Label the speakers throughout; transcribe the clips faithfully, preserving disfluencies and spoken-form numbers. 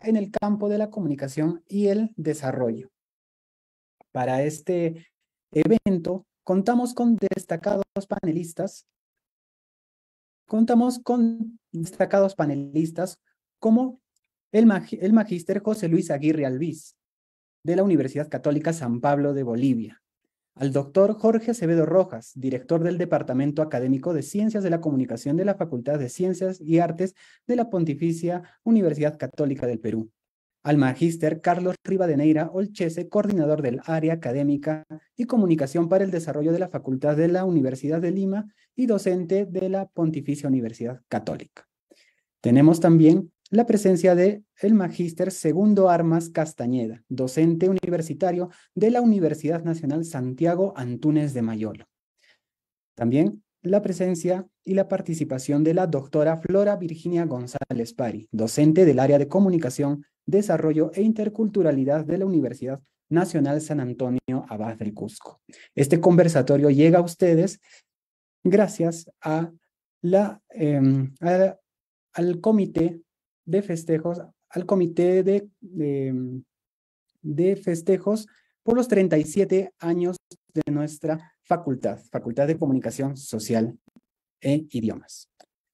Speaker 1: en el campo de la comunicación y el desarrollo. Para este evento contamos con destacados panelistas, contamos con destacados panelistas como el, mag el magíster José Luis Aguirre Albiz, de la Universidad Católica San Pablo de Bolivia, al doctor Jorge Acevedo Rojas, director del Departamento Académico de Ciencias de la Comunicación de la Facultad de Ciencias y Artes de la Pontificia Universidad Católica del Perú, al magíster Carlos Rivadeneira Olchese, coordinador del área académica y comunicación para el desarrollo de la Facultad de la Universidad de Lima y docente de la Pontificia Universidad Católica. Tenemos también la presencia de el magíster Segundo Armas Castañeda, docente universitario de la Universidad Nacional Santiago Antúnez de Mayolo. También la presencia y la participación de la doctora Flora Virginia González Pari, docente del área de Comunicación, Desarrollo e Interculturalidad de la Universidad Nacional San Antonio Abad del Cusco. Este conversatorio llega a ustedes gracias a la, eh, a, al Comité de Festejos, al Comité de, de, de Festejos por los treinta y siete años de nuestra facultad, Facultad de Comunicación Social e Idiomas.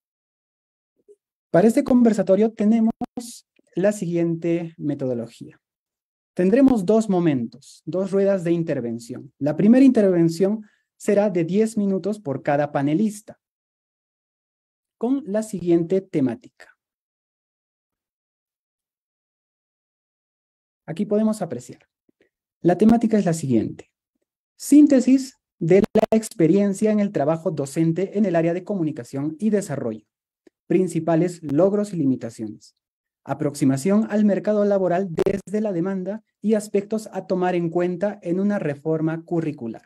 Speaker 1: Para este conversatorio tenemos la siguiente metodología. Tendremos dos momentos, dos ruedas de intervención. La primera intervención será de diez minutos por cada panelista, con la siguiente temática. Aquí podemos apreciar. La temática es la siguiente. Síntesis de la experiencia en el trabajo docente en el área de comunicación y desarrollo. Principales logros y limitaciones. Aproximación al mercado laboral desde la demanda y aspectos a tomar en cuenta en una reforma curricular.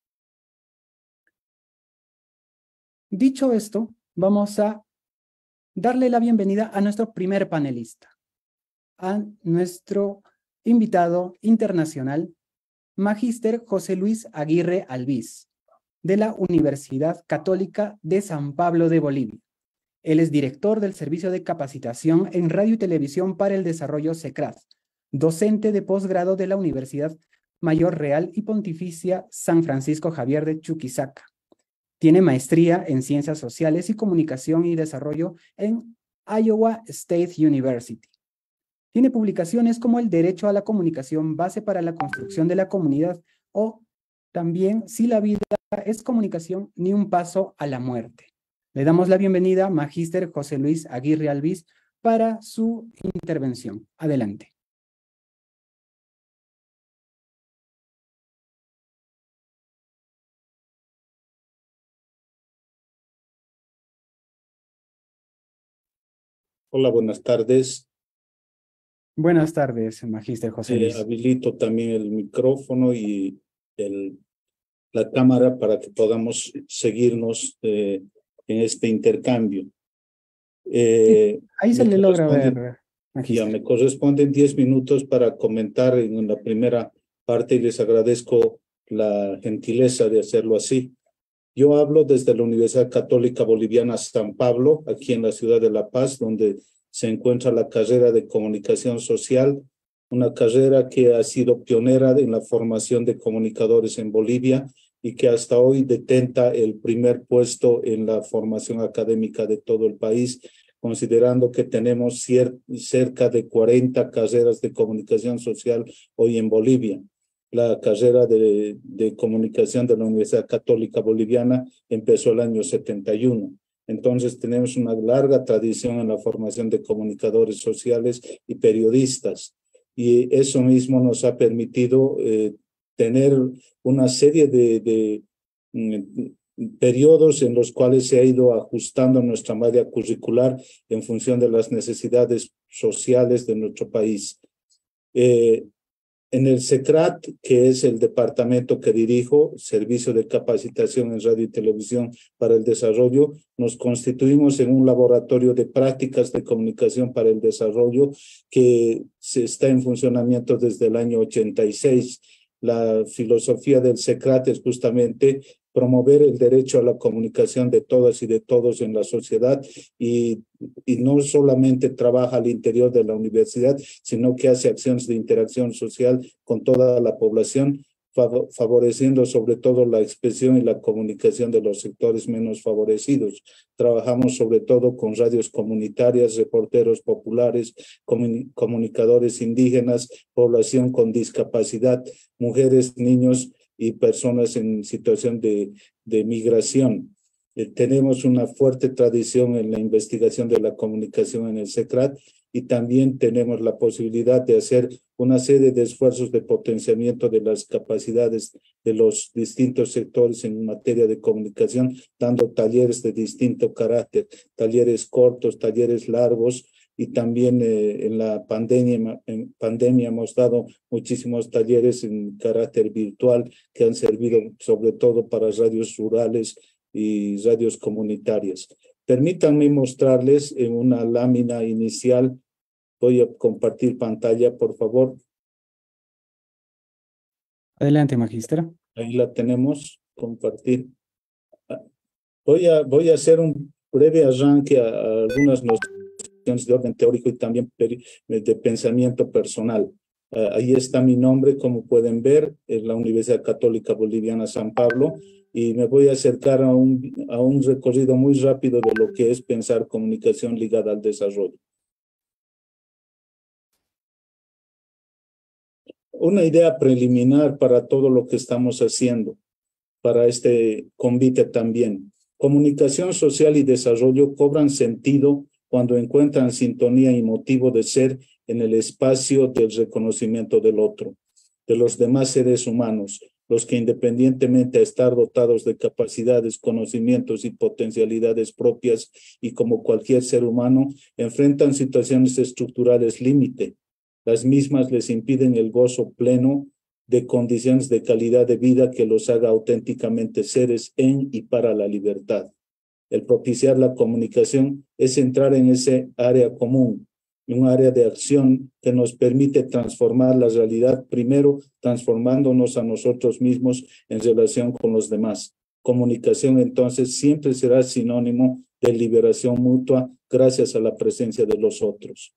Speaker 1: Dicho esto, vamos a darle la bienvenida a nuestro primer panelista, a nuestro invitado internacional, magíster José Luis Aguirre Albiz, de la Universidad Católica de San Pablo de Bolivia. Él es director del Servicio de Capacitación en Radio y Televisión para el Desarrollo SECRAD, docente de posgrado de la Universidad Mayor Real y Pontificia San Francisco Javier de Chuquisaca. Tiene maestría en Ciencias Sociales y Comunicación y Desarrollo en Iowa State University. Tiene publicaciones como El Derecho a la Comunicación, Base para la Construcción de la Comunidad, o también Si la vida es comunicación, ni un paso a la muerte. Le damos la bienvenida a magíster José Luis Aguirre Albiz para su intervención. Adelante.
Speaker 2: Hola, buenas tardes.
Speaker 1: Buenas tardes, magíster José Luis.
Speaker 2: Eh, habilito también el micrófono y el, la cámara para que podamos seguirnos eh, en este intercambio. Eh,
Speaker 1: sí, ahí se le logra ver,
Speaker 2: magíster. Ya me corresponden diez minutos para comentar en la primera parte y les agradezco la gentileza de hacerlo así. Yo hablo desde la Universidad Católica Boliviana San Pablo, aquí en la ciudad de La Paz, donde se encuentra la carrera de Comunicación Social, una carrera que ha sido pionera en la formación de comunicadores en Bolivia y que hasta hoy detenta el primer puesto en la formación académica de todo el país, considerando que tenemos cerca de cuarenta carreras de comunicación social hoy en Bolivia. La carrera de, de comunicación de la Universidad Católica Boliviana empezó el año setenta y uno. Entonces tenemos una larga tradición en la formación de comunicadores sociales y periodistas. Y eso mismo nos ha permitido eh, tener una serie de, de mm, periodos en los cuales se ha ido ajustando nuestra malla curricular en función de las necesidades sociales de nuestro país. Eh, En el SECRAD, que es el departamento que dirijo, Servicio de Capacitación en Radio y Televisión para el Desarrollo, nos constituimos en un laboratorio de prácticas de comunicación para el desarrollo que se está en funcionamiento desde el año ochenta y seis. La filosofía del SECRAD es justamente promover el derecho a la comunicación de todas y de todos en la sociedad y, y no solamente trabaja al interior de la universidad, sino que hace acciones de interacción social con toda la población, favoreciendo sobre todo la expresión y la comunicación de los sectores menos favorecidos. Trabajamos sobre todo con radios comunitarias, reporteros populares, comuni- comunicadores indígenas, población con discapacidad, mujeres, niños y personas en situación de, de migración. Eh, tenemos una fuerte tradición en la investigación de la comunicación en el CECRAT y también tenemos la posibilidad de hacer una serie de esfuerzos de potenciamiento de las capacidades de los distintos sectores en materia de comunicación, dando talleres de distinto carácter, talleres cortos, talleres largos, y también eh, en la pandemia, en pandemia hemos dado muchísimos talleres en carácter virtual que han servido sobre todo para radios rurales y radios comunitarias. Permítanme mostrarles en una lámina inicial. Voy a compartir pantalla, por favor.
Speaker 1: Adelante, magíster.
Speaker 2: Ahí la tenemos, compartir. Voy a, voy a hacer un breve arranque a, a algunas nociones de orden teórico y también de pensamiento personal. Uh, ahí está mi nombre, como pueden ver, en la Universidad Católica Boliviana San Pablo, y me voy a acercar a un, a un recorrido muy rápido de lo que es pensar comunicación ligada al desarrollo. Una idea preliminar para todo lo que estamos haciendo, para este convite también. Comunicación social y desarrollo cobran sentido cuando encuentran sintonía y motivo de ser en el espacio del reconocimiento del otro, de los demás seres humanos, los que independientemente de estar dotados de capacidades, conocimientos y potencialidades propias y como cualquier ser humano, enfrentan situaciones estructurales límite. Las mismas les impiden el gozo pleno de condiciones de calidad de vida que los haga auténticamente seres en y para la libertad. El propiciar la comunicación es entrar en ese área común, un área de acción que nos permite transformar la realidad, primero transformándonos a nosotros mismos en relación con los demás. Comunicación entonces siempre será sinónimo de liberación mutua gracias a la presencia de los otros.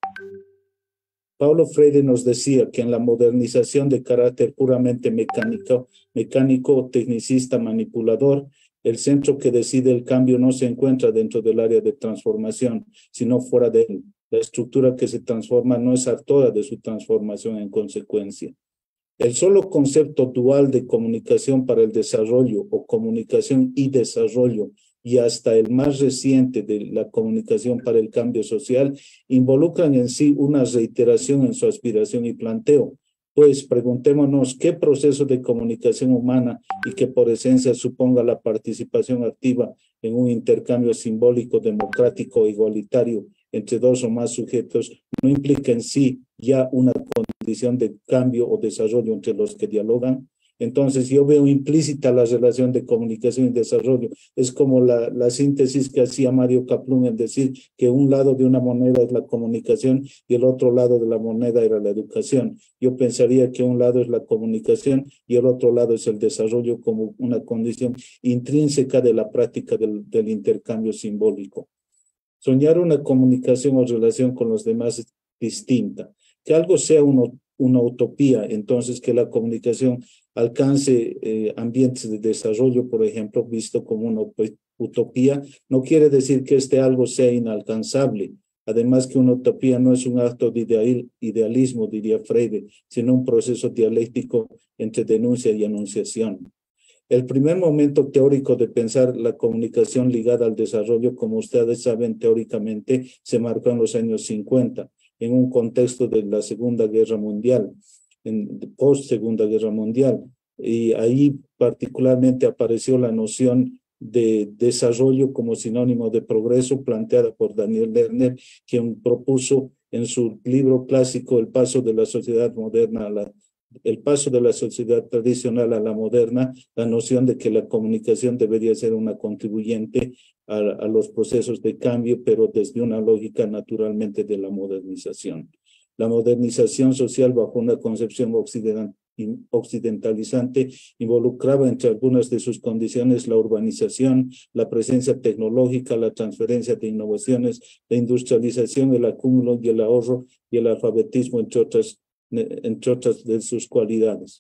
Speaker 2: Paulo Freire nos decía que en la modernización de carácter puramente mecánico, mecánico, tecnicista, manipulador, el centro que decide el cambio no se encuentra dentro del área de transformación, sino fuera de él. La estructura que se transforma no es actora de su transformación en consecuencia. El solo concepto dual de comunicación para el desarrollo o comunicación y desarrollo y hasta el más reciente de la comunicación para el cambio social involucran en sí una reiteración en su aspiración y planteo. Pues preguntémonos qué proceso de comunicación humana y que por esencia suponga la participación activa en un intercambio simbólico, democrático, igualitario entre dos o más sujetos no implica en sí ya una condición de cambio o desarrollo entre los que dialogan. Entonces yo veo implícita la relación de comunicación y desarrollo. Es como la, la síntesis que hacía Mario Kaplun en decir que un lado de una moneda es la comunicación y el otro lado de la moneda era la educación. Yo pensaría que un lado es la comunicación y el otro lado es el desarrollo como una condición intrínseca de la práctica del, del intercambio simbólico. Soñar una comunicación o relación con los demás es distinta. Que algo sea uno, una utopía, entonces que la comunicación alcance eh, ambientes de desarrollo, por ejemplo, visto como una utopía, no quiere decir que este algo sea inalcanzable. Además que una utopía no es un acto de ideal, idealismo, diría Freire, sino un proceso dialéctico entre denuncia y anunciación. El primer momento teórico de pensar la comunicación ligada al desarrollo, como ustedes saben teóricamente, se marcó en los años cincuenta, en un contexto de la Segunda Guerra Mundial, en post-Segunda Guerra Mundial. Y ahí particularmente apareció la noción de desarrollo como sinónimo de progreso planteada por Daniel Lerner, quien propuso en su libro clásico El paso de la sociedad moderna a la el paso de la sociedad tradicional a la moderna, la noción de que la comunicación debería ser una contribuyente a, a los procesos de cambio, pero desde una lógica naturalmente de la modernización. La modernización social bajo una concepción occidental, occidentalizante involucraba entre algunas de sus condiciones la urbanización, la presencia tecnológica, la transferencia de innovaciones, la industrialización, el acúmulo y el ahorro y el alfabetismo, entre otras, entre otras de sus cualidades.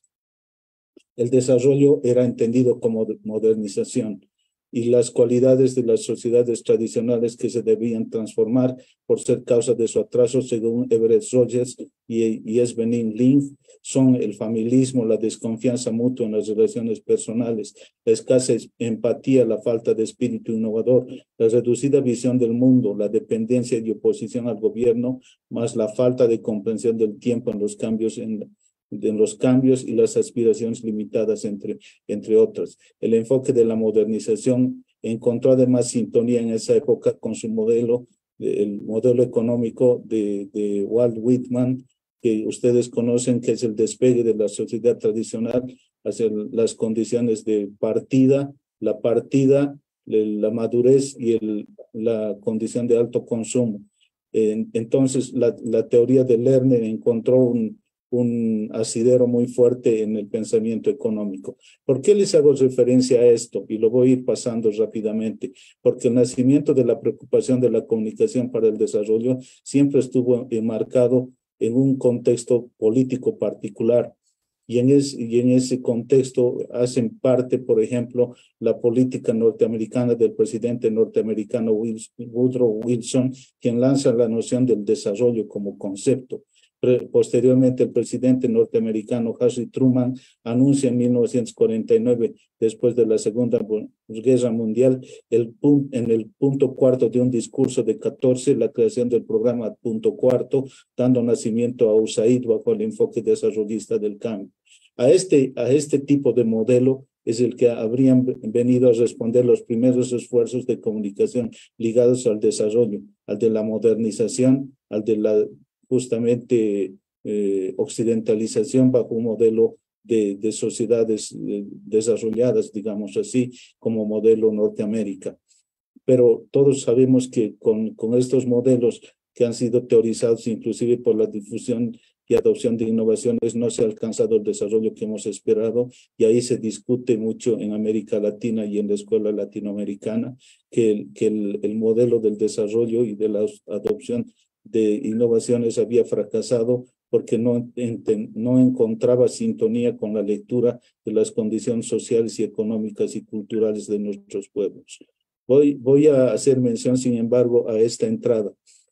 Speaker 2: El desarrollo era entendido como modernización y las cualidades de las sociedades tradicionales que se debían transformar por ser causa de su atraso, según Everett Rogers y, y Esbenin Lin, son el familismo, la desconfianza mutua en las relaciones personales, la escasa empatía, la falta de espíritu innovador, la reducida visión del mundo, la dependencia y oposición al gobierno, más la falta de comprensión del tiempo en los cambios en en los cambios y las aspiraciones limitadas, entre, entre otras. El enfoque de la modernización encontró además sintonía en esa época con su modelo, el modelo económico de, de Walt Whitman, que ustedes conocen, que es el despegue de la sociedad tradicional hacia las condiciones de partida, la partida, la madurez y el, la condición de alto consumo. Entonces, la, la teoría de Lerner encontró un un asidero muy fuerte en el pensamiento económico. ¿Por qué les hago referencia a esto? Y lo voy a ir pasando rápidamente. Porque el nacimiento de la preocupación de la comunicación para el desarrollo siempre estuvo enmarcado en un contexto político particular. Y en, es, y en ese contexto hacen parte, por ejemplo, la política norteamericana del presidente norteamericano Woodrow Wilson, quien lanza la noción del desarrollo como concepto. Posteriormente, el presidente norteamericano Harry Truman anuncia en mil novecientos cuarenta y nueve, después de la Segunda Guerra Mundial, el, en el punto cuarto de un discurso de catorce, la creación del programa punto cuarto, dando nacimiento a U S A I D bajo el enfoque desarrollista del cambio. A este, a este tipo de modelo es el que habrían venido a responder los primeros esfuerzos de comunicación ligados al desarrollo, al de la modernización, al de la justamente eh, occidentalización bajo un modelo de, de sociedades eh, desarrolladas, digamos así, como modelo Norteamérica. Pero todos sabemos que con, con estos modelos que han sido teorizados inclusive por la difusión y adopción de innovaciones, no se ha alcanzado el desarrollo que hemos esperado, y ahí se discute mucho en América Latina y en la escuela latinoamericana que el, que el, el modelo del desarrollo y de la adopción de innovaciones había fracasado porque no, enten, no encontraba sintonía con la lectura de las condiciones sociales y económicas y culturales de nuestros pueblos. Voy, voy a hacer mención, sin embargo, a esta entrada.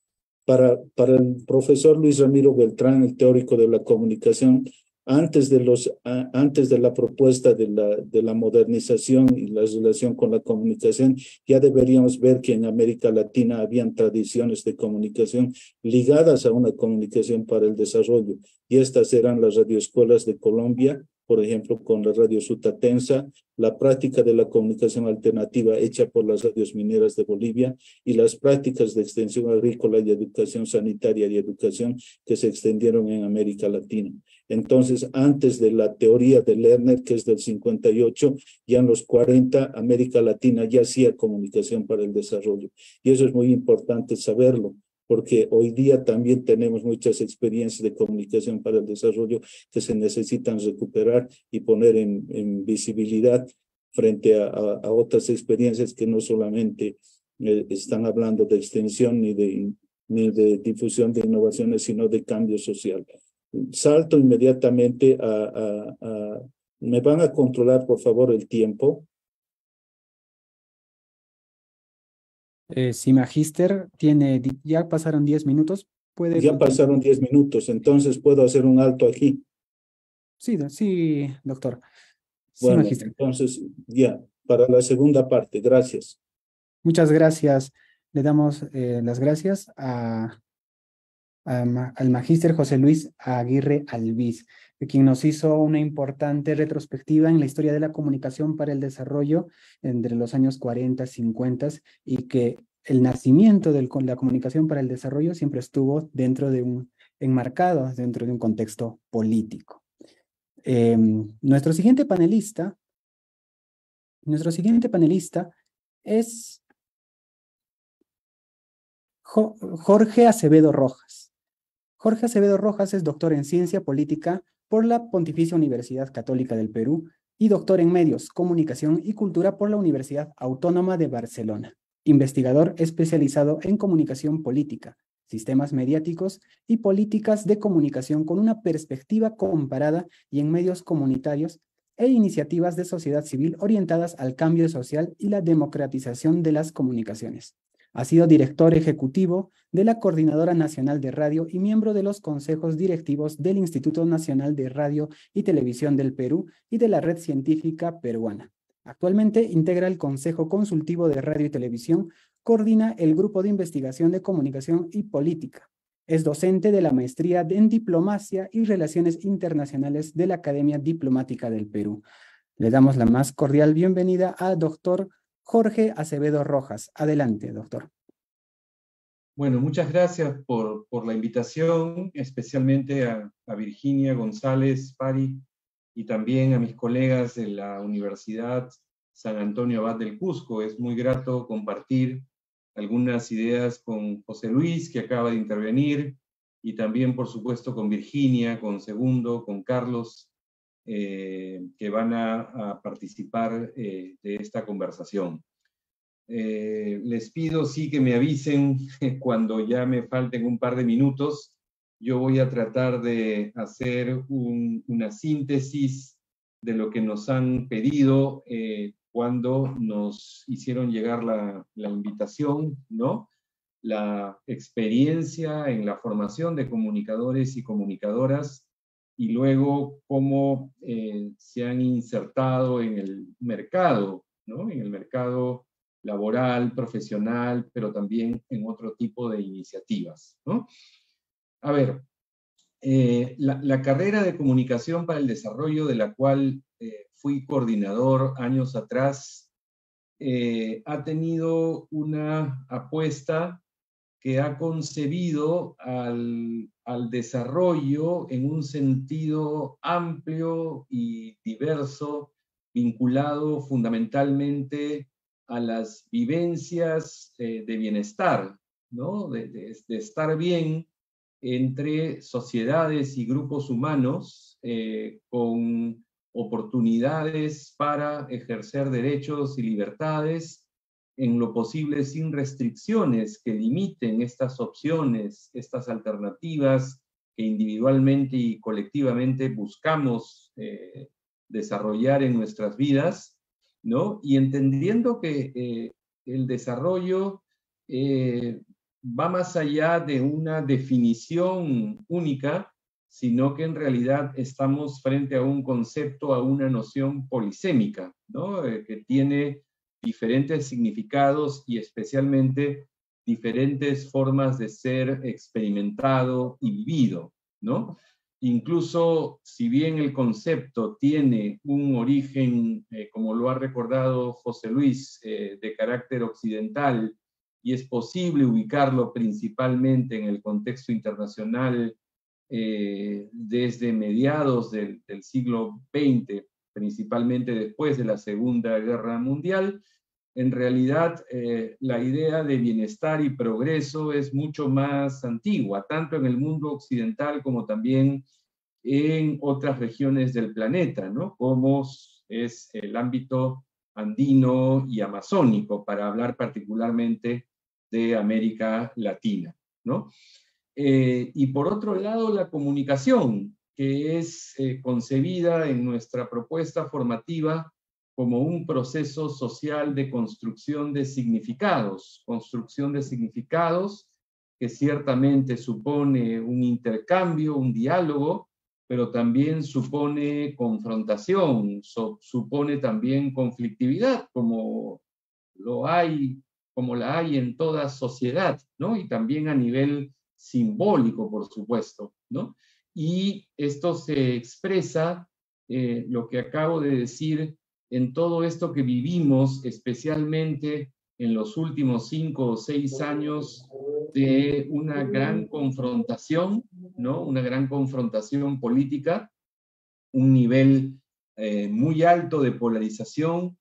Speaker 2: Para, para el profesor Luis Ramiro Beltrán, el teórico de la comunicación, antes de, los, a, antes de la propuesta de la, de la modernización y la relación con la comunicación, ya deberíamos ver que en América Latina habían tradiciones de comunicación ligadas a una comunicación para el desarrollo, y estas eran las radioescuelas de Colombia, por ejemplo, con la radio Sutatensa, la práctica de la comunicación alternativa hecha por las radios mineras de Bolivia y las prácticas de extensión agrícola y educación sanitaria y educación que se extendieron en América Latina. Entonces, antes de la teoría de Lerner, que es del cincuenta y ocho, ya en los cuarenta, América Latina ya hacía comunicación para el desarrollo. Y eso es muy importante saberlo, porque hoy día también tenemos muchas experiencias de comunicación para el desarrollo que se necesitan recuperar y poner en, en visibilidad frente a, a, a otras experiencias que no solamente eh, están hablando de extensión ni de, ni de difusión de innovaciones, sino de cambio social. Salto inmediatamente a, a, a... ¿Me van a controlar, por favor, el tiempo?
Speaker 1: Eh, si Magíster tiene, ya pasaron diez minutos, puede
Speaker 2: Ya
Speaker 1: continuar.
Speaker 2: pasaron diez minutos, entonces puedo hacer un alto aquí.
Speaker 1: Sí, sí, doctor. Sí,
Speaker 2: Bueno,
Speaker 1: Magíster.
Speaker 2: entonces ya, para la segunda parte, gracias.
Speaker 1: Muchas gracias. Le damos eh, las gracias a, a, al Magíster José Luis Aguirre Albiz, quien nos hizo una importante retrospectiva en la historia de la comunicación para el desarrollo entre los años cuarenta, cincuenta, y que el nacimiento de la comunicación para el desarrollo siempre estuvo dentro de un, enmarcado dentro de un contexto político. Eh, nuestro siguiente panelista, nuestro siguiente panelista es Jorge Acevedo Rojas. Jorge Acevedo Rojas es doctor en ciencia política por la Pontificia Universidad Católica del Perú y doctor en Medios, Comunicación y Cultura por la Universidad Autónoma de Barcelona. Investigador especializado en comunicación política, sistemas mediáticos y políticas de comunicación con una perspectiva comparada y en medios comunitarios e iniciativas de sociedad civil orientadas al cambio social y la democratización de las comunicaciones. Ha sido director ejecutivo de la Coordinadora Nacional de Radio y miembro de los consejos directivos del Instituto Nacional de Radio y Televisión del Perú y de la Red Científica Peruana. Actualmente integra el Consejo Consultivo de Radio y Televisión, coordina el Grupo de Investigación de Comunicación y Política. Es docente de la Maestría en Diplomacia y Relaciones Internacionales de la Academia Diplomática del Perú. Le damos la más cordial bienvenida al doctor Jorge Acevedo Rojas. Adelante, doctor.
Speaker 3: Bueno, muchas gracias por, por la invitación, especialmente a, a Virginia González Pari y también a mis colegas de la Universidad San Antonio Abad del Cusco. Es muy grato compartir algunas ideas con José Luis, que acaba de intervenir, y también, por supuesto, con Virginia, con Segundo, con Carlos, eh, que van a, a participar eh, de esta conversación. Eh, les pido sí que me avisen cuando ya me falten un par de minutos. Yo voy a tratar de hacer un, una síntesis de lo que nos han pedido eh, cuando nos hicieron llegar la, la invitación, ¿no? La experiencia en la formación de comunicadores y comunicadoras, y luego cómo eh, se han insertado en el mercado, ¿no? En el mercado laboral, profesional, pero también en otro tipo de iniciativas, ¿no? A ver, eh, la, la carrera de comunicación para el desarrollo, de la cual eh, fui coordinador años atrás, eh, ha tenido una apuesta que ha concebido al, al desarrollo en un sentido amplio y diverso, vinculado fundamentalmente a las vivencias eh, de bienestar, ¿no? De, de, de estar bien entre sociedades y grupos humanos eh, con oportunidades para ejercer derechos y libertades en lo posible sin restricciones que limiten estas opciones, estas alternativas que individualmente y colectivamente buscamos eh, desarrollar en nuestras vidas, ¿no? Y entendiendo que eh, el desarrollo eh, va más allá de una definición única, sino que en realidad estamos frente a un concepto, a una noción polisémica, ¿no? Eh, que tiene diferentes significados y especialmente diferentes formas de ser experimentado y vivido, ¿no? Incluso si bien el concepto tiene un origen, eh, como lo ha recordado José Luis, eh, de carácter occidental, y es posible ubicarlo principalmente en el contexto internacional eh, desde mediados del, del siglo veinte, principalmente después de la Segunda Guerra Mundial, en realidad eh, la idea de bienestar y progreso es mucho más antigua, tanto en el mundo occidental como también en otras regiones del planeta, ¿no? Como es el ámbito andino y amazónico, para hablar particularmente de América Latina, ¿no? Eh, y por otro lado, la comunicación, que es eh, concebida en nuestra propuesta formativa como un proceso social de construcción de significados, construcción de significados que ciertamente supone un intercambio, un diálogo, pero también supone confrontación, so, supone también conflictividad, como lo hay, como la hay en toda sociedad, ¿no? Y también a nivel simbólico, por supuesto, ¿no? Y esto se expresa, eh, lo que acabo de decir, en todo esto que vivimos, especialmente en los últimos cinco o seis años de una gran confrontación, ¿no? Una gran confrontación política, un nivel eh, muy alto de polarización,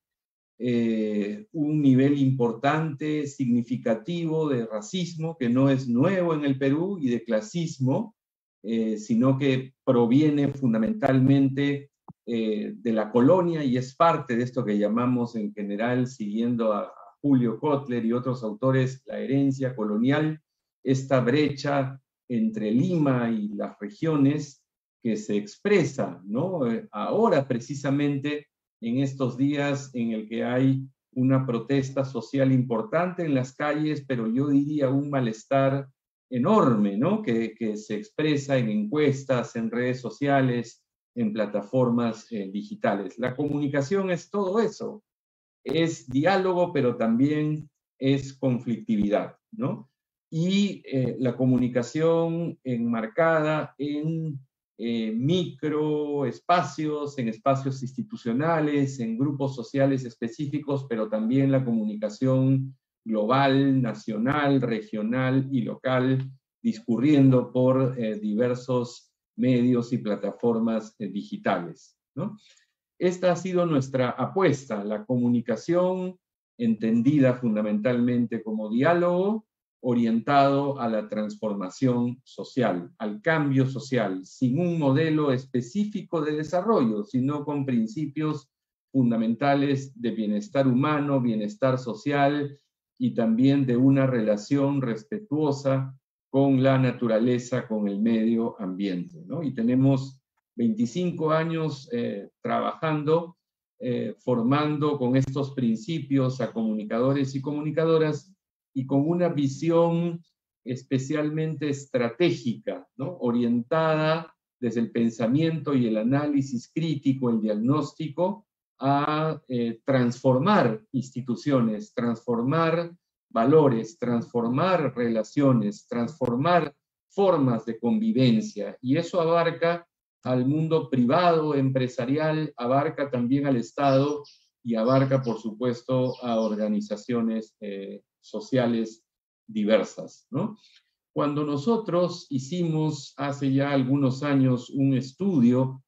Speaker 3: eh, un nivel importante, significativo de racismo, que no es nuevo en el Perú, y de clasismo, eh, sino que proviene fundamentalmente eh, de la colonia y es parte de esto que llamamos en general, siguiendo a Julio Kotler y otros autores, la herencia colonial, esta brecha entre Lima y las regiones que se expresa, ¿no? Eh, ahora precisamente en estos días en el que hay una protesta social importante en las calles, pero yo diría un malestar enorme, ¿no? Que, que se expresa en encuestas, en redes sociales, en plataformas eh, digitales. La comunicación es todo eso, es diálogo, pero también es conflictividad, ¿no? Y eh, la comunicación enmarcada en eh, microespacios, en espacios institucionales, en grupos sociales específicos, pero también la comunicación global, nacional, regional y local, discurriendo por eh, diversos medios y plataformas eh, digitales, ¿no? Esta ha sido nuestra apuesta, la comunicación entendida fundamentalmente como diálogo, orientado a la transformación social, al cambio social, sin un modelo específico de desarrollo, sino con principios fundamentales de bienestar humano, bienestar social y también de una relación respetuosa con la naturaleza, con el medio ambiente, ¿no? Y tenemos veinticinco años eh, trabajando, eh, formando con estos principios a comunicadores y comunicadoras y con una visión especialmente estratégica, ¿no? Orientada desde el pensamiento y el análisis crítico, el diagnóstico, a eh, transformar instituciones, transformar valores, transformar relaciones, transformar formas de convivencia. Y eso abarca al mundo privado, empresarial, abarca también al Estado y abarca, por supuesto, a organizaciones eh, sociales diversas, ¿no? Cuando nosotros hicimos hace ya algunos años un estudio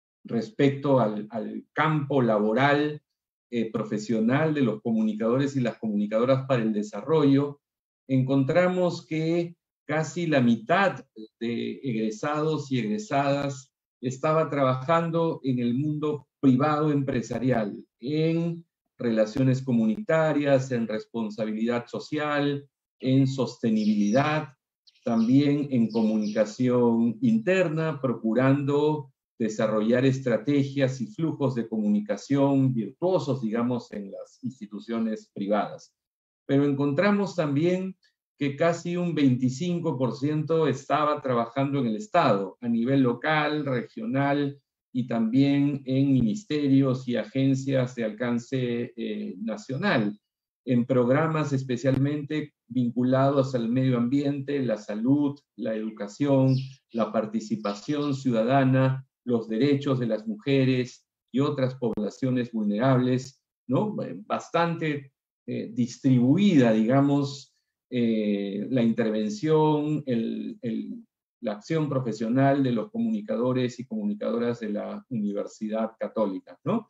Speaker 3: respecto al, al campo laboral eh, profesional de los comunicadores y las comunicadoras para el desarrollo, encontramos que casi la mitad de egresados y egresadas estaba trabajando en el mundo privado empresarial, en relaciones comunitarias, en responsabilidad social, en sostenibilidad, también en comunicación interna, procurando desarrollar estrategias y flujos de comunicación virtuosos, digamos, en las instituciones privadas. Pero encontramos también que casi un veinticinco por ciento estaba trabajando en el Estado, a nivel local, regional y también en ministerios y agencias de alcance eh, nacional, en programas especialmente vinculados al medio ambiente, la salud, la educación, la participación ciudadana, los derechos de las mujeres y otras poblaciones vulnerables, ¿no? Bastante eh, distribuida, digamos, eh, la intervención, el, el, la acción profesional de los comunicadores y comunicadoras de la Universidad Católica, ¿no?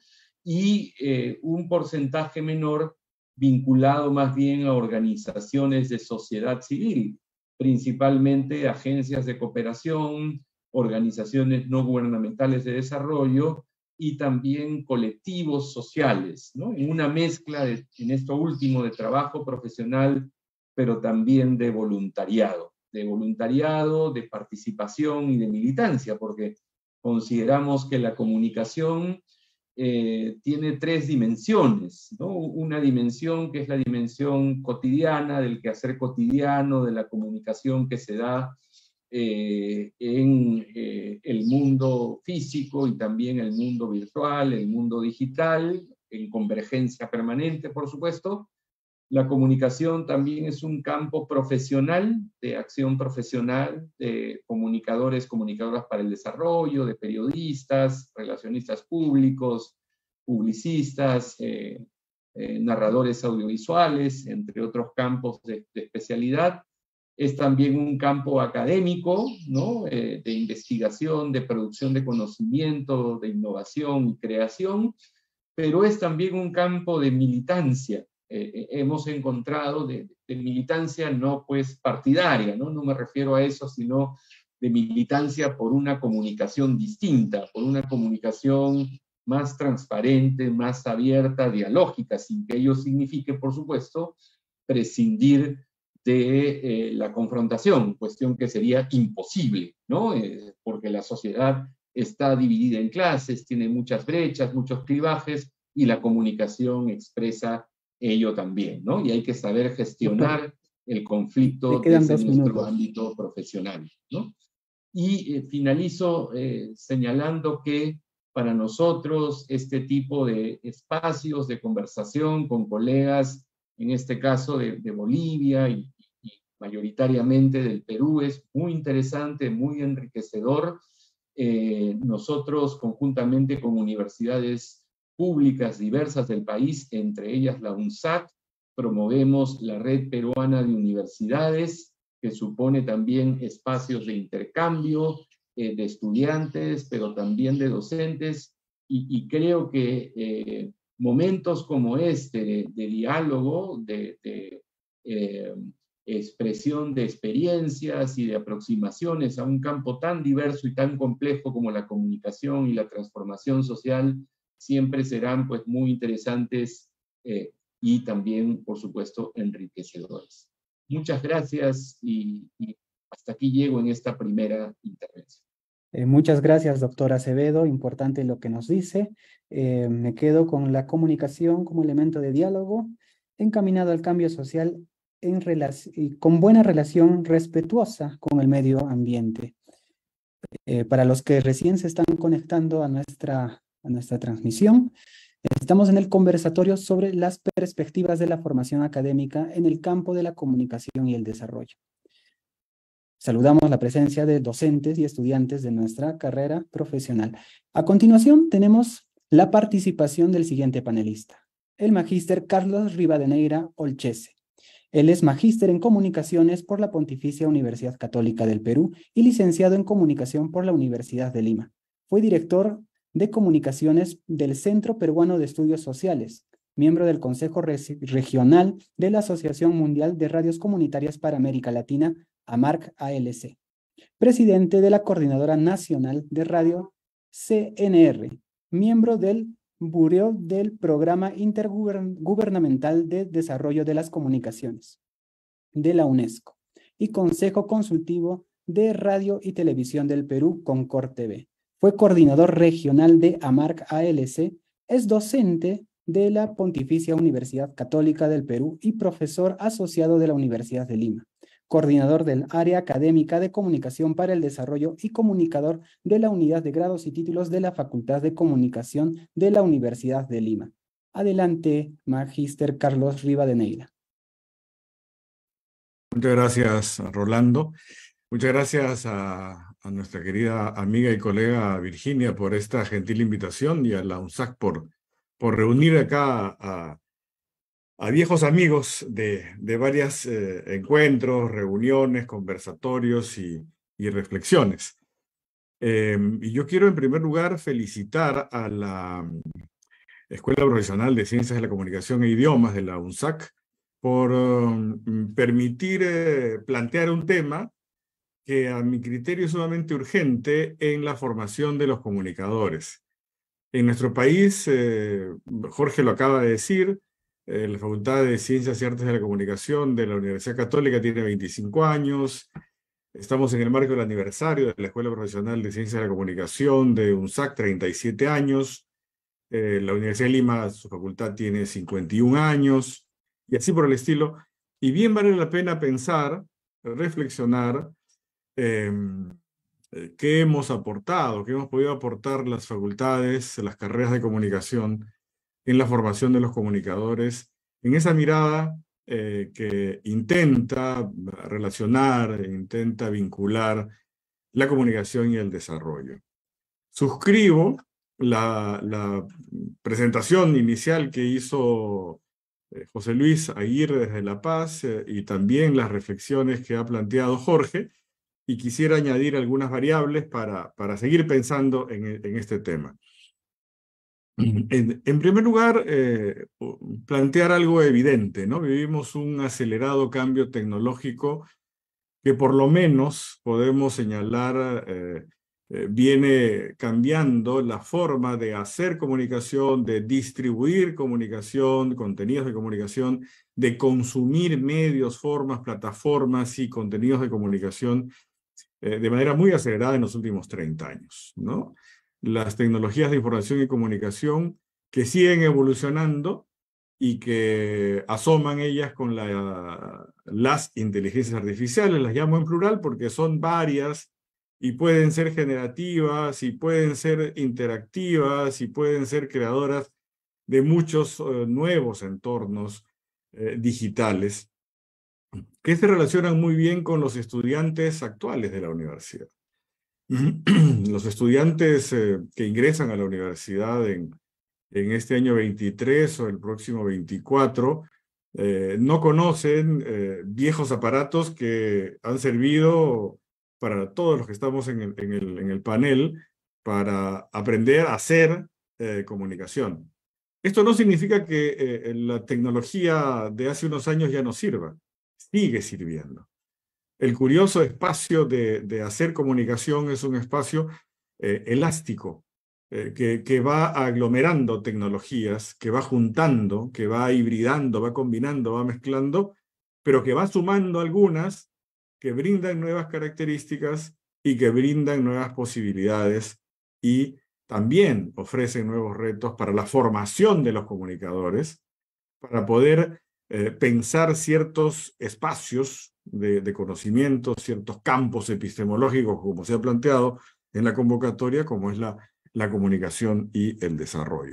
Speaker 3: Y eh, un porcentaje menor vinculado más bien a organizaciones de sociedad civil, principalmente agencias de cooperación, organizaciones no gubernamentales de desarrollo y también colectivos sociales, ¿no? En una mezcla, de, en esto último, de trabajo profesional, pero también de voluntariado, de voluntariado, de participación y de militancia, porque consideramos que la comunicación eh, tiene tres dimensiones, ¿no? Una dimensión que es la dimensión cotidiana, del quehacer cotidiano, de la comunicación que se da Eh, en eh, el mundo físico y también el mundo virtual, el mundo digital, en convergencia permanente, por supuesto. La comunicación también es un campo profesional, de acción profesional, de comunicadores, comunicadoras para el desarrollo, de periodistas, relacionistas públicos, publicistas, eh, eh, narradores audiovisuales, entre otros campos de, de especialidad. Es también un campo académico, ¿no? Eh, de investigación, de producción de conocimiento, de innovación y creación, pero es también un campo de militancia. Eh, hemos encontrado de, de militancia no pues partidaria, ¿no? No me refiero a eso, sino de militancia por una comunicación distinta, por una comunicación más transparente, más abierta, dialógica, sin que ello signifique, por supuesto, prescindir de eh, la confrontación, cuestión que sería imposible, ¿no? Eh, porque la sociedad está dividida en clases, tiene muchas brechas, muchos clivajes, y la comunicación expresa ello también, ¿no? Y hay que saber gestionar
Speaker 1: Doctor,
Speaker 3: el
Speaker 1: le
Speaker 3: conflicto
Speaker 1: quedan
Speaker 3: desde
Speaker 1: dos
Speaker 3: nuestro
Speaker 1: minutos.
Speaker 3: ámbito profesional, ¿no? Y eh, finalizo eh, señalando que para nosotros este tipo de espacios de conversación con colegas, en este caso de, de Bolivia y, y mayoritariamente del Perú, es muy interesante, muy enriquecedor. Eh, nosotros conjuntamente con universidades públicas diversas del país, entre ellas la UNSAC, promovemos la Red Peruana de Universidades, que supone también espacios de intercambio eh, de estudiantes, pero también de docentes, y, y creo que eh, momentos como este de, de diálogo, de, de eh, expresión de experiencias y de aproximaciones a un campo tan diverso y tan complejo como la comunicación y la transformación social, siempre serán pues muy interesantes eh, y también, por supuesto, enriquecedores. Muchas gracias y, y hasta aquí llego en esta primera intervención.
Speaker 1: Eh, muchas gracias, doctor Acevedo. Importante lo que nos dice. Eh, me quedo con la comunicación como elemento de diálogo encaminado al cambio social en y con buena relación respetuosa con el medio ambiente. Eh, para los que recién se están conectando a nuestra, a nuestra transmisión, estamos en el conversatorio sobre las perspectivas de la formación académica en el campo de la comunicación y el desarrollo. Saludamos la presencia de docentes y estudiantes de nuestra carrera profesional. A continuación tenemos la participación del siguiente panelista, el magíster Carlos Rivadeneira Olchese. Él es magíster en comunicaciones por la Pontificia Universidad Católica del Perú y licenciado en comunicación por la Universidad de Lima. Fue director de comunicaciones del Centro Peruano de Estudios Sociales, miembro del Consejo Regional de la Asociación Mundial de Radios Comunitarias para América Latina, AMARC A L C, presidente de la Coordinadora Nacional de Radio C N R, miembro del Buró del Programa Intergubernamental de Desarrollo de las Comunicaciones de la UNESCO y Consejo Consultivo de Radio y Televisión del Perú, Concord T V. Fue coordinador regional de AMARC A L C, es docente de la Pontificia Universidad Católica del Perú y profesor asociado de la Universidad de Lima, coordinador del área académica de comunicación para el desarrollo y comunicador de la unidad de grados y títulos de la Facultad de Comunicación de la Universidad de Lima. Adelante, magíster Carlos Rivadeneira.
Speaker 4: Muchas gracias, Rolando. Muchas gracias a, a nuestra querida amiga y colega Virginia por esta gentil invitación y a la UNSAC por, por reunir acá a, a viejos amigos de, de varios eh, encuentros, reuniones, conversatorios y, y reflexiones. Eh, y yo quiero en primer lugar felicitar a la Escuela Profesional de Ciencias de la Comunicación e Idiomas de la UNSAC por um, permitir eh, plantear un tema que a mi criterio es sumamente urgente en la formación de los comunicadores. En nuestro país, eh, Jorge lo acaba de decir, eh, la Facultad de Ciencias y Artes de la Comunicación de la Universidad Católica tiene veinticinco años. Estamos en el marco del aniversario de la Escuela Profesional de Ciencias de la Comunicación de UNSAC, treinta y siete años. Eh, la Universidad de Lima, su facultad tiene cincuenta y un años, y así por el estilo. Y bien vale la pena pensar, reflexionar, eh, qué hemos aportado, qué hemos podido aportar las facultades, las carreras de comunicación en la formación de los comunicadores, en esa mirada eh, que intenta relacionar, intenta vincular la comunicación y el desarrollo. Suscribo la, la presentación inicial que hizo eh, José Luis Aguirre desde La Paz eh, y también las reflexiones que ha planteado Jorge, y quisiera añadir algunas variables para, para seguir pensando en, en este tema. En, en primer lugar, eh, plantear algo evidente, ¿no? Vivimos un acelerado cambio tecnológico que por lo menos podemos señalar eh, eh, viene cambiando la forma de hacer comunicación, de distribuir comunicación, contenidos de comunicación, de consumir medios, formas, plataformas y contenidos de comunicación eh, de manera muy acelerada en los últimos treinta años, ¿no? Las tecnologías de información y comunicación que siguen evolucionando y que asoman ellas con la, las inteligencias artificiales, las llamo en plural porque son varias y pueden ser generativas y pueden ser interactivas y pueden ser creadoras de muchos uh, nuevos entornos eh, digitales que se relacionan muy bien con los estudiantes actuales de la universidad. Los estudiantes eh, que ingresan a la universidad en, en este año veintitrés o el próximo veinticuatro eh, no conocen eh, viejos aparatos que han servido para todos los que estamos en el, en el, en el panel para aprender a hacer eh, comunicación. Esto no significa que eh, la tecnología de hace unos años ya no sirva. Sigue sirviendo. El curioso espacio de, de hacer comunicación es un espacio eh, elástico, eh, que, que va aglomerando tecnologías, que va juntando, que va hibridando, va combinando, va mezclando, pero que va sumando algunas que brindan nuevas características y que brindan nuevas posibilidades y también ofrecen nuevos retos para la formación de los comunicadores, para poder eh, pensar ciertos espacios de, de conocimiento, ciertos campos epistemológicos, como se ha planteado en la convocatoria, como es la, la comunicación y el desarrollo.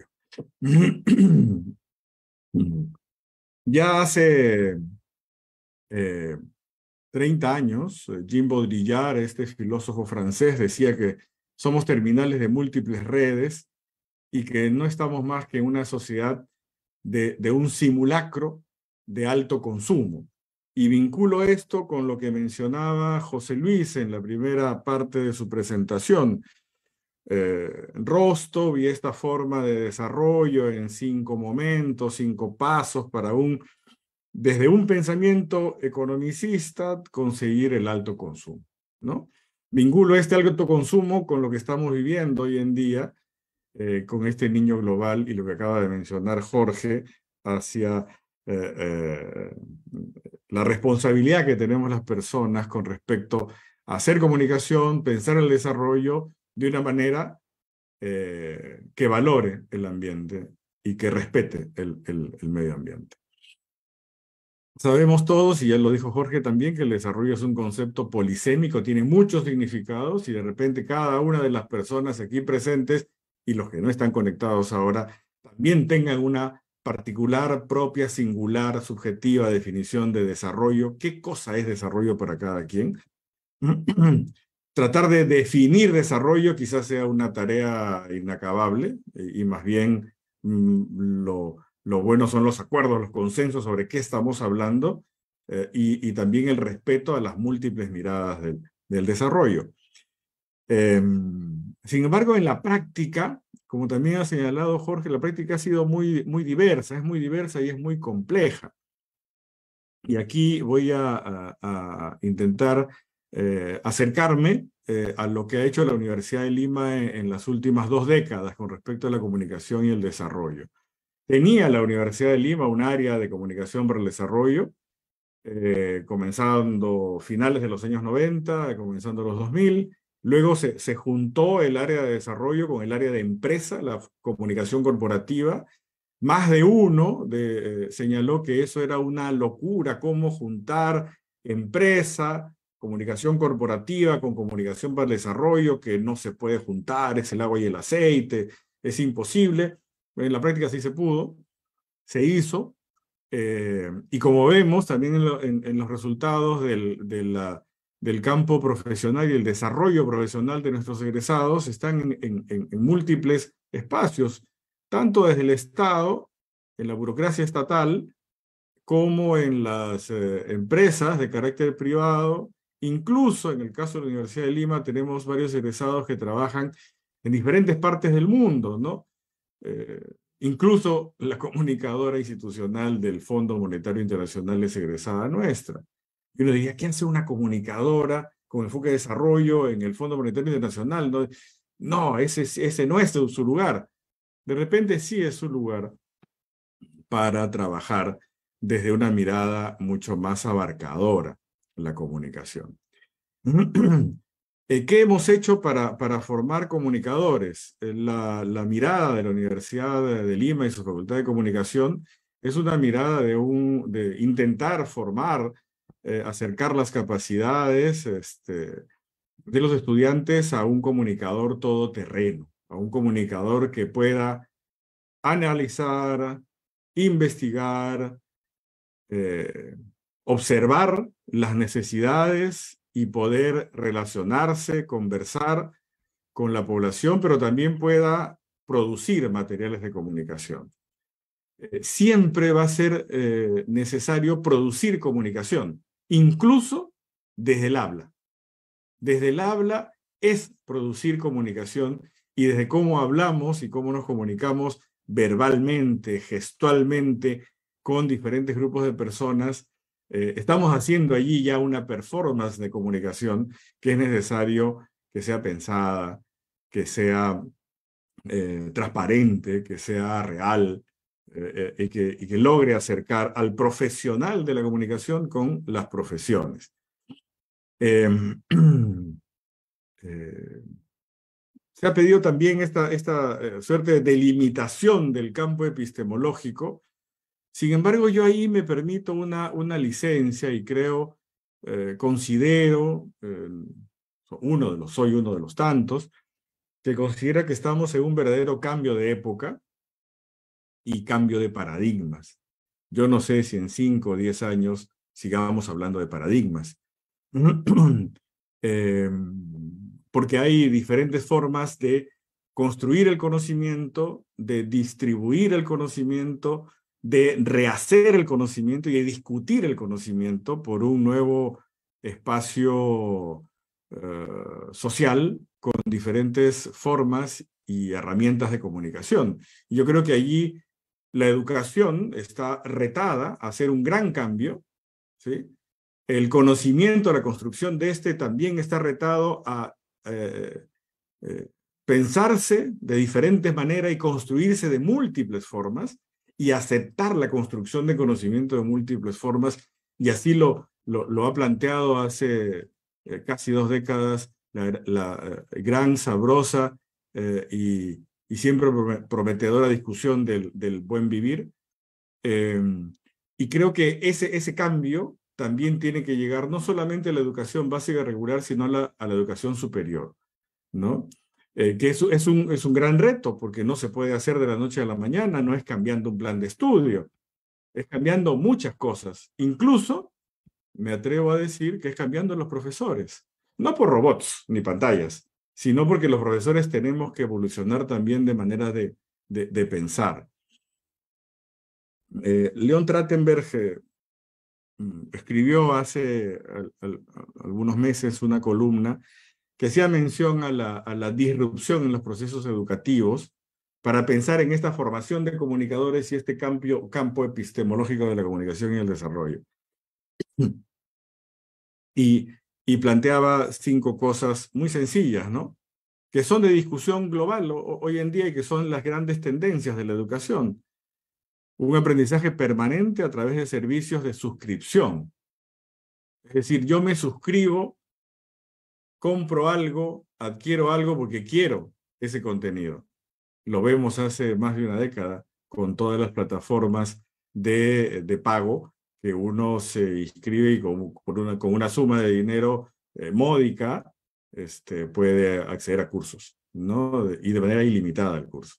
Speaker 4: Ya hace eh, treinta años, Jean Baudrillard, este filósofo francés, decía que somos terminales de múltiples redes y que no estamos más que en una sociedad de, de un simulacro de alto consumo. Y vinculo esto con lo que mencionaba José Luis en la primera parte de su presentación. Eh, Rostov y esta forma de desarrollo en cinco momentos, cinco pasos para un, desde un pensamiento economicista, conseguir el alto consumo, ¿no? Vinculo este alto consumo con lo que estamos viviendo hoy en día, eh, con este niño global y lo que acaba de mencionar Jorge, hacia eh, eh, la responsabilidad que tenemos las personas con respecto a hacer comunicación, pensar el desarrollo de una manera eh, que valore el ambiente y que respete el, el, el medio ambiente. Sabemos todos, y ya lo dijo Jorge también, que el desarrollo es un concepto polisémico, tiene muchos significados y de repente cada una de las personas aquí presentes y los que no están conectados ahora también tengan una particular, propia, singular, subjetiva definición de desarrollo. ¿Qué cosa es desarrollo para cada quien? Tratar de definir desarrollo quizás sea una tarea inacabable y más bien mmm, lo, lo bueno son los acuerdos, los consensos sobre qué estamos hablando eh, y, y también el respeto a las múltiples miradas del, del desarrollo. Eh, sin embargo, en la práctica, como también ha señalado Jorge, la práctica ha sido muy, muy diversa, es muy diversa y es muy compleja. Y aquí voy a, a, a intentar eh, acercarme eh, a lo que ha hecho la Universidad de Lima en, en las últimas dos décadas con respecto a la comunicación y el desarrollo. Tenía la Universidad de Lima un área de comunicación para el desarrollo, eh, comenzando finales de los años noventa, comenzando los dos mil. Luego se, se juntó el área de desarrollo con el área de empresa, la comunicación corporativa. Más de uno de, eh, señaló que eso era una locura, cómo juntar empresa, comunicación corporativa con comunicación para el desarrollo, que no se puede juntar, es el agua y el aceite, es imposible. En la práctica sí se pudo, se hizo, eh, y como vemos también en, lo, en, en los resultados del, de la, del campo profesional y el desarrollo profesional de nuestros egresados, están en, en, en, en múltiples espacios, tanto desde el Estado, en la burocracia estatal, como en las eh, empresas de carácter privado. Incluso en el caso de la Universidad de Lima tenemos varios egresados que trabajan en diferentes partes del mundo, ¿no? Eh, incluso la comunicadora institucional del Fondo Monetario Internacional es egresada nuestra. Yo le diría, ¿qué hace una comunicadora con enfoque de desarrollo en el Fondo Monetario Internacional? No, no ese, ese no es su lugar. De repente sí es su lugar para trabajar desde una mirada mucho más abarcadora en la comunicación. ¿Qué hemos hecho para, para formar comunicadores? La, la mirada de la Universidad de Lima y su Facultad de Comunicación es una mirada de, un, de intentar formar, eh, acercar las capacidades este, de los estudiantes a un comunicador todoterreno, a un comunicador que pueda analizar, investigar, eh, observar las necesidades y poder relacionarse, conversar con la población, pero también pueda producir materiales de comunicación. Eh, siempre va a ser eh, necesario producir comunicación, incluso desde el habla. Desde el habla es producir comunicación y desde cómo hablamos y cómo nos comunicamos verbalmente, gestualmente, con diferentes grupos de personas, eh, estamos haciendo allí ya una performance de comunicación que es necesario que sea pensada, que sea eh, transparente, que sea real eh, eh, y, que, y que logre acercar al profesional de la comunicación con las profesiones. Eh, eh, se ha pedido también esta, esta eh, suerte de delimitación del campo epistemológico. Sin embargo, yo ahí me permito una, una licencia y creo, eh, considero, eh, uno de los, soy uno de los tantos, que considera que estamos en un verdadero cambio de época y cambio de paradigmas. Yo no sé si en cinco o diez años sigamos hablando de paradigmas. eh, porque hay diferentes formas de construir el conocimiento, de distribuir el conocimiento, de rehacer el conocimiento y de discutir el conocimiento por un nuevo espacio eh, social con diferentes formas y herramientas de comunicación. Y yo creo que allí la educación está retada a hacer un gran cambio, ¿sí? El conocimiento, la construcción de este también está retado a eh, eh, pensarse de diferentes maneras y construirse de múltiples formas y aceptar la construcción de conocimiento de múltiples formas. Y así lo, lo, lo ha planteado hace eh, casi dos décadas la, la eh, gran, sabrosa eh, y, y siempre prometedora discusión del, del buen vivir. Eh, y creo que ese, ese cambio también tiene que llegar no solamente a la educación básica regular, sino a la, a la educación superior, ¿no? Eh, que es, es, un, es un gran reto, porque no se puede hacer de la noche a la mañana, no es cambiando un plan de estudio, es cambiando muchas cosas. Incluso, me atrevo a decir que es cambiando los profesores, no por robots ni pantallas, sino porque los profesores tenemos que evolucionar también de manera de, de, de pensar. Eh, Leon Trachtenberg eh, escribió hace al, al, algunos meses una columna que hacía mención a la, a la disrupción en los procesos educativos para pensar en esta formación de comunicadores y este cambio, campo epistemológico de la comunicación y el desarrollo. Y, y planteaba cinco cosas muy sencillas, ¿no? Que son de discusión global o, hoy en día y que son las grandes tendencias de la educación. Un aprendizaje permanente a través de servicios de suscripción. Es decir, yo me suscribo, compro algo, adquiero algo porque quiero ese contenido. Lo vemos hace más de una década con todas las plataformas de, de pago que uno se inscribe y con, con, una, con una suma de dinero eh, módica este, puede acceder a cursos, ¿no? Y de manera ilimitada al curso.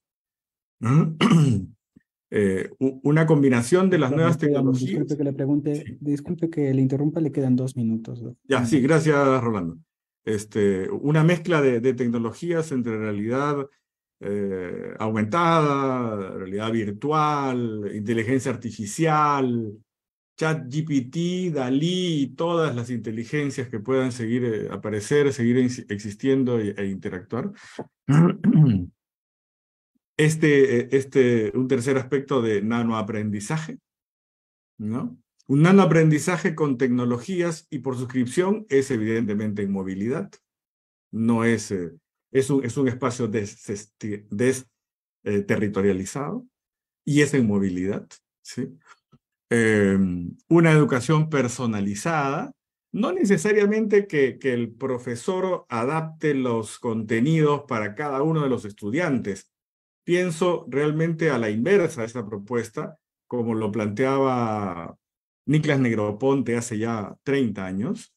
Speaker 4: Eh, una combinación de las
Speaker 1: Doctor,
Speaker 4: nuevas
Speaker 1: le quedan,
Speaker 4: tecnologías.
Speaker 1: disculpe que le pregunte,
Speaker 4: Sí.
Speaker 1: disculpe que le interrumpa, le quedan dos minutos. Doctor.
Speaker 4: Ya, sí, gracias, Rolando. Este, una mezcla de, de tecnologías entre realidad eh, aumentada, realidad virtual, inteligencia artificial, ChatGPT, Dalí y todas las inteligencias que puedan seguir eh, aparecer, seguir existiendo e, e interactuar. Este, este, un tercer aspecto de nanoaprendizaje, ¿no? Un nanoaprendizaje con tecnologías y por suscripción es evidentemente en movilidad. No es, eh, es, un, es un espacio desterritorializado des, eh, y es en movilidad, ¿sí? Eh, una educación personalizada, no necesariamente que, que el profesor adapte los contenidos para cada uno de los estudiantes. Pienso realmente a la inversa de esta propuesta, como lo planteaba Niklas Negroponte hace ya treinta años,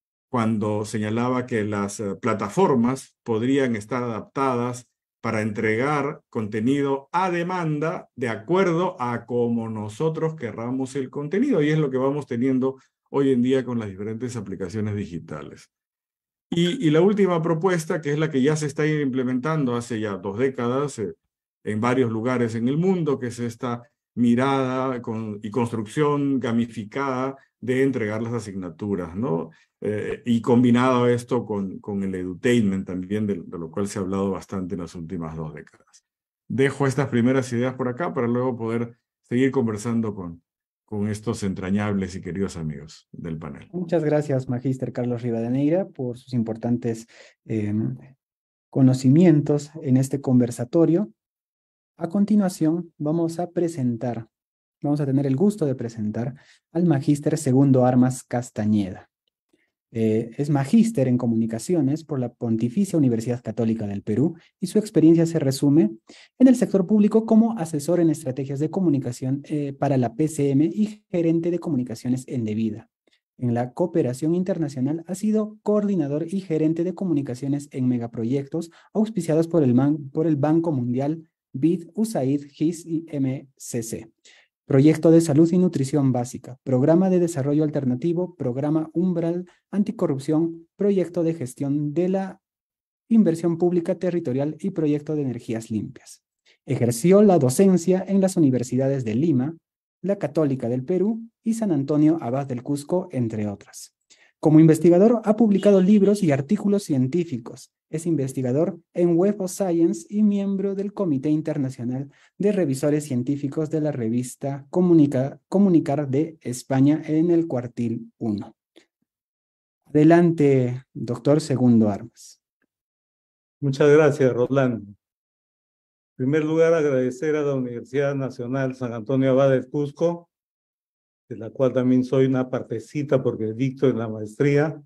Speaker 4: cuando señalaba que las eh, plataformas podrían estar adaptadas para entregar contenido a demanda de acuerdo a cómo nosotros querramos el contenido, y es lo que vamos teniendo hoy en día con las diferentes aplicaciones digitales. Y, y la última propuesta, que es la que ya se está implementando hace ya dos décadas eh, en varios lugares en el mundo, que es esta mirada con, y construcción gamificada de entregar las asignaturas, ¿no? Eh, y combinado esto con, con el edutainment también, de, de lo cual se ha hablado bastante en las últimas dos décadas. Dejo estas primeras ideas por acá para luego poder seguir conversando con, con estos entrañables y queridos amigos del panel.
Speaker 1: Muchas gracias, Magíster Carlos Rivadeneira, por sus importantes eh, conocimientos en este conversatorio. A continuación, vamos a presentar, vamos a tener el gusto de presentar al Magíster Segundo Armas Castañeda. Eh, es magíster en comunicaciones por la Pontificia Universidad Católica del Perú y su experiencia se resume en el sector público como asesor en estrategias de comunicación eh, para la P C M y gerente de comunicaciones en Devida. En la cooperación internacional ha sido coordinador y gerente de comunicaciones en megaproyectos auspiciados por el, Man, por el Banco Mundial, B I D, U S A I D, G I S y M C C. Proyecto de Salud y Nutrición Básica, Programa de Desarrollo Alternativo, Programa Umbral Anticorrupción, Proyecto de Gestión de la Inversión Pública Territorial y Proyecto de Energías Limpias. Ejerció la docencia en las universidades de Lima, la Católica del Perú y San Antonio Abad del Cusco, entre otras. Como investigador, ha publicado libros y artículos científicos. Es investigador en Web of Science y miembro del Comité Internacional de Revisores Científicos de la revista Comunica, Comunicar de España en el cuartil uno. Adelante, doctor Segundo Armas.
Speaker 5: Muchas gracias, Rolando. En primer lugar, agradecer a la Universidad Nacional San Antonio Abad del Cusco, de la cual también soy una partecita porque dicto en la maestría,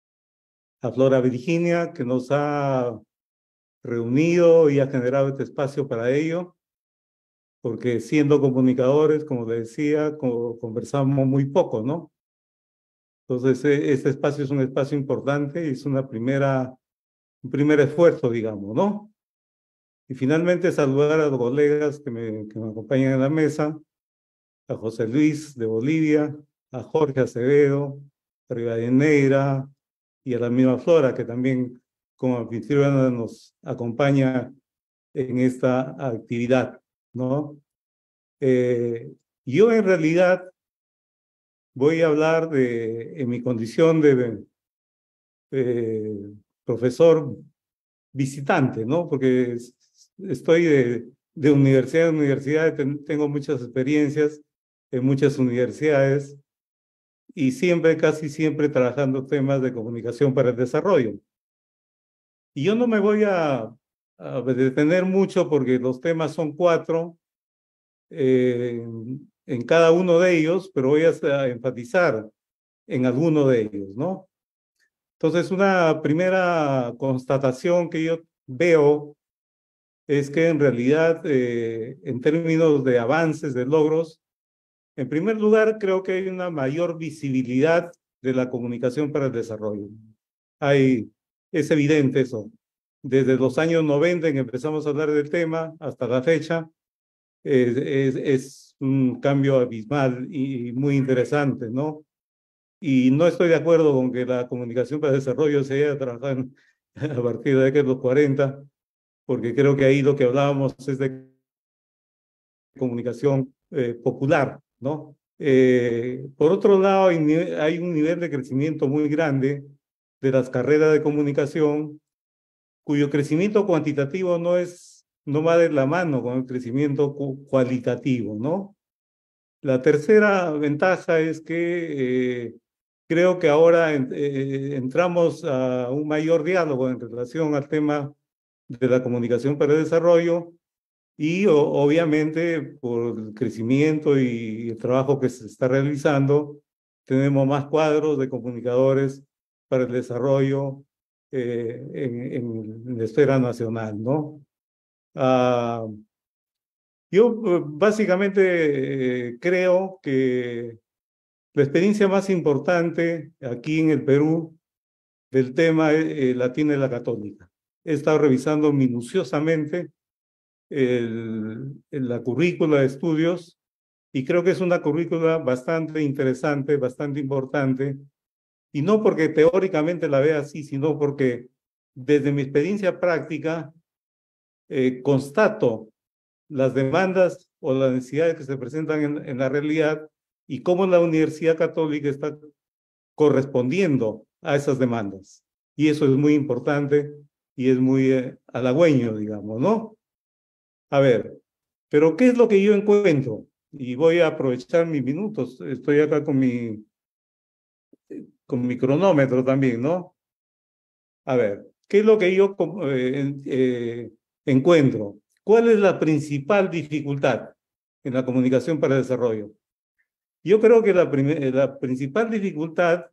Speaker 5: a Flora Virginia, que nos ha reunido y ha generado este espacio para ello, porque siendo comunicadores, como le decía, como conversamos muy poco, ¿no? Entonces, este espacio es un espacio importante y es una primera, un primer esfuerzo, digamos, ¿no? Y finalmente saludar a los colegas que me, que me acompañan en la mesa, a José Luis de Bolivia, a Jorge Acevedo, a Rivadeneira y a la misma Flora, que también como anfitriona nos acompaña en esta actividad, ¿no? Eh, yo en realidad voy a hablar de, en mi condición de eh, profesor visitante, ¿no? Porque estoy de, de universidad en universidad, tengo muchas experiencias en muchas universidades y siempre, casi siempre trabajando temas de comunicación para el desarrollo. Y yo no me voy a, a detener mucho porque los temas son cuatro eh, en cada uno de ellos, pero voy a enfatizar en alguno de ellos, ¿no? Entonces, una primera constatación que yo veo es que en realidad, eh, en términos de avances, de logros, en primer lugar, creo que hay una mayor visibilidad de la comunicación para el desarrollo. Hay, es evidente eso. Desde los años noventa en que empezamos a hablar del tema hasta la fecha, es, es, es un cambio abismal y muy interesante, ¿no? Y no estoy de acuerdo con que la comunicación para el desarrollo se haya trabajado a partir de los cuarenta, porque creo que ahí lo que hablábamos es de comunicación eh, popular, ¿no? Eh, por otro lado, hay, hay un nivel de crecimiento muy grande de las carreras de comunicación, cuyo crecimiento cuantitativo no es, no va de la mano con el crecimiento cu cualitativo, ¿no? La tercera ventaja es que eh, creo que ahora en, eh, entramos a un mayor diálogo en relación al tema de la comunicación para el desarrollo y o, obviamente por el crecimiento y el trabajo que se está realizando, tenemos más cuadros de comunicadores para el desarrollo eh, en, en la esfera nacional, ¿no? Ah, yo eh, básicamente eh, creo que la experiencia más importante aquí en el Perú del tema eh, la tiene la Católica. He estado revisando minuciosamente el, la currícula de estudios y creo que es una currícula bastante interesante, bastante importante, y no porque teóricamente la vea así, sino porque desde mi experiencia práctica eh, constato las demandas o las necesidades que se presentan en, en la realidad y cómo la Universidad Católica está correspondiendo a esas demandas. Y eso es muy importante y es muy eh, halagüeño, digamos, ¿no? A ver, pero ¿qué es lo que yo encuentro? Y voy a aprovechar mis minutos. Estoy acá con mi, con mi cronómetro también, ¿no? A ver, ¿qué es lo que yo eh, eh, encuentro? ¿Cuál es la principal dificultad en la comunicación para el desarrollo? Yo creo que la, la principal dificultad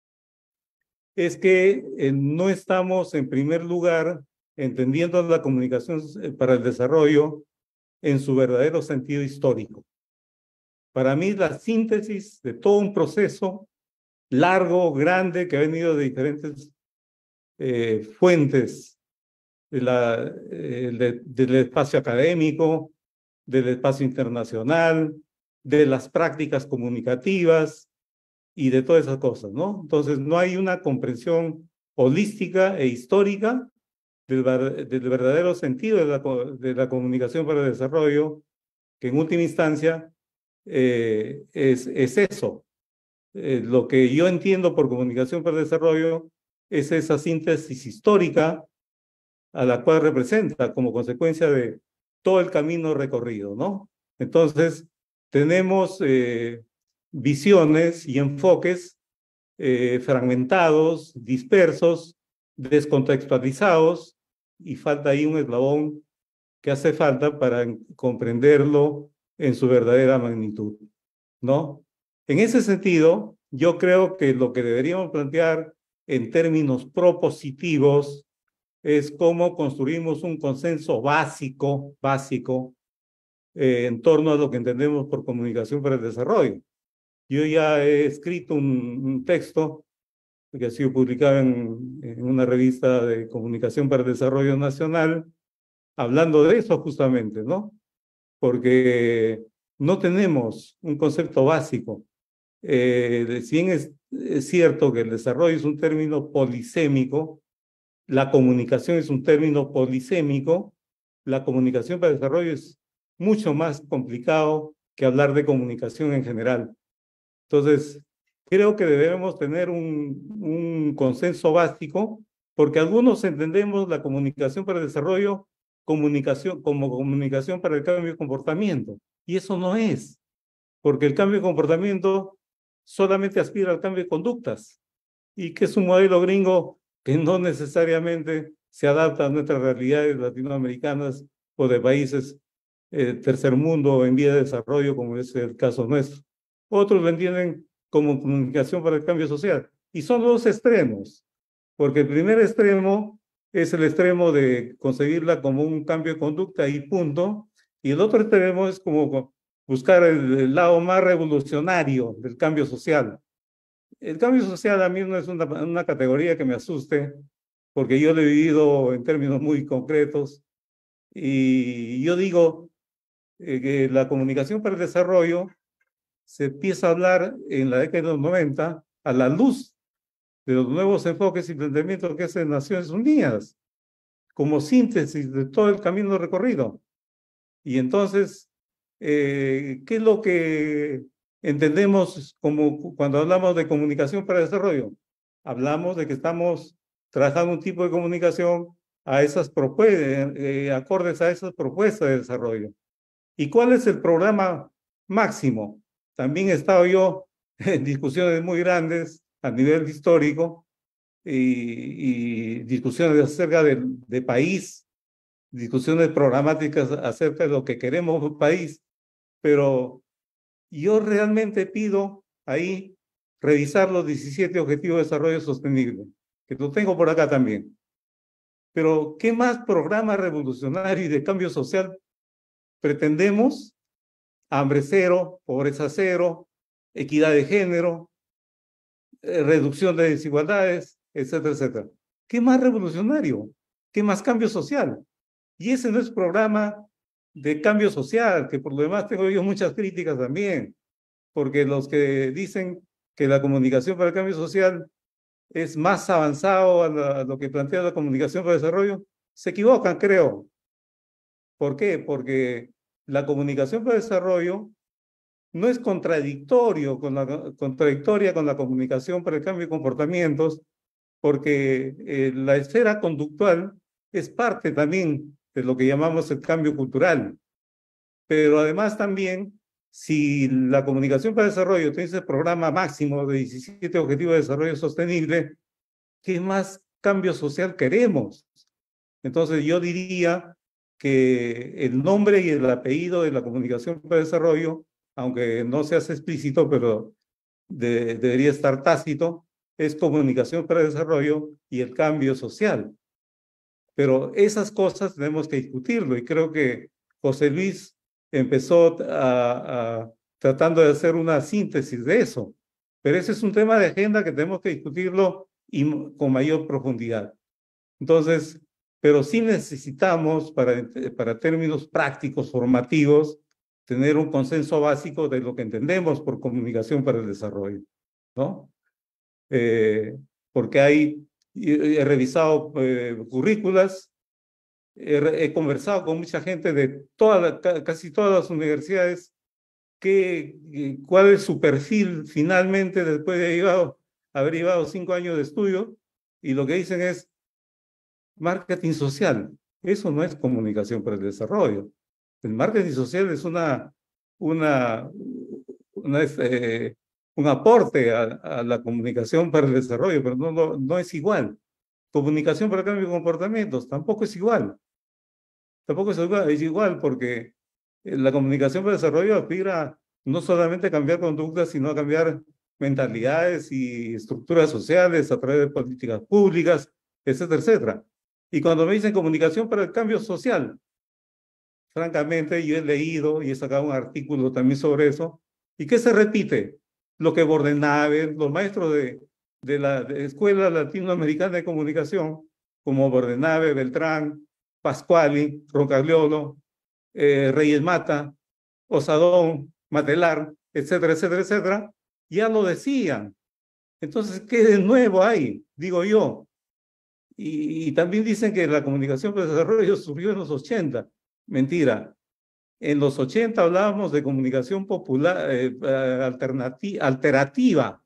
Speaker 5: es que eh, no estamos en primer lugar entendiendo la comunicación para el desarrollo en su verdadero sentido histórico. Para mí, la síntesis de todo un proceso largo, grande, que ha venido de diferentes eh, fuentes de la, eh, de, del espacio académico, del espacio internacional, de las prácticas comunicativas y de todas esas cosas, ¿no? Entonces, no hay una comprensión holística e histórica del, del verdadero sentido de la, de la comunicación para el desarrollo, que en última instancia eh, es, es eso. Eh, lo que yo entiendo por comunicación para el desarrollo es esa síntesis histórica a la cual representa como consecuencia de todo el camino recorrido, ¿no? Entonces, tenemos eh, visiones y enfoques eh, fragmentados, dispersos, descontextualizados, y falta ahí un eslabón que hace falta para comprenderlo en su verdadera magnitud, ¿no? En ese sentido, yo creo que lo que deberíamos plantear en términos propositivos es cómo construimos un consenso básico, básico, eh, en torno a lo que entendemos por comunicación para el desarrollo. Yo ya he escrito un, un texto que ha sido publicado en, en una revista de comunicación para el desarrollo nacional, hablando de eso justamente, ¿no? Porque no tenemos un concepto básico. Eh, si bien es, es cierto que el desarrollo es un término polisémico, la comunicación es un término polisémico, la comunicación para el desarrollo es mucho más complicado que hablar de comunicación en general. Entonces, creo que debemos tener un, un consenso básico, porque algunos entendemos la comunicación para el desarrollo comunicación, como comunicación para el cambio de comportamiento, y eso no es, porque el cambio de comportamiento solamente aspira al cambio de conductas, y que es un modelo gringo que no necesariamente se adapta a nuestras realidades latinoamericanas o de países eh, tercer mundo en vía de desarrollo, como es el caso nuestro. Otros lo entienden como comunicación para el cambio social. Y son dos extremos, porque el primer extremo es el extremo de concebirla como un cambio de conducta y punto, y el otro extremo es como buscar el, el lado más revolucionario del cambio social. El cambio social a mí no es una, una categoría que me asuste, porque yo lo he vivido en términos muy concretos, y yo digo eh, que la comunicación para el desarrollo se empieza a hablar en la década de los noventa a la luz de los nuevos enfoques y planteamientos que hacen Naciones Unidas, como síntesis de todo el camino recorrido. Y entonces, eh, ¿qué es lo que entendemos como cuando hablamos de comunicación para el desarrollo? Hablamos de que estamos trabajando un tipo de comunicación a esas propuestas, eh, acordes a esas propuestas de desarrollo. ¿Y cuál es el programa máximo? también he estado yo en discusiones muy grandes a nivel histórico y, y discusiones acerca de, de país, discusiones programáticas acerca de lo que queremos un país, pero yo realmente pido ahí revisar los diecisiete Objetivos de Desarrollo Sostenible, que lo tengo por acá también. Pero, ¿qué más programa revolucionario y de cambio social pretendemos? Hambre cero, pobreza cero, equidad de género, eh, reducción de desigualdades, etcétera, etcétera. ¿Qué más revolucionario? ¿Qué más cambio social? Y ese no es programa de cambio social, que por lo demás tengo yo muchas críticas también, porque los que dicen que la comunicación para el cambio social es más avanzado a, la, a lo que plantea la comunicación para el desarrollo, se equivocan, creo. ¿Por qué? Porque la comunicación para el desarrollo no es contradictorio con la, contradictoria con la comunicación para el cambio de comportamientos, porque eh, la esfera conductual es parte también de lo que llamamos el cambio cultural. Pero además también, si la comunicación para el desarrollo tiene ese programa máximo de diecisiete Objetivos de Desarrollo Sostenible, ¿qué más cambio social queremos? Entonces yo diría que el nombre y el apellido de la comunicación para el desarrollo, aunque no se hace explícito, pero de, debería estar tácito, es comunicación para el desarrollo y el cambio social. Pero esas cosas tenemos que discutirlo y creo que José Luis empezó a, a, tratando de hacer una síntesis de eso. Pero ese es un tema de agenda que tenemos que discutirlo y, con mayor profundidad. Entonces, pero sí necesitamos, para, para términos prácticos, formativos, tener un consenso básico de lo que entendemos por comunicación para el desarrollo, ¿no? Eh, porque hay, he revisado eh, currículas, he, he conversado con mucha gente de toda la, casi todas las universidades, que, cuál es su perfil finalmente después de llevado, haber llevado cinco años de estudio, y lo que dicen es marketing social. Eso no es comunicación para el desarrollo. El marketing social es una, una, una eh, un aporte a, a la comunicación para el desarrollo, pero no, no, no es igual. Comunicación para el cambio de comportamientos tampoco es igual. Tampoco es igual, es igual porque la comunicación para el desarrollo aspira no solamente a cambiar conductas, sino a cambiar mentalidades y estructuras sociales a través de políticas públicas, etcétera, etcétera. Y cuando me dicen comunicación para el cambio social, francamente yo he leído y he sacado un artículo también sobre eso. ¿Y qué se repite? Lo que Bordenave, los maestros de, de la de Escuela Latinoamericana de Comunicación, como Bordenave, Beltrán, Pascuali, Roncagliolo, eh, Reyes Mata, Osadón, Matelar, etcétera, etcétera, etcétera, ya lo decían. Entonces, ¿qué de nuevo hay? Digo yo. Y, y también dicen que la comunicación para el desarrollo surgió en los ochenta. Mentira. En los ochenta hablábamos de comunicación popular, eh, alternati- alterativa,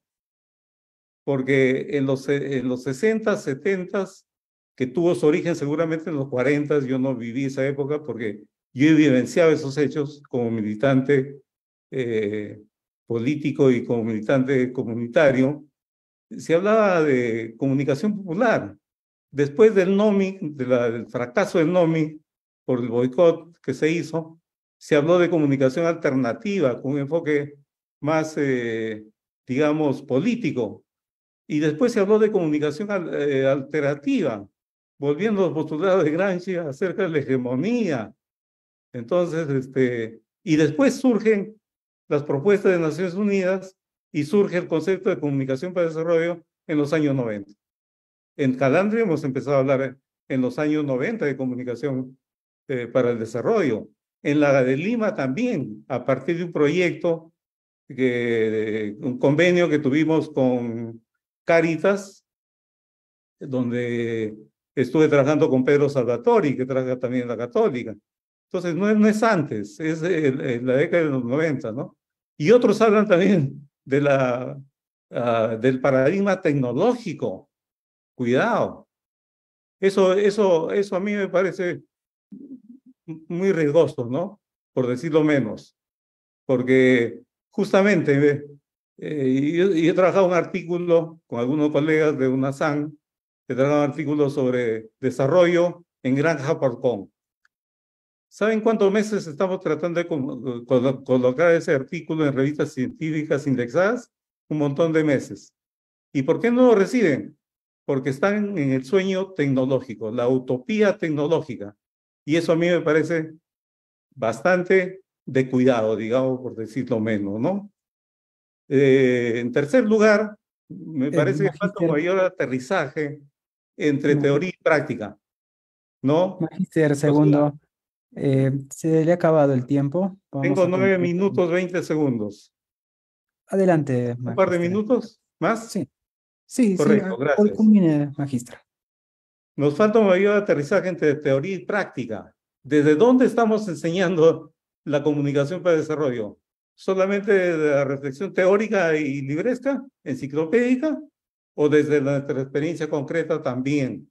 Speaker 5: porque en los, en los sesenta, setenta, que tuvo su origen seguramente en los cuarenta, yo no viví esa época porque yo he vivenciado esos hechos como militante eh, político y como militante comunitario. Se hablaba de comunicación popular. Después del NOMI, de la, del fracaso del NOMI, por el boicot que se hizo, se habló de comunicación alternativa, con un enfoque más, eh, digamos, político. Y después se habló de comunicación eh, alternativa, volviendo a los postulados de Gramsci acerca de la hegemonía. Entonces, este, y después surgen las propuestas de Naciones Unidas y surge el concepto de comunicación para el desarrollo en los años noventa. En Calandria hemos empezado a hablar en los años noventa de comunicación eh, para el desarrollo. En la de Lima también, a partir de un proyecto, que, un convenio que tuvimos con Cáritas, donde estuve trabajando con Pedro Salvatori, que trabaja también en la Católica. Entonces, no es, no es antes, es en, en la década de los noventa, ¿no? Y otros hablan también de la, uh, del paradigma tecnológico. Cuidado. Eso, eso, eso a mí me parece muy riesgoso, ¿no? Por decirlo menos. Porque justamente, eh, yo, yo he trabajado un artículo con algunos colegas de UNASAN, he trabajado un artículo sobre desarrollo en granja por con. ¿Saben cuántos meses estamos tratando de colo colo colocar ese artículo en revistas científicas indexadas? Un montón de meses. ¿Y por qué no lo reciben? Porque están en el sueño tecnológico, la utopía tecnológica. Y eso a mí me parece bastante de cuidado, digamos, por decirlo menos, ¿no? Eh, en tercer lugar, me parece
Speaker 1: Eh,
Speaker 5: que falta un
Speaker 1: magíster,
Speaker 5: mayor aterrizaje entre
Speaker 1: magi-
Speaker 5: teoría y práctica, ¿no?
Speaker 1: magíster
Speaker 5: O sea,
Speaker 1: segundo, eh, se le ha acabado el tiempo. Vamos
Speaker 5: tengo
Speaker 1: a
Speaker 5: nueve
Speaker 1: concluir.
Speaker 5: minutos, veinte segundos.
Speaker 1: Adelante,
Speaker 5: ¿Un par de
Speaker 1: magíster.
Speaker 5: minutos más?
Speaker 1: Sí, sí, sí,
Speaker 5: Correcto,
Speaker 1: ah,
Speaker 5: gracias.
Speaker 1: culmine, magíster.
Speaker 5: Nos falta un mayor aterrizaje entre teoría y práctica. ¿Desde dónde estamos enseñando la comunicación para el desarrollo? ¿Solamente de la reflexión teórica y libresca, enciclopédica? ¿O desde nuestra experiencia concreta también?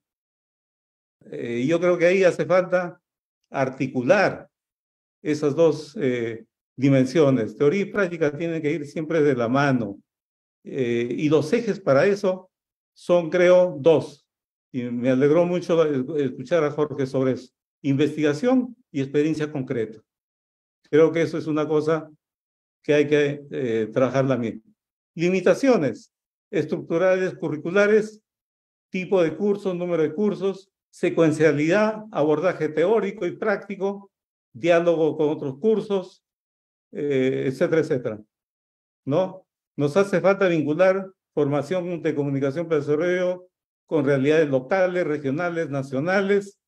Speaker 5: Eh, yo creo que ahí hace falta articular esas dos eh, dimensiones. Teoría y práctica tienen que ir siempre de la mano. Eh, y los ejes para eso son, creo, dos. Y me alegró mucho escuchar a Jorge sobre eso. Investigación y experiencia concreta. Creo que eso es una cosa que hay que eh, trabajar también. Limitaciones estructurales, curriculares, tipo de cursos, número de cursos, secuencialidad, abordaje teórico y práctico, diálogo con otros cursos, eh, etcétera, etcétera. ¿No? Nos hace falta vincular formación de comunicación para el desarrollo con realidades locales, regionales, nacionales,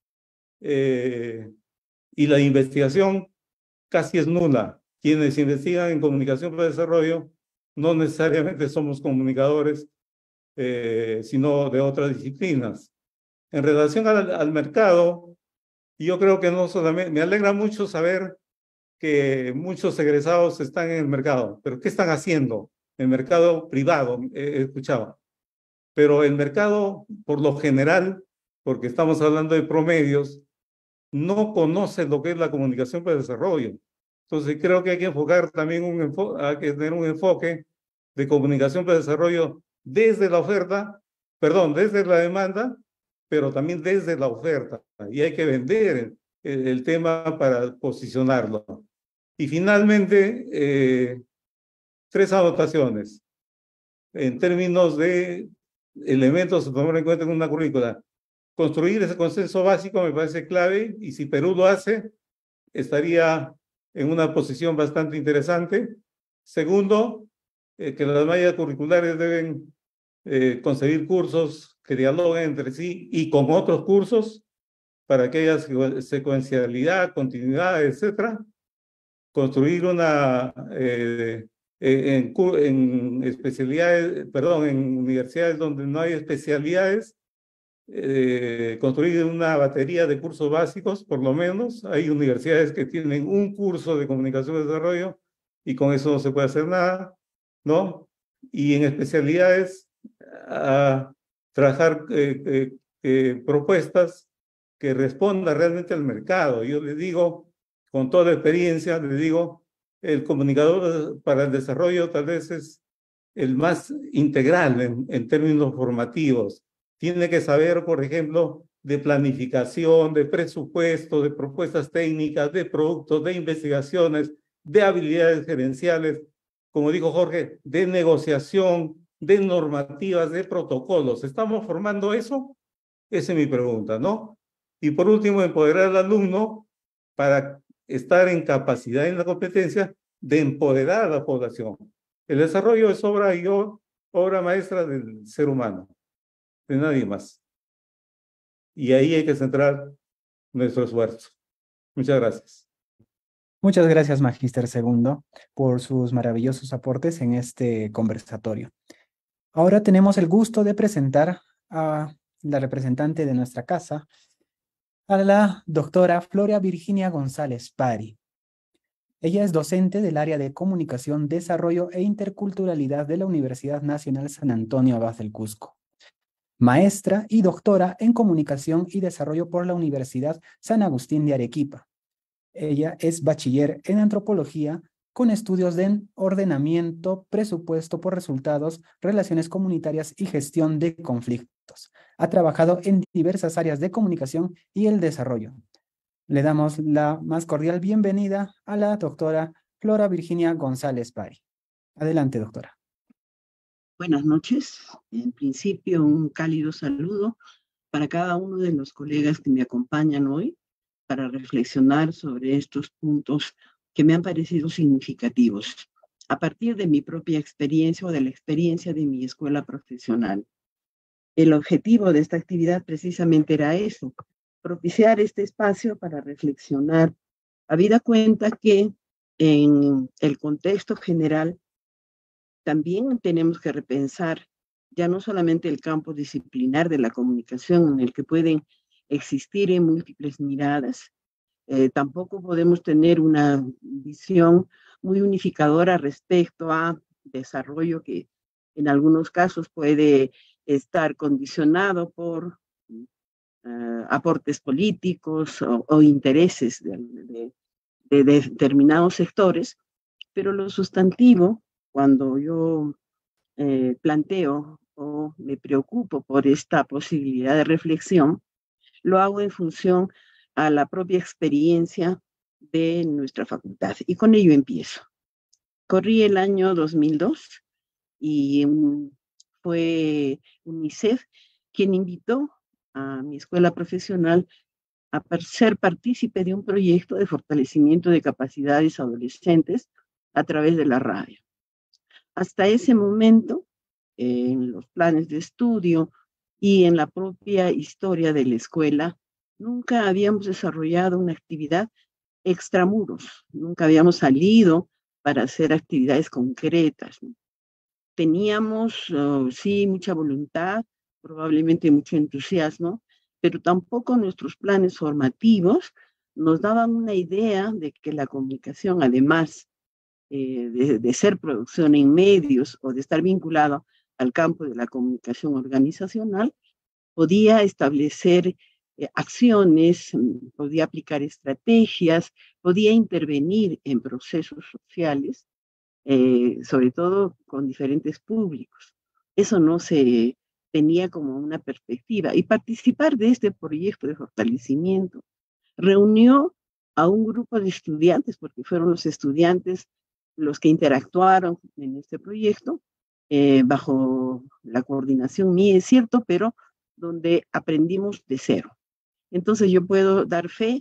Speaker 5: eh, y la investigación casi es nula. Quienes investigan en comunicación para el desarrollo no necesariamente somos comunicadores, eh, sino de otras disciplinas. En relación al, al mercado, yo creo que no solamente, me alegra mucho saber que muchos egresados están en el mercado, pero ¿qué están haciendo? El mercado privado, he escuchado. Pero el mercado, por lo general, porque estamos hablando de promedios, no conoce lo que es la comunicación para el desarrollo. Entonces creo que hay que enfocar también un enfoque, hay que tener un enfoque de comunicación para el desarrollo desde la oferta, perdón, desde la demanda, pero también desde la oferta. Y hay que vender el, el tema para posicionarlo. Y finalmente, eh, tres anotaciones en términos de elementos a tomar en cuenta en una currícula. Construir ese consenso básico me parece clave y si Perú lo hace, estaría en una posición bastante interesante. Segundo, eh, que las mallas curriculares deben eh, concebir cursos que dialoguen entre sí y con otros cursos para que haya secuencialidad, continuidad, etcétera. Construir una, eh, en, en especialidades, perdón, en universidades donde no hay especialidades, eh, construir una batería de cursos básicos, por lo menos. Hay universidades que tienen un curso de comunicación y desarrollo y con eso no se puede hacer nada, ¿no? Y en especialidades, a trabajar eh, eh, eh, propuestas que respondan realmente al mercado. Yo les digo, con toda la experiencia, les digo, el comunicador para el desarrollo tal vez es el más integral en, en términos formativos. Tiene que saber, por ejemplo, de planificación, de presupuesto, de propuestas técnicas, de productos, de investigaciones, de habilidades gerenciales, como dijo Jorge, de negociación, de normativas, de protocolos. ¿Estamos formando eso? Esa es mi pregunta, ¿no? Y por último, empoderar al alumno para estar en capacidad y en la competencia de empoderar a la población. El desarrollo es obra, y yo, obra maestra del ser humano, de nadie más. Y ahí hay que centrar nuestro esfuerzo. Muchas gracias.
Speaker 1: Muchas gracias, magíster segundo, por sus maravillosos aportes en este conversatorio. Ahora tenemos el gusto de presentar a la representante de nuestra casa, a la doctora Floria Virginia González Pari. Ella es docente del área de Comunicación, Desarrollo e Interculturalidad de la Universidad Nacional San Antonio Abad del Cusco. Maestra y doctora en Comunicación y Desarrollo por la Universidad San Agustín de Arequipa. Ella es bachiller en Antropología con estudios de ordenamiento, presupuesto por resultados, relaciones comunitarias y gestión de conflictos. Ha trabajado en diversas áreas de comunicación y el desarrollo. Le damos la más cordial bienvenida a la doctora Flora Virginia González Pari. Adelante, doctora.
Speaker 6: Buenas noches. En principio, un cálido saludo para cada uno de los colegas que me acompañan hoy para reflexionar sobre estos puntos que me han parecido significativos a partir de mi propia experiencia o de la experiencia de mi escuela profesional. El objetivo de esta actividad precisamente era eso, propiciar este espacio para reflexionar, habida cuenta que en el contexto general también tenemos que repensar ya no solamente el campo disciplinar de la comunicación en el que pueden existir en múltiples miradas, eh, tampoco podemos tener una visión muy unificadora respecto a desarrollo que en algunos casos puede estar condicionado por uh, aportes políticos o, o intereses de, de, de determinados sectores, pero lo sustantivo, cuando yo eh, planteo o me preocupo por esta posibilidad de reflexión, lo hago en función a la propia experiencia de nuestra facultad. Y con ello empiezo. Corrí el año dos mil dos y um, fue UNICEF quien invitó a mi escuela profesional a ser partícipe de un proyecto de fortalecimiento de capacidades adolescentes a través de la radio. Hasta ese momento, eh, en los planes de estudio y en la propia historia de la escuela, nunca habíamos desarrollado una actividad extramuros, nunca habíamos salido para hacer actividades concretas, ¿no? Teníamos, uh, sí, mucha voluntad, probablemente mucho entusiasmo, pero tampoco nuestros planes formativos nos daban una idea de que la comunicación, además eh, de, de ser producción en medios o de estar vinculado al campo de la comunicación organizacional, podía establecer eh, acciones, podía aplicar estrategias, podía intervenir en procesos sociales, eh, sobre todo con diferentes públicos. Eso no se tenía como una perspectiva. Y participar de este proyecto de fortalecimiento reunió a un grupo de estudiantes, porque fueron los estudiantes los que interactuaron en este proyecto, eh, bajo la coordinación mía, es cierto, pero donde aprendimos de cero. Entonces yo puedo dar fe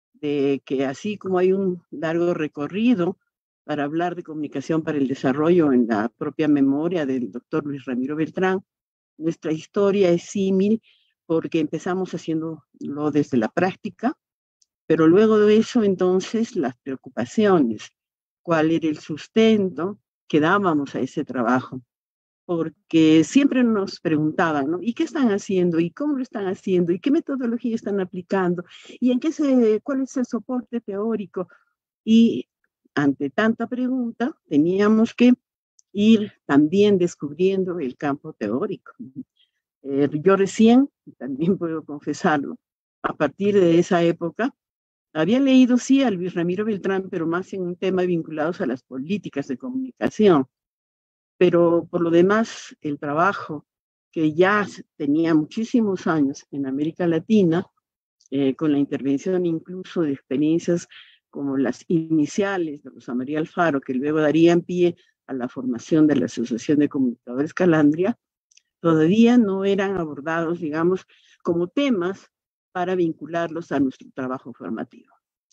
Speaker 6: de que así como hay un largo recorrido para hablar de comunicación para el desarrollo en la propia memoria del doctor Luis Ramiro Beltrán, nuestra historia es símil porque empezamos haciéndolo desde la práctica, pero luego de eso entonces las preocupaciones, cuál era el sustento que dábamos a ese trabajo, porque siempre nos preguntaban, ¿no? ¿Y qué están haciendo? ¿Y cómo lo están haciendo? ¿Y qué metodología están aplicando? ¿Y en qué se, cuál es el soporte teórico? Y ante tanta pregunta, teníamos que ir también descubriendo el campo teórico. Eh, yo recién, también puedo confesarlo, a partir de esa época, había leído, sí, a Luis Ramiro Beltrán, pero más en un tema vinculados a las políticas de comunicación. Pero por lo demás, el trabajo que ya tenía muchísimos años en América Latina, eh, con la intervención incluso de experiencias como las iniciales de Rosa María Alfaro, que luego darían pie a la formación de la Asociación de Comunicadores Calandria, todavía no eran abordados, digamos, como temas para vincularlos a nuestro trabajo formativo.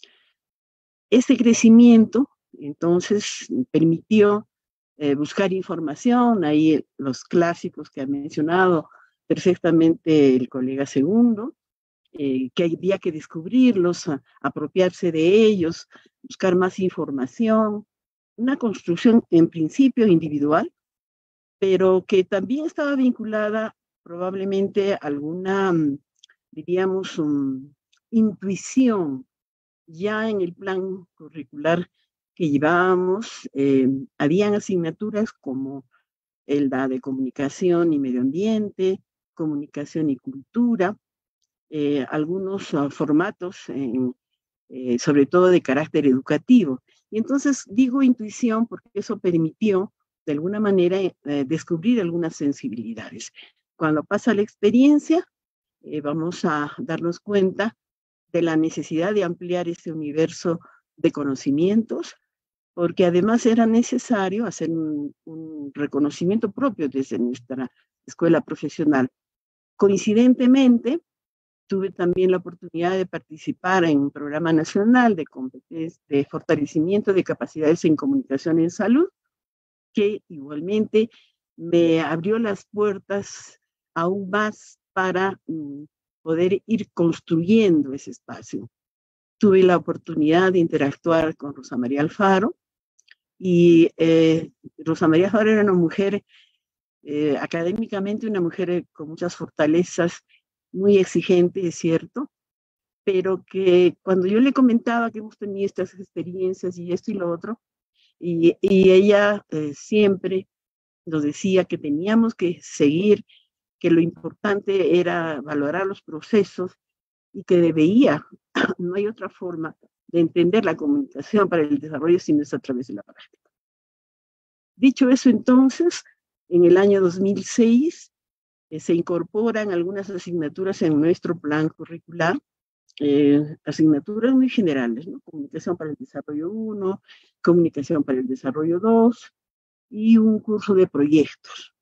Speaker 6: Este crecimiento, entonces, permitió eh, buscar información, ahí los clásicos que ha mencionado perfectamente el colega Segundo, eh, que había que descubrirlos, a, apropiarse de ellos, buscar más información, una construcción en principio individual, pero que también estaba vinculada probablemente a alguna, diríamos, um, intuición ya en el plan curricular que llevábamos. Eh, habían asignaturas como el la de comunicación y medio ambiente, comunicación y cultura, eh, algunos uh, formatos, en, eh, sobre todo de carácter educativo. Y entonces digo intuición porque eso permitió, de alguna manera, eh, descubrir algunas sensibilidades. Cuando pasa la experiencia, eh, vamos a darnos cuenta de la necesidad de ampliar este universo de conocimientos, porque además era necesario hacer un, un reconocimiento propio desde nuestra escuela profesional. Coincidentemente, tuve también la oportunidad de participar en un programa nacional de, de fortalecimiento de capacidades en comunicación en salud, que igualmente me abrió las puertas aún más para um, poder ir construyendo ese espacio. Tuve la oportunidad de interactuar con Rosa María Alfaro, y eh, Rosa María Alfaro era una mujer, eh, académicamente una mujer eh, con muchas fortalezas, muy exigente, es cierto, pero que cuando yo le comentaba que hemos tenido estas experiencias y esto y lo otro, y, y ella eh, siempre nos decía que teníamos que seguir, que lo importante era valorar los procesos y que debería, no hay otra forma de entender la comunicación para el desarrollo sino es a través de la práctica. Dicho eso, entonces, en el año dos mil seis eh, se incorporan algunas asignaturas en nuestro plan curricular, eh, asignaturas muy generales, ¿no? Comunicación para el desarrollo uno, comunicación para el desarrollo dos y un curso de proyectos.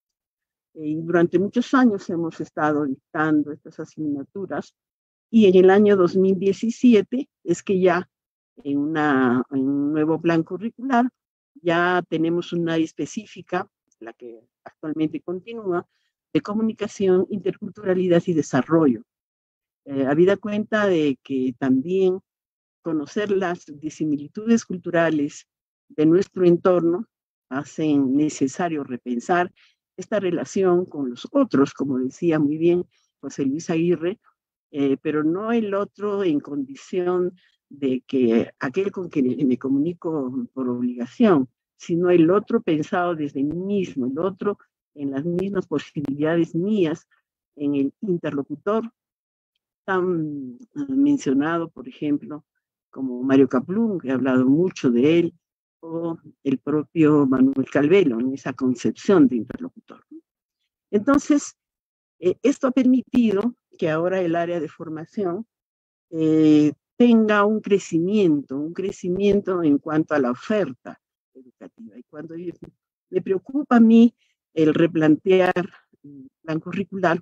Speaker 6: Eh, y durante muchos años hemos estado dictando estas asignaturas y en el año dos mil diecisiete es que ya en, una, en un nuevo plan curricular ya tenemos una específica, la que actualmente continúa, de comunicación, interculturalidad y desarrollo. Eh, habida cuenta de que también conocer las disimilitudes culturales de nuestro entorno hacen necesario repensar esta relación con los otros, como decía muy bien José Luis Aguirre, eh, pero no el otro en condición de que aquel con quien me comunico por obligación, sino el otro pensado desde mí mismo, el otro en las mismas posibilidades mías, en el interlocutor tan uh, mencionado, por ejemplo, como Mario Kaplún, que ha hablado mucho de él, o el propio Manuel Calvelo, en esa concepción de interlocutor. Entonces, eh, esto ha permitido que ahora el área de formación eh, tenga un crecimiento, un crecimiento en cuanto a la oferta educativa. Y cuando yo, me preocupa a mí el replantear el plan curricular,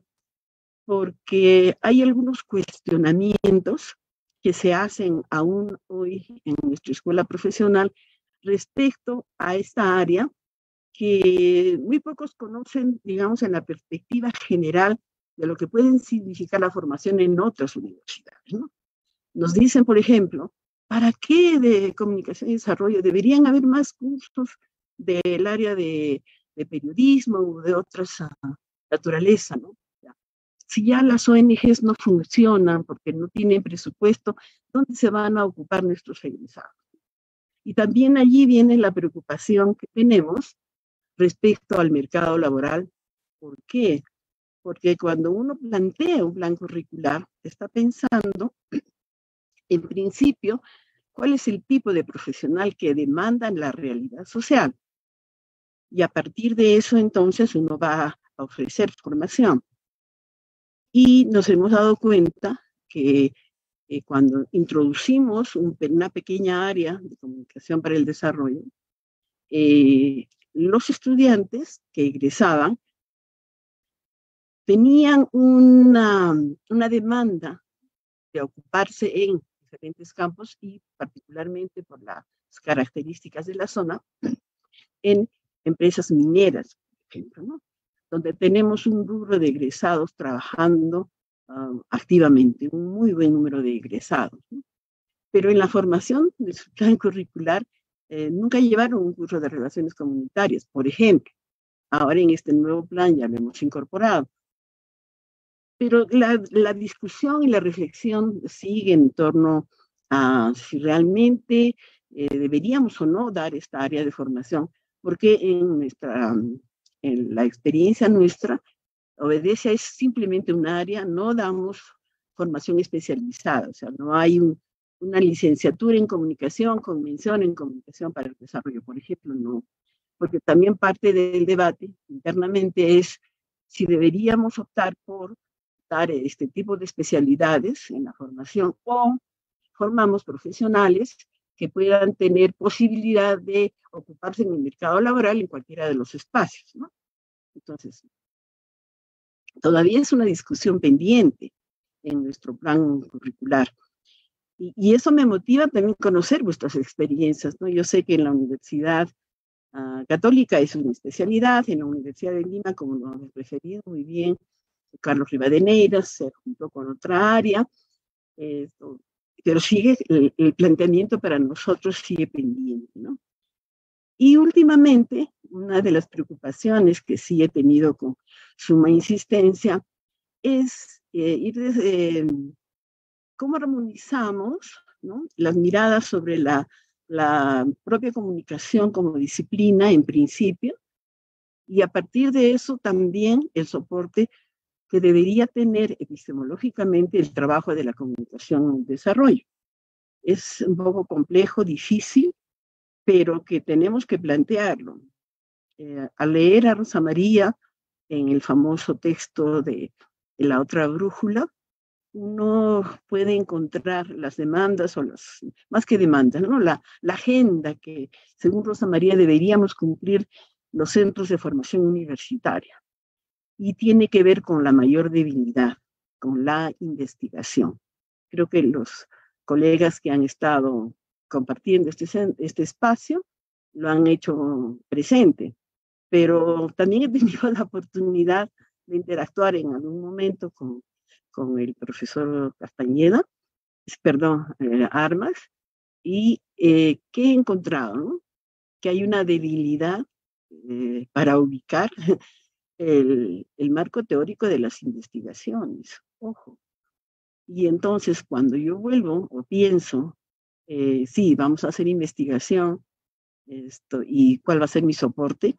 Speaker 6: porque hay algunos cuestionamientos que se hacen aún hoy en nuestra escuela profesional respecto a esta área que muy pocos conocen, digamos, en la perspectiva general de lo que pueden significar la formación en otras universidades, ¿no? Nos dicen, por ejemplo, ¿para qué de comunicación y desarrollo deberían haber más cursos del área de, de periodismo o de otras uh, naturaleza, ¿no? Si ya las O N Ges no funcionan porque no tienen presupuesto, ¿dónde se van a ocupar nuestros egresados? Y también allí viene la preocupación que tenemos respecto al mercado laboral. ¿Por qué? Porque cuando uno plantea un plan curricular, está pensando, en principio, cuál es el tipo de profesional que demanda la realidad social. Y a partir de eso, entonces, uno va a ofrecer formación. Y nos hemos dado cuenta que eh, cuando introducimos un, una pequeña área de comunicación para el desarrollo, eh, los estudiantes que egresaban tenían una, una demanda de ocuparse en diferentes campos y particularmente por las características de la zona, en empresas mineras, por ejemplo, ¿no? Donde tenemos un rubro de egresados trabajando uh, activamente, un muy buen número de egresados, ¿no? Pero en la formación de su plan curricular eh, nunca llevaron un curso de relaciones comunitarias, por ejemplo. Ahora en este nuevo plan ya lo hemos incorporado. Pero la, la discusión y la reflexión sigue en torno a si realmente eh, deberíamos o no dar esta área de formación, porque en nuestra... en la experiencia nuestra, obedece es simplemente un área, no damos formación especializada, o sea, no hay un, una licenciatura en comunicación con mención en comunicación para el desarrollo, por ejemplo, no. Porque también parte del debate internamente es si deberíamos optar por dar este tipo de especialidades en la formación o formamos profesionales que puedan tener posibilidad de ocuparse en el mercado laboral en cualquiera de los espacios, ¿no? Entonces, todavía es una discusión pendiente en nuestro plan curricular. Y, y eso me motiva también conocer vuestras experiencias, ¿no? Yo sé que en la Universidad uh, Católica es una especialidad, en la Universidad de Lima, como lo han referido muy bien Carlos Rivadeneira, se juntó con otra área, eh, pero sigue, el, el planteamiento para nosotros sigue pendiente, ¿no? Y últimamente, una de las preocupaciones que sí he tenido con suma insistencia es eh, ir desde cómo armonizamos, ¿no?, las miradas sobre la, la propia comunicación como disciplina en principio, y a partir de eso también el soporte que debería tener epistemológicamente el trabajo de la comunicación en desarrollo. Es un poco complejo, difícil, pero que tenemos que plantearlo. Eh, al leer a Rosa María en el famoso texto de, de La otra brújula, uno puede encontrar las demandas, o las, más que demandas, ¿no?, la, la agenda que, según Rosa María, deberíamos cumplir los centros de formación universitaria. Y tiene que ver con la mayor debilidad, con la investigación. Creo que los colegas que han estado compartiendo este, este espacio lo han hecho presente, pero también he tenido la oportunidad de interactuar en algún momento con, con el profesor Castañeda, perdón, eh, Armas, y eh, ¿qué he encontrado? ¿No? Que hay una debilidad eh, para ubicar El, el marco teórico de las investigaciones, ojo. Y entonces cuando yo vuelvo o pienso, eh, sí, vamos a hacer investigación, esto, ¿y cuál va a ser mi soporte?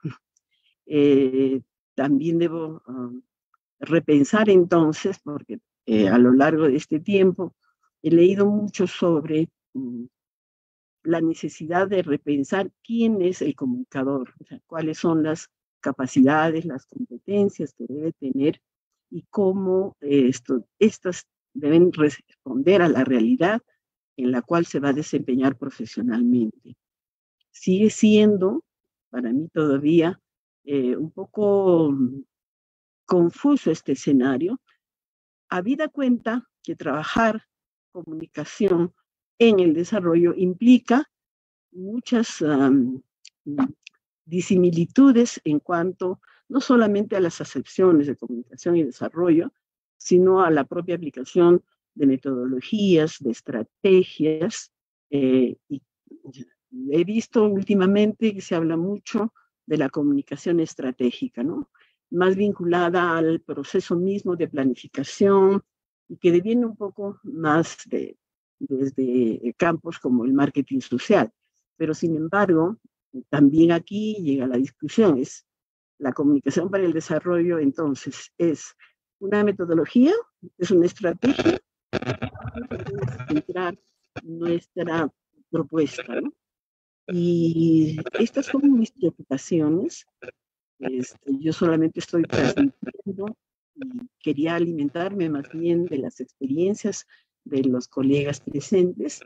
Speaker 6: Eh, también debo um, repensar entonces, porque eh, a lo largo de este tiempo he leído mucho sobre um, la necesidad de repensar quién es el comunicador, o sea, cuáles son las capacidades, las competencias que debe tener y cómo esto, estas deben responder a la realidad en la cual se va a desempeñar profesionalmente. Sigue siendo, para mí todavía, eh, un poco confuso este escenario, habida cuenta que trabajar comunicación en el desarrollo implica muchas um, disimilitudes en cuanto no solamente a las acepciones de comunicación y desarrollo, sino a la propia aplicación de metodologías, de estrategias. Eh, y he visto últimamente que se habla mucho de la comunicación estratégica, ¿no?, más vinculada al proceso mismo de planificación y que deviene un poco más de, desde campos como el marketing social. Pero sin embargo, también aquí llega la discusión, es la comunicación para el desarrollo, entonces, es una metodología, es una estrategia, para centrar nuestra propuesta, ¿no? Y estas son mis preocupaciones. Este, yo solamente estoy transmitiendo y quería alimentarme más bien de las experiencias de los colegas presentes,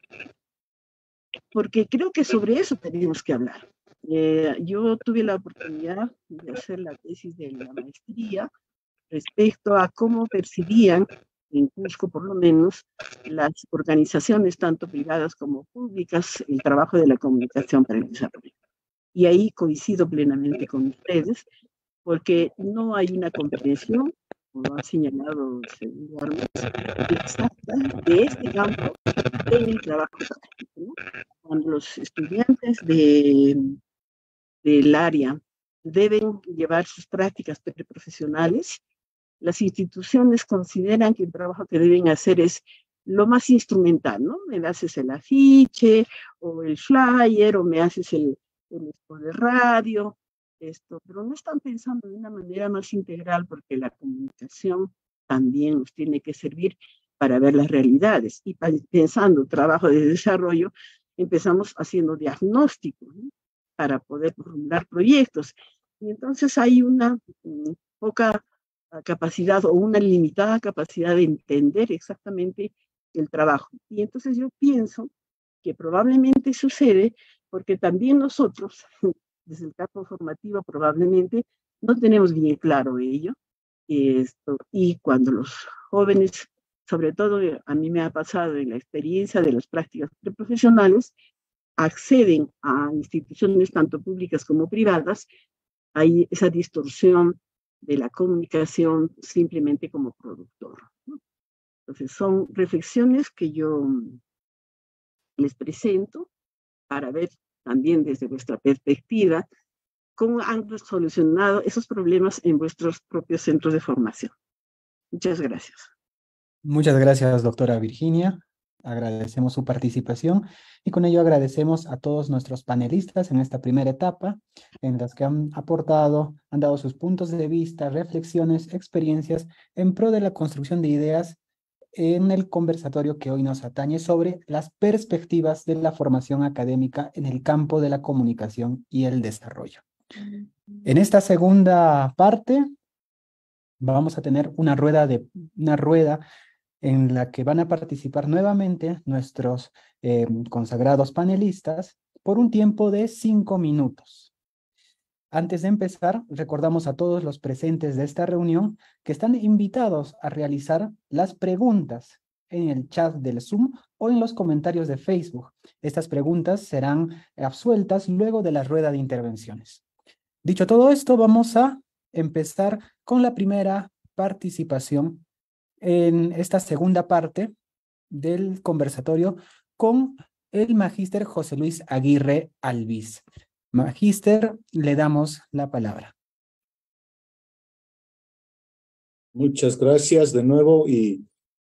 Speaker 6: porque creo que sobre eso tenemos que hablar. Eh, yo tuve la oportunidad de hacer la tesis de la maestría respecto a cómo percibían, en Cusco por lo menos, las organizaciones, tanto privadas como públicas, el trabajo de la comunicación para el desarrollo. Y ahí coincido plenamente con ustedes, porque no hay una comprensión, como ha señalado el señor Armas, exacta de este campo en el trabajo práctico, ¿no? Cuando los estudiantes de, del área deben llevar sus prácticas preprofesionales, las instituciones consideran que el trabajo que deben hacer es lo más instrumental, ¿no? Me haces el afiche, o el flyer, o me haces el, el spot de radio, esto, pero no están pensando de una manera más integral, porque la comunicación también nos tiene que servir para ver las realidades. Y pensando trabajo de desarrollo, empezamos haciendo diagnóstico, ¿no? Para poder formular proyectos. Y entonces hay una um, poca capacidad o una limitada capacidad de entender exactamente el trabajo. Y entonces yo pienso que probablemente sucede porque también nosotros, desde el campo formativo, probablemente no tenemos bien claro ello. Esto, y cuando los jóvenes, sobre todo a mí me ha pasado en la experiencia de las prácticas preprofesionales, acceden a instituciones tanto públicas como privadas, hay esa distorsión de la comunicación simplemente como productor, ¿no? Entonces son reflexiones que yo les presento para ver también desde vuestra perspectiva cómo han solucionado esos problemas en vuestros propios centros de formación. Muchas gracias.
Speaker 1: Muchas gracias, doctora Virginia. Agradecemos su participación y con ello agradecemos a todos nuestros panelistas en esta primera etapa, en las que han aportado, han dado sus puntos de vista, reflexiones, experiencias en pro de la construcción de ideas en el conversatorio que hoy nos atañe sobre las perspectivas de la formación académica en el campo de la comunicación y el desarrollo. En esta segunda parte vamos a tener una rueda de una rueda en la que van a participar nuevamente nuestros eh, consagrados panelistas por un tiempo de cinco minutos. Antes de empezar, recordamos a todos los presentes de esta reunión que están invitados a realizar las preguntas en el chat del Zoom o en los comentarios de Facebook. Estas preguntas serán absueltas luego de la rueda de intervenciones. Dicho todo esto, vamos a empezar con la primera participación en esta segunda parte del conversatorio con el magíster José Luis Aguirre Albiz. Magíster, le damos la palabra.
Speaker 2: Muchas gracias de nuevo y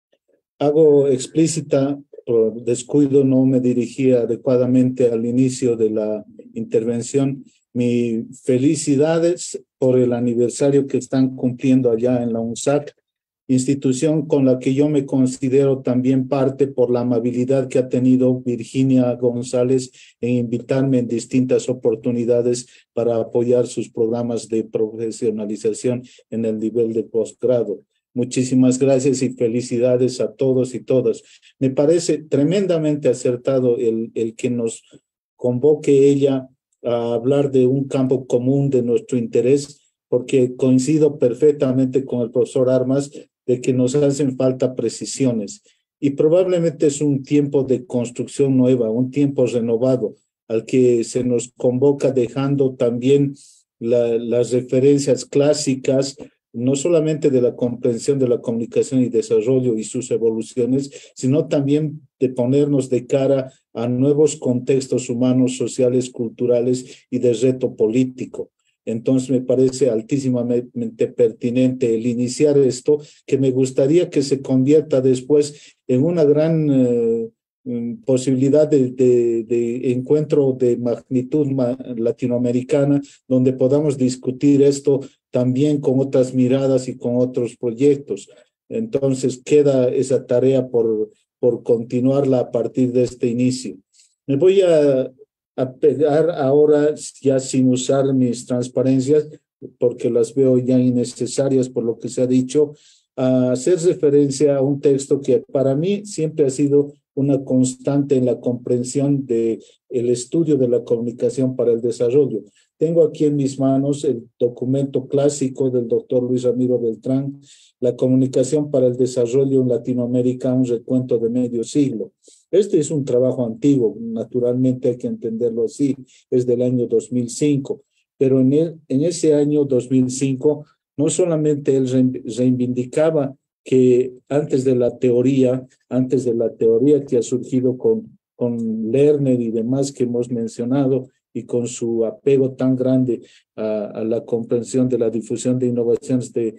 Speaker 2: hago explícita, por descuido no me dirigí adecuadamente al inicio de la intervención, mis felicidades por el aniversario que están cumpliendo allá en la UNSAC, institución con la que yo me considero también parte por la amabilidad que ha tenido Virginia González en invitarme en distintas oportunidades para apoyar sus programas de profesionalización en el nivel de posgrado. Muchísimas gracias y felicidades a todos y todas. Me parece tremendamente acertado el, el que nos convoque ella a hablar de un campo común de nuestro interés, porque coincido perfectamente con el profesor Armas de que nos hacen falta precisiones. Y probablemente es un tiempo de construcción nueva, un tiempo renovado, al que se nos convoca dejando también la, las referencias clásicas, no solamente de la comprensión de la comunicación y desarrollo y sus evoluciones, sino también de ponernos de cara a nuevos contextos humanos, sociales, culturales y de reto político. Entonces me parece altísimamente pertinente el iniciar esto, que me gustaría que se convierta después en una gran eh, posibilidad de, de, de encuentro de magnitud latinoamericana, donde podamos discutir esto también con otras miradas y con otros proyectos. Entonces queda esa tarea por, por continuarla a partir de este inicio. Me voy a, a pegar ahora, ya sin usar mis transparencias, porque las veo ya innecesarias por lo que se ha dicho, a hacer referencia a un texto que para mí siempre ha sido una constante en la comprensión del estudio de la comunicación para el desarrollo. Tengo aquí en mis manos el documento clásico del doctor Luis Ramiro Beltrán, La comunicación para el desarrollo en Latinoamérica, un recuento de medio siglo. Este es un trabajo antiguo, naturalmente hay que entenderlo así, es del año dos mil cinco, pero en, el, en ese año dos mil cinco no solamente él reivindicaba que antes de la teoría, antes de la teoría que ha surgido con, con Lerner y demás que hemos mencionado, y con su apego tan grande a, a la comprensión de la difusión de innovaciones de,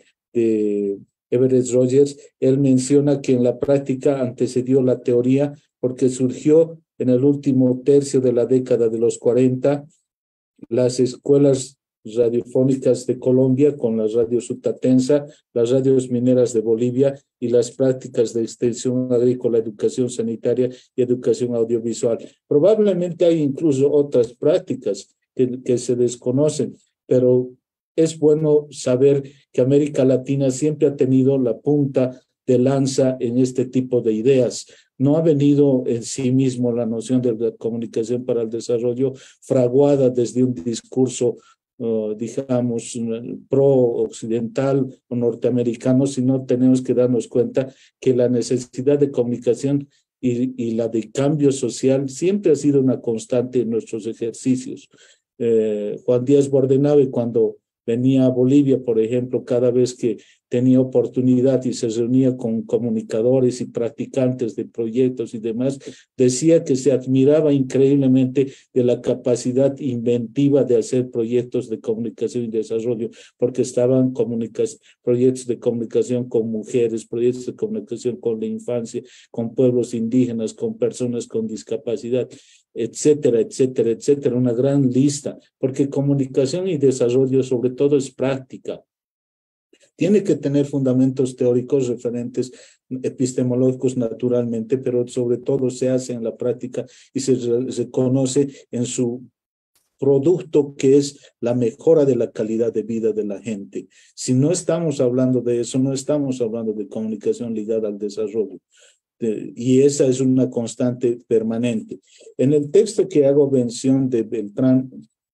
Speaker 2: de Everett Rogers, él menciona que en la práctica antecedió la teoría porque surgió en el último tercio de la década de los cuarenta las escuelas radiofónicas de Colombia con la radio Sutatensa, las radios mineras de Bolivia y las prácticas de extensión agrícola, educación sanitaria y educación audiovisual. Probablemente hay incluso otras prácticas que, que se desconocen, pero es bueno saber que América Latina siempre ha tenido la punta de lanza en este tipo de ideas. No ha venido en sí mismo la noción de la comunicación para el desarrollo fraguada desde un discurso, uh, digamos, pro-occidental o norteamericano, sino tenemos que darnos cuenta que la necesidad de comunicación y, y la de cambio social siempre ha sido una constante en nuestros ejercicios. Eh, Juan Díaz Bordenave, cuando venía a Bolivia, por ejemplo, cada vez que tenía oportunidad y se reunía con comunicadores y practicantes de proyectos y demás, decía que se admiraba increíblemente de la capacidad inventiva de hacer proyectos de comunicación y desarrollo, porque estaban proyectos de comunicación con mujeres, proyectos de comunicación con la infancia, con pueblos indígenas, con personas con discapacidad, etcétera, etcétera, etcétera, una gran lista, porque comunicación y desarrollo sobre todo es práctica. Tiene que tener fundamentos teóricos, referentes epistemológicos naturalmente, pero sobre todo se hace en la práctica y se reconoce en su producto, que es la mejora de la calidad de vida de la gente. Si no estamos hablando de eso, no estamos hablando de comunicación ligada al desarrollo. Y esa es una constante permanente. En el texto que hago mención de Beltrán,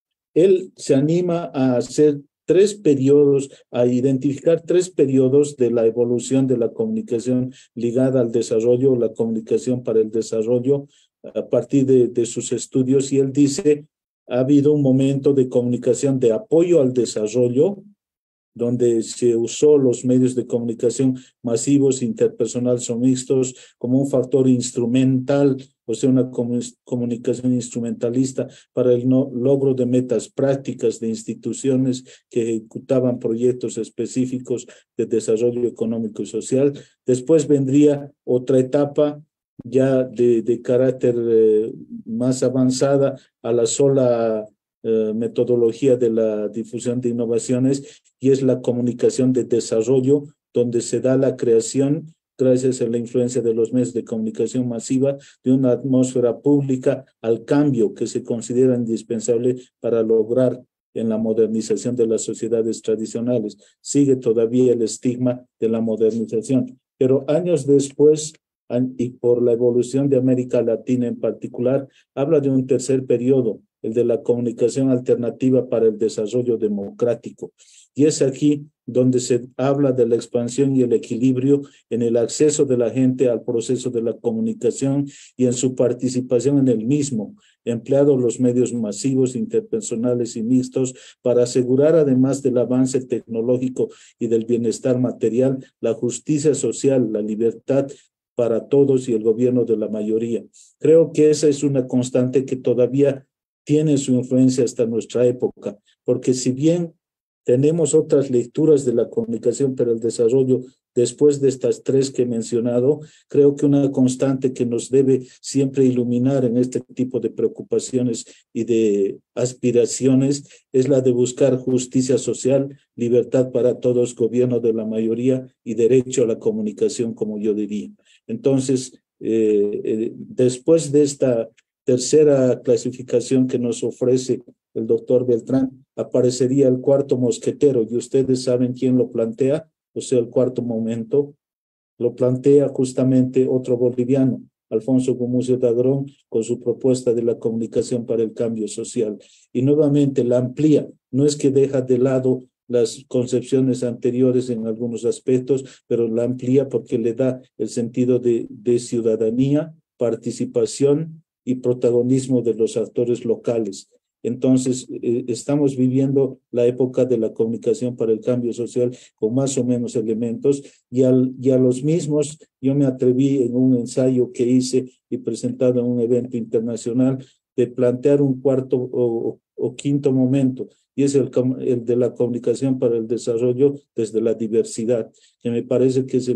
Speaker 2: él se anima a hacer tres periodos, a identificar tres periodos de la evolución de la comunicación ligada al desarrollo, la comunicación para el desarrollo, a partir de, de sus estudios. Y él dice, ha habido un momento de comunicación de apoyo al desarrollo, donde se usó los medios de comunicación masivos, interpersonales o mixtos, como un factor instrumental, o sea, una comunicación instrumentalista para el no, logro de metas prácticas de instituciones que ejecutaban proyectos específicos de desarrollo económico y social. Después vendría otra etapa ya de, de carácter eh, más avanzada a la sola Uh, metodología de la difusión de innovaciones, y es la comunicación de desarrollo, donde se da la creación, gracias a la influencia de los medios de comunicación masiva, de una atmósfera pública al cambio que se considera indispensable para lograr en la modernización de las sociedades tradicionales. Sigue todavía el estigma de la modernización, pero años después, y por la evolución de América Latina en particular, habla de un tercer periodo, el de la comunicación alternativa para el desarrollo democrático. Y es aquí donde se habla de la expansión y el equilibrio en el acceso de la gente al proceso de la comunicación y en su participación en el mismo, empleados los medios masivos, interpersonales y mixtos para asegurar, además del avance tecnológico y del bienestar material, la justicia social, la libertad para todos y el gobierno de la mayoría. Creo que esa es una constante que todavía tiene su influencia hasta nuestra época, porque si bien tenemos otras lecturas de la comunicación para el desarrollo después de estas tres que he mencionado, creo que una constante que nos debe siempre iluminar en este tipo de preocupaciones y de aspiraciones es la de buscar justicia social, libertad para todos, gobierno de la mayoría y derecho a la comunicación, como yo diría. Entonces, eh, eh, después de esta tercera clasificación que nos ofrece el doctor Beltrán, aparecería el cuarto mosquetero, y ustedes saben quién lo plantea, o sea, el cuarto momento, lo plantea justamente otro boliviano, Alfonso Gumucio Dagrón, con su propuesta de la comunicación para el cambio social. Y nuevamente la amplía, no es que deja de lado las concepciones anteriores en algunos aspectos, pero la amplía porque le da el sentido de, de ciudadanía, participación y protagonismo de los actores locales. Entonces, eh, estamos viviendo la época de la comunicación para el cambio social con más o menos elementos, y, al, y a los mismos yo me atreví en un ensayo que hice y presentado en un evento internacional de plantear un cuarto o, o quinto momento, y es el, el de la comunicación para el desarrollo desde la diversidad, que me parece que es el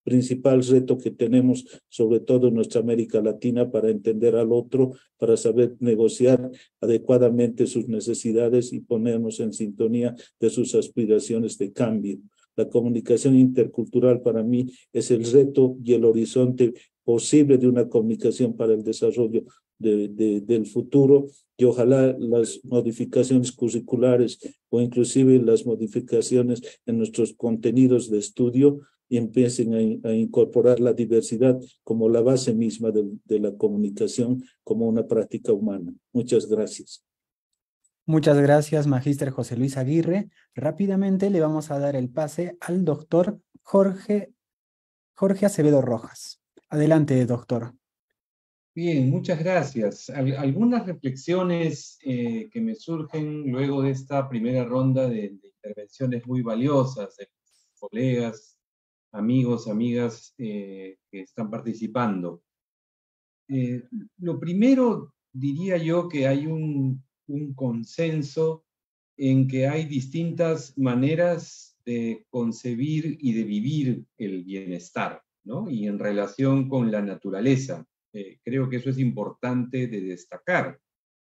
Speaker 2: principal reto que tenemos, sobre todo en nuestra América Latina, para entender al otro, para saber negociar adecuadamente sus necesidades y ponernos en sintonía de sus aspiraciones de cambio. La comunicación intercultural para mí es el reto y el horizonte posible de una comunicación para el desarrollo de, de, del futuro, y ojalá las modificaciones curriculares o inclusive las modificaciones en nuestros contenidos de estudio y empiecen a, a incorporar la diversidad como la base misma de, de la comunicación como una práctica humana. Muchas gracias.
Speaker 1: Muchas gracias, Magíster José Luis Aguirre. Rápidamente le vamos a dar el pase al doctor Jorge, Jorge Acevedo Rojas. Adelante, doctor.
Speaker 3: Bien, muchas gracias. Al- algunas reflexiones eh, que me surgen luego de esta primera ronda de, de intervenciones muy valiosas de colegas, amigos, amigas eh, que están participando. Eh, lo primero, diría yo que hay un, un consenso en que hay distintas maneras de concebir y de vivir el bienestar, ¿no? Y en relación con la naturaleza. Eh, creo que eso es importante de destacar,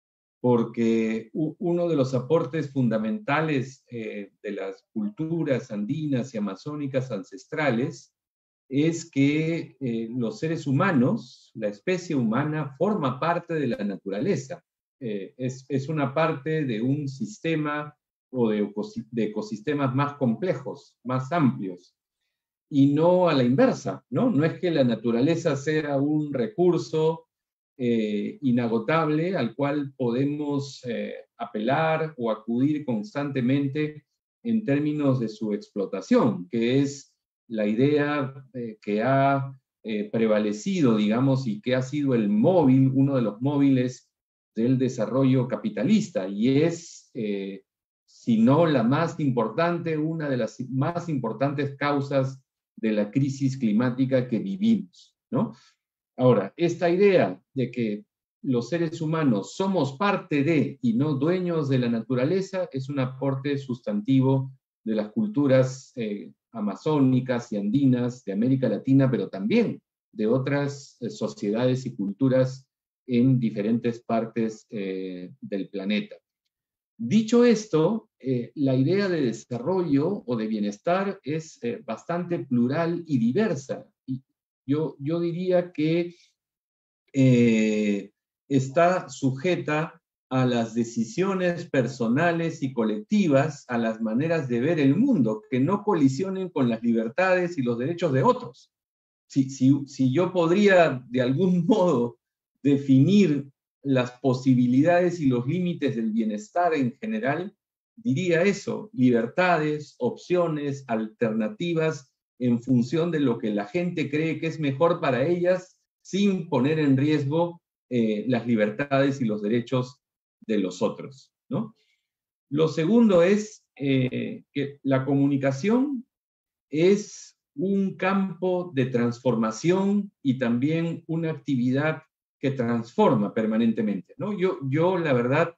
Speaker 3: porque u- uno de los aportes fundamentales eh, de las culturas andinas y amazónicas ancestrales es que eh, los seres humanos, la especie humana, forma parte de la naturaleza. Eh, es, es una parte de un sistema o de, ecos- de ecosistemas más complejos, más amplios, y no a la inversa, ¿no? No es que la naturaleza sea un recurso eh, inagotable al cual podemos eh, apelar o acudir constantemente en términos de su explotación, que es la idea eh, que ha eh, prevalecido, digamos, y que ha sido el móvil, uno de los móviles del desarrollo capitalista, y es, eh, si no la más importante, una de las más importantes causas de la crisis climática que vivimos, ¿no? Ahora, esta idea de que los seres humanos somos parte de y no dueños de la naturaleza es un aporte sustantivo de las culturas eh, amazónicas y andinas de América Latina, pero también de otras eh, sociedades y culturas en diferentes partes eh, del planeta. Dicho esto, eh, la idea de desarrollo o de bienestar es eh, bastante plural y diversa. Y yo, yo diría que eh, está sujeta a las decisiones personales y colectivas, a las maneras de ver el mundo, que no colisionen con las libertades y los derechos de otros. Si, si, si yo podría de algún modo definir las posibilidades y los límites del bienestar en general, diría eso: libertades, opciones, alternativas en función de lo que la gente cree que es mejor para ellas, sin poner en riesgo eh, las libertades y los derechos de los otros, ¿no? Lo segundo es eh, que la comunicación es un campo de transformación y también una actividad que transforma permanentemente, ¿no? Yo, yo la verdad,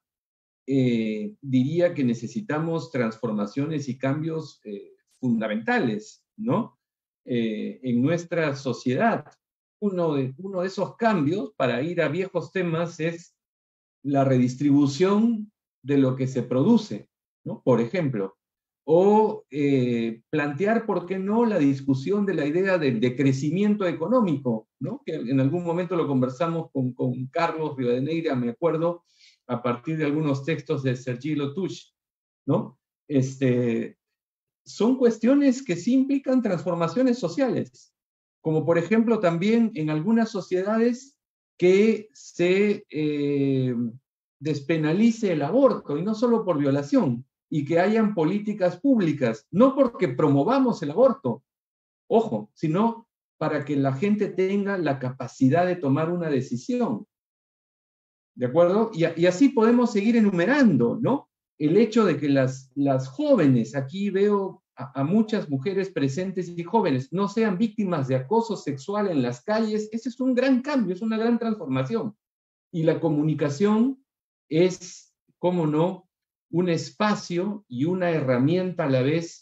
Speaker 3: eh, diría que necesitamos transformaciones y cambios eh, fundamentales, ¿no? Eh, en nuestra sociedad. Uno de, uno de esos cambios, para ir a viejos temas, es la redistribución de lo que se produce, ¿no? Por ejemplo, o eh, plantear, ¿por qué no?, la discusión de la idea del decrecimiento económico, ¿no? Que en algún momento lo conversamos con, con Carlos Rivadeneira, me acuerdo, a partir de algunos textos de Sergi Latouche, ¿no? Este, son cuestiones que sí implican transformaciones sociales, como por ejemplo también en algunas sociedades que se eh, despenalice el aborto, y no solo por violación, y que hayan políticas públicas, no porque promovamos el aborto, ojo, sino para que la gente tenga la capacidad de tomar una decisión. ¿De acuerdo? Y, y así podemos seguir enumerando, ¿no? El hecho de que las, las jóvenes, aquí veo a, a muchas mujeres presentes y jóvenes, no sean víctimas de acoso sexual en las calles, ese es un gran cambio, es una gran transformación. Y la comunicación es, cómo no, un espacio y una herramienta a la vez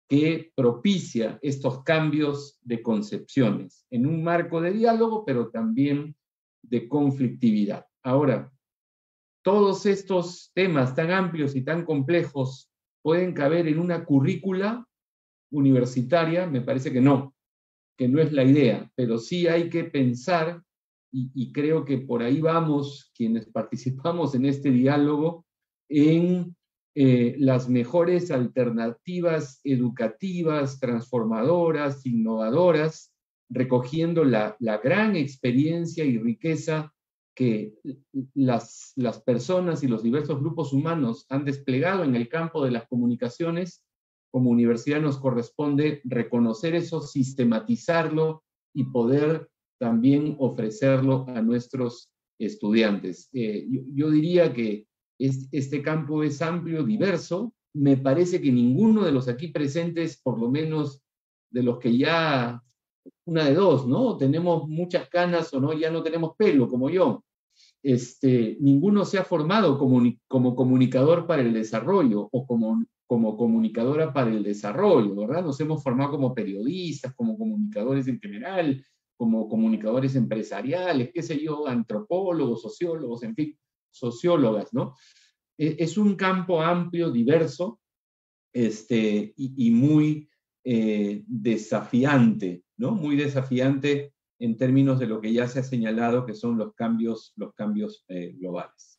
Speaker 3: que propicia estos cambios de concepciones en un marco de diálogo, pero también de conflictividad. Ahora, todos estos temas tan amplios y tan complejos pueden caber en una currícula universitaria, me parece que no, que no es la idea, pero sí hay que pensar, y, y creo que por ahí vamos quienes participamos en este diálogo, en eh, las mejores alternativas educativas, transformadoras, innovadoras, recogiendo la, la gran experiencia y riqueza que las, las personas y los diversos grupos humanos han desplegado en el campo de las comunicaciones. Como universidad nos corresponde reconocer eso, sistematizarlo y poder también ofrecerlo a nuestros estudiantes. Eh, yo, yo diría que es, este campo es amplio, diverso. Me parece que ninguno de los aquí presentes, por lo menos de los que ya, una de dos, ¿no? Tenemos muchas canas o no, ya no tenemos pelo, como yo. Este, ninguno se ha formado como, como comunicador para el desarrollo o como, como comunicadora para el desarrollo, ¿verdad? Nos hemos formado como periodistas, como comunicadores en general, como comunicadores empresariales, qué sé yo, antropólogos, sociólogos, en fin, sociólogas, ¿no? Es un campo amplio, diverso, este, y, y muy eh, desafiante, ¿no? Muy desafiante en términos de lo que ya se ha señalado, que son los cambios, los cambios eh, globales.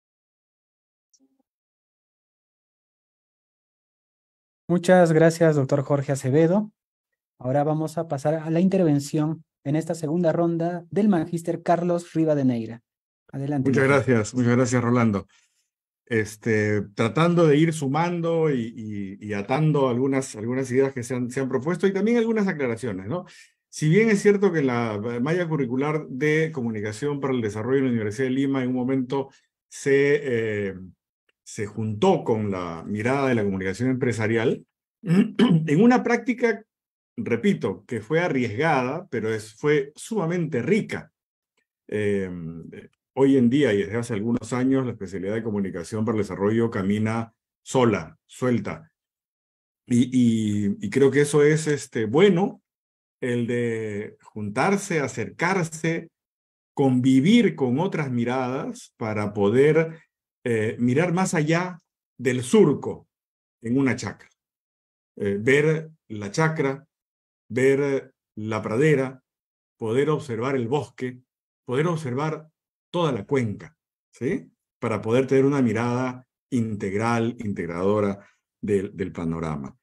Speaker 1: Muchas gracias, doctor Jorge Acevedo. Ahora vamos a pasar a la intervención en esta segunda ronda del magíster Carlos Rivadeneira. Adelante.
Speaker 4: Muchas
Speaker 1: magíster.
Speaker 4: gracias, muchas gracias, Rolando. Este, tratando de ir sumando y, y, y atando algunas, algunas ideas que se han, se han propuesto y también algunas aclaraciones, ¿no? Si bien es cierto que la malla curricular de comunicación para el desarrollo de la Universidad de Lima en un momento se, eh, se juntó con la mirada de la comunicación empresarial, en una práctica, repito, que fue arriesgada, pero es, fue sumamente rica. Eh, hoy en día y desde hace algunos años, la especialidad de comunicación para el desarrollo camina sola, suelta. Y, y, y creo que eso es este, bueno, el de juntarse, acercarse, convivir con otras miradas para poder eh, mirar más allá del surco en una chacra. Eh, ver la chacra, ver la pradera, poder observar el bosque, poder observar toda la cuenca, ¿sí? Para poder tener una mirada integral, integradora del, del panorama.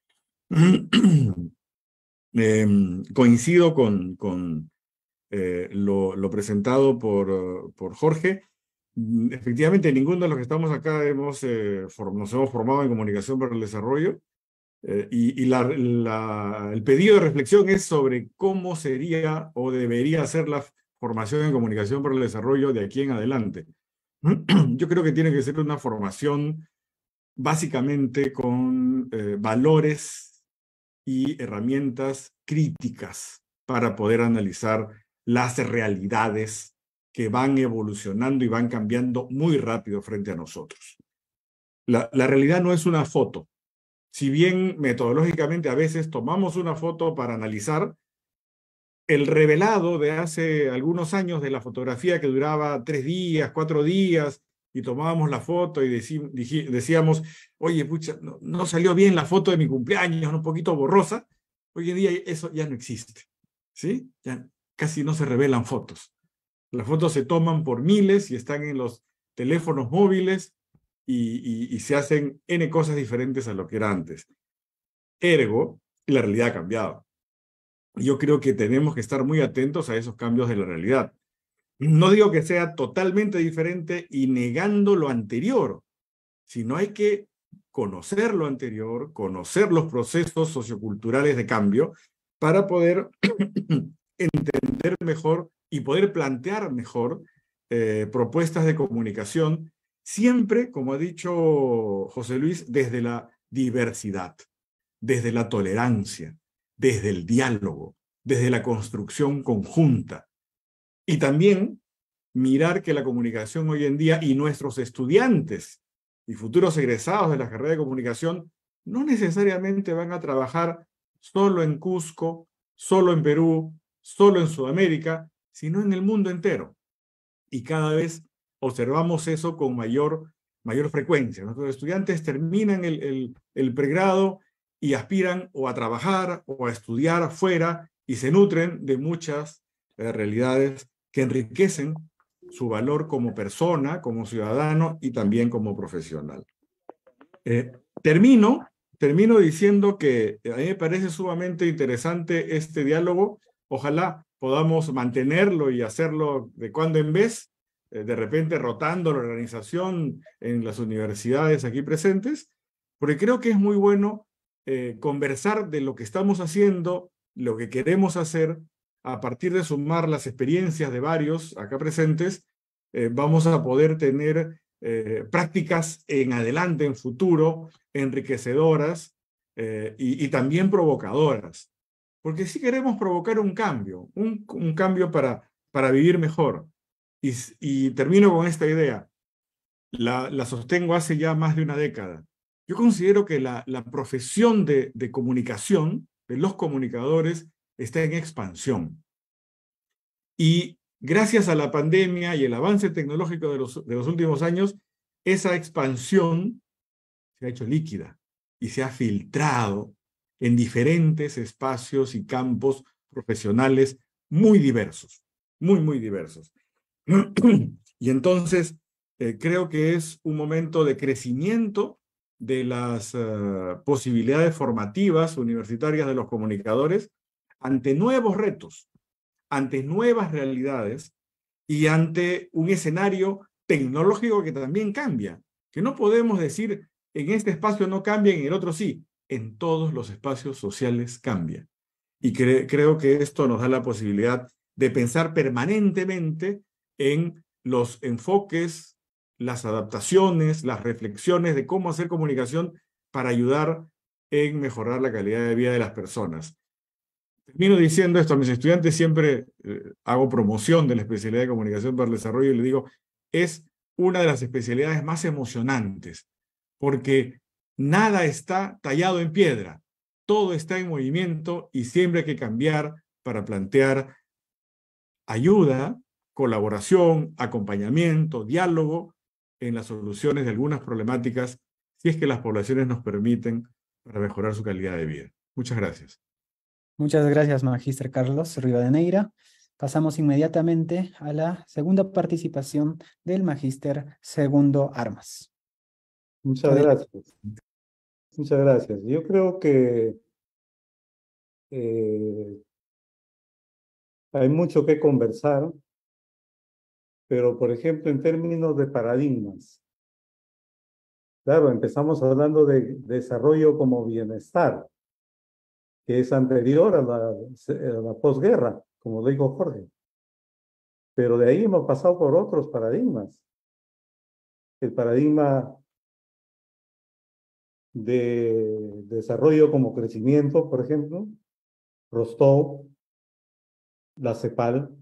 Speaker 4: eh, coincido con, con eh, lo, lo presentado por, por Jorge. Efectivamente, ninguno de los que estamos acá hemos, eh, for, nos hemos formado en comunicación para el desarrollo. Eh, y y la, la, el pedido de reflexión es sobre cómo sería o debería ser la formación en comunicación para el desarrollo de aquí en adelante. Yo creo que tiene que ser una formación básicamente con eh, valores y herramientas críticas para poder analizar las realidades que van evolucionando y van cambiando muy rápido frente a nosotros. La, la realidad no es una foto. Si bien metodológicamente a veces tomamos una foto para analizar, el revelado de hace algunos años de la fotografía que duraba tres días, cuatro días, y tomábamos la foto y decí, decíamos, oye, pucha, no, no salió bien la foto de mi cumpleaños, un poquito borrosa. Hoy en día eso ya no existe, ¿sí? Ya casi no se revelan fotos. Las fotos se toman por miles y están en los teléfonos móviles y, y, y se hacen N cosas diferentes a lo que era antes. Ergo, la realidad ha cambiado. Yo creo que tenemos que estar muy atentos a esos cambios de la realidad. No digo que sea totalmente diferente y negando lo anterior, sino hay que conocer lo anterior, conocer los procesos socioculturales de cambio para poder entender mejor y poder plantear mejor eh, propuestas de comunicación, siempre, como ha dicho José Luis, desde la diversidad, desde la tolerancia, desde el diálogo, desde la construcción conjunta. Y también mirar que la comunicación hoy en día y nuestros estudiantes y futuros egresados de la carrera de comunicación no necesariamente van a trabajar solo en Cusco, solo en Perú, solo en Sudamérica, sino en el mundo entero. Y cada vez observamos eso con mayor, mayor frecuencia. Nuestros estudiantes terminan el, el, el pregrado y aspiran o a trabajar o a estudiar afuera y se nutren de muchas eh, realidades que enriquecen su valor como persona, como ciudadano y también como profesional. Eh, termino, termino diciendo que a mí me parece sumamente interesante este diálogo. Ojalá podamos mantenerlo y hacerlo de cuando en vez, eh, de repente rotando la organización en las universidades aquí presentes, porque creo que es muy bueno eh, conversar de lo que estamos haciendo, lo que queremos hacer, a partir de sumar las experiencias de varios acá presentes, eh, vamos a poder tener eh, prácticas en adelante, en futuro, enriquecedoras eh, y, y también provocadoras. Porque sí queremos provocar un cambio, un, un cambio para, para vivir mejor. Y, y termino con esta idea. La, la sostengo hace ya más de una década. Yo considero que la, la profesión de, de comunicación, de los comunicadores, está en expansión. Y gracias a la pandemia y el avance tecnológico de los, de los últimos años, esa expansión se ha hecho líquida y se ha filtrado en diferentes espacios y campos profesionales muy diversos, muy, muy diversos. Y entonces eh, creo que es un momento de crecimiento de las uh, posibilidades formativas universitarias de los comunicadores ante nuevos retos, ante nuevas realidades y ante un escenario tecnológico que también cambia, que no podemos decir en este espacio no cambia, en el otro sí, en todos los espacios sociales cambia. Y cre creo que esto nos da la posibilidad de pensar permanentemente en los enfoques, las adaptaciones, las reflexiones de cómo hacer comunicación para ayudar en mejorar la calidad de vida de las personas. Termino diciendo esto a mis estudiantes, siempre eh, hago promoción de la especialidad de comunicación para el desarrollo y les digo, es una de las especialidades más emocionantes, porque nada está tallado en piedra, todo está en movimiento y siempre hay que cambiar para plantear ayuda, colaboración, acompañamiento, diálogo en las soluciones de algunas problemáticas, si es que las poblaciones nos permiten para mejorar su calidad de vida. Muchas gracias.
Speaker 1: Muchas gracias, Magíster Carlos Rivadeneira. Pasamos inmediatamente a la segunda participación del Magíster Segundo Armas.
Speaker 5: Muchas
Speaker 1: Adelante.
Speaker 5: gracias. Muchas gracias. Yo creo que eh, hay mucho que conversar, pero por ejemplo, en términos de paradigmas. Claro, empezamos hablando de desarrollo como bienestar, que es anterior a la, a la posguerra, como dijo Jorge. Pero de ahí hemos pasado por otros paradigmas. El paradigma de desarrollo como crecimiento, por ejemplo, Rostov, la CEPAL,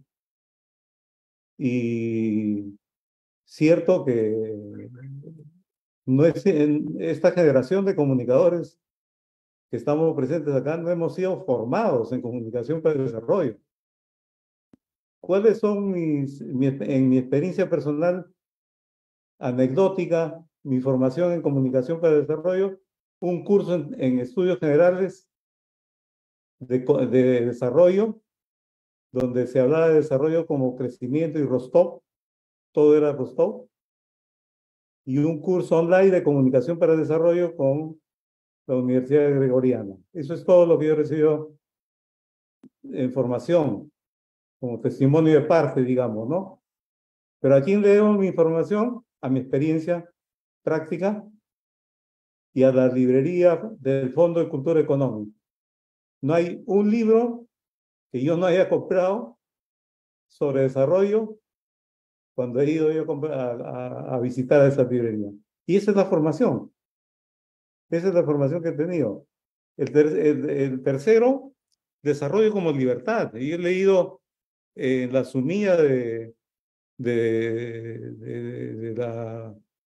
Speaker 5: y cierto que no es, en esta generación de comunicadores que estamos presentes acá no hemos sido formados en comunicación para el desarrollo. ¿Cuáles son mis, mi, en mi experiencia personal anecdótica, mi formación en comunicación para el desarrollo? Un curso en, en estudios generales de, de desarrollo, donde se hablaba de desarrollo como crecimiento y Rostov, todo era Rostov, y un curso online de comunicación para el desarrollo con la Universidad Gregoriana. Eso es todo lo que yo he recibido en formación, como testimonio de parte, digamos, ¿no? Pero ¿a quién le debo mi información? A mi experiencia práctica y a la librería del Fondo de Cultura Económica. No hay un libro que yo no haya comprado sobre desarrollo cuando he ido yo a, a, a visitar a esa librería. Y esa es la formación. Esa es la formación que he tenido. El, ter, el, el tercero, desarrollo como libertad. Y he leído en eh, la sumilla de, de, de, de la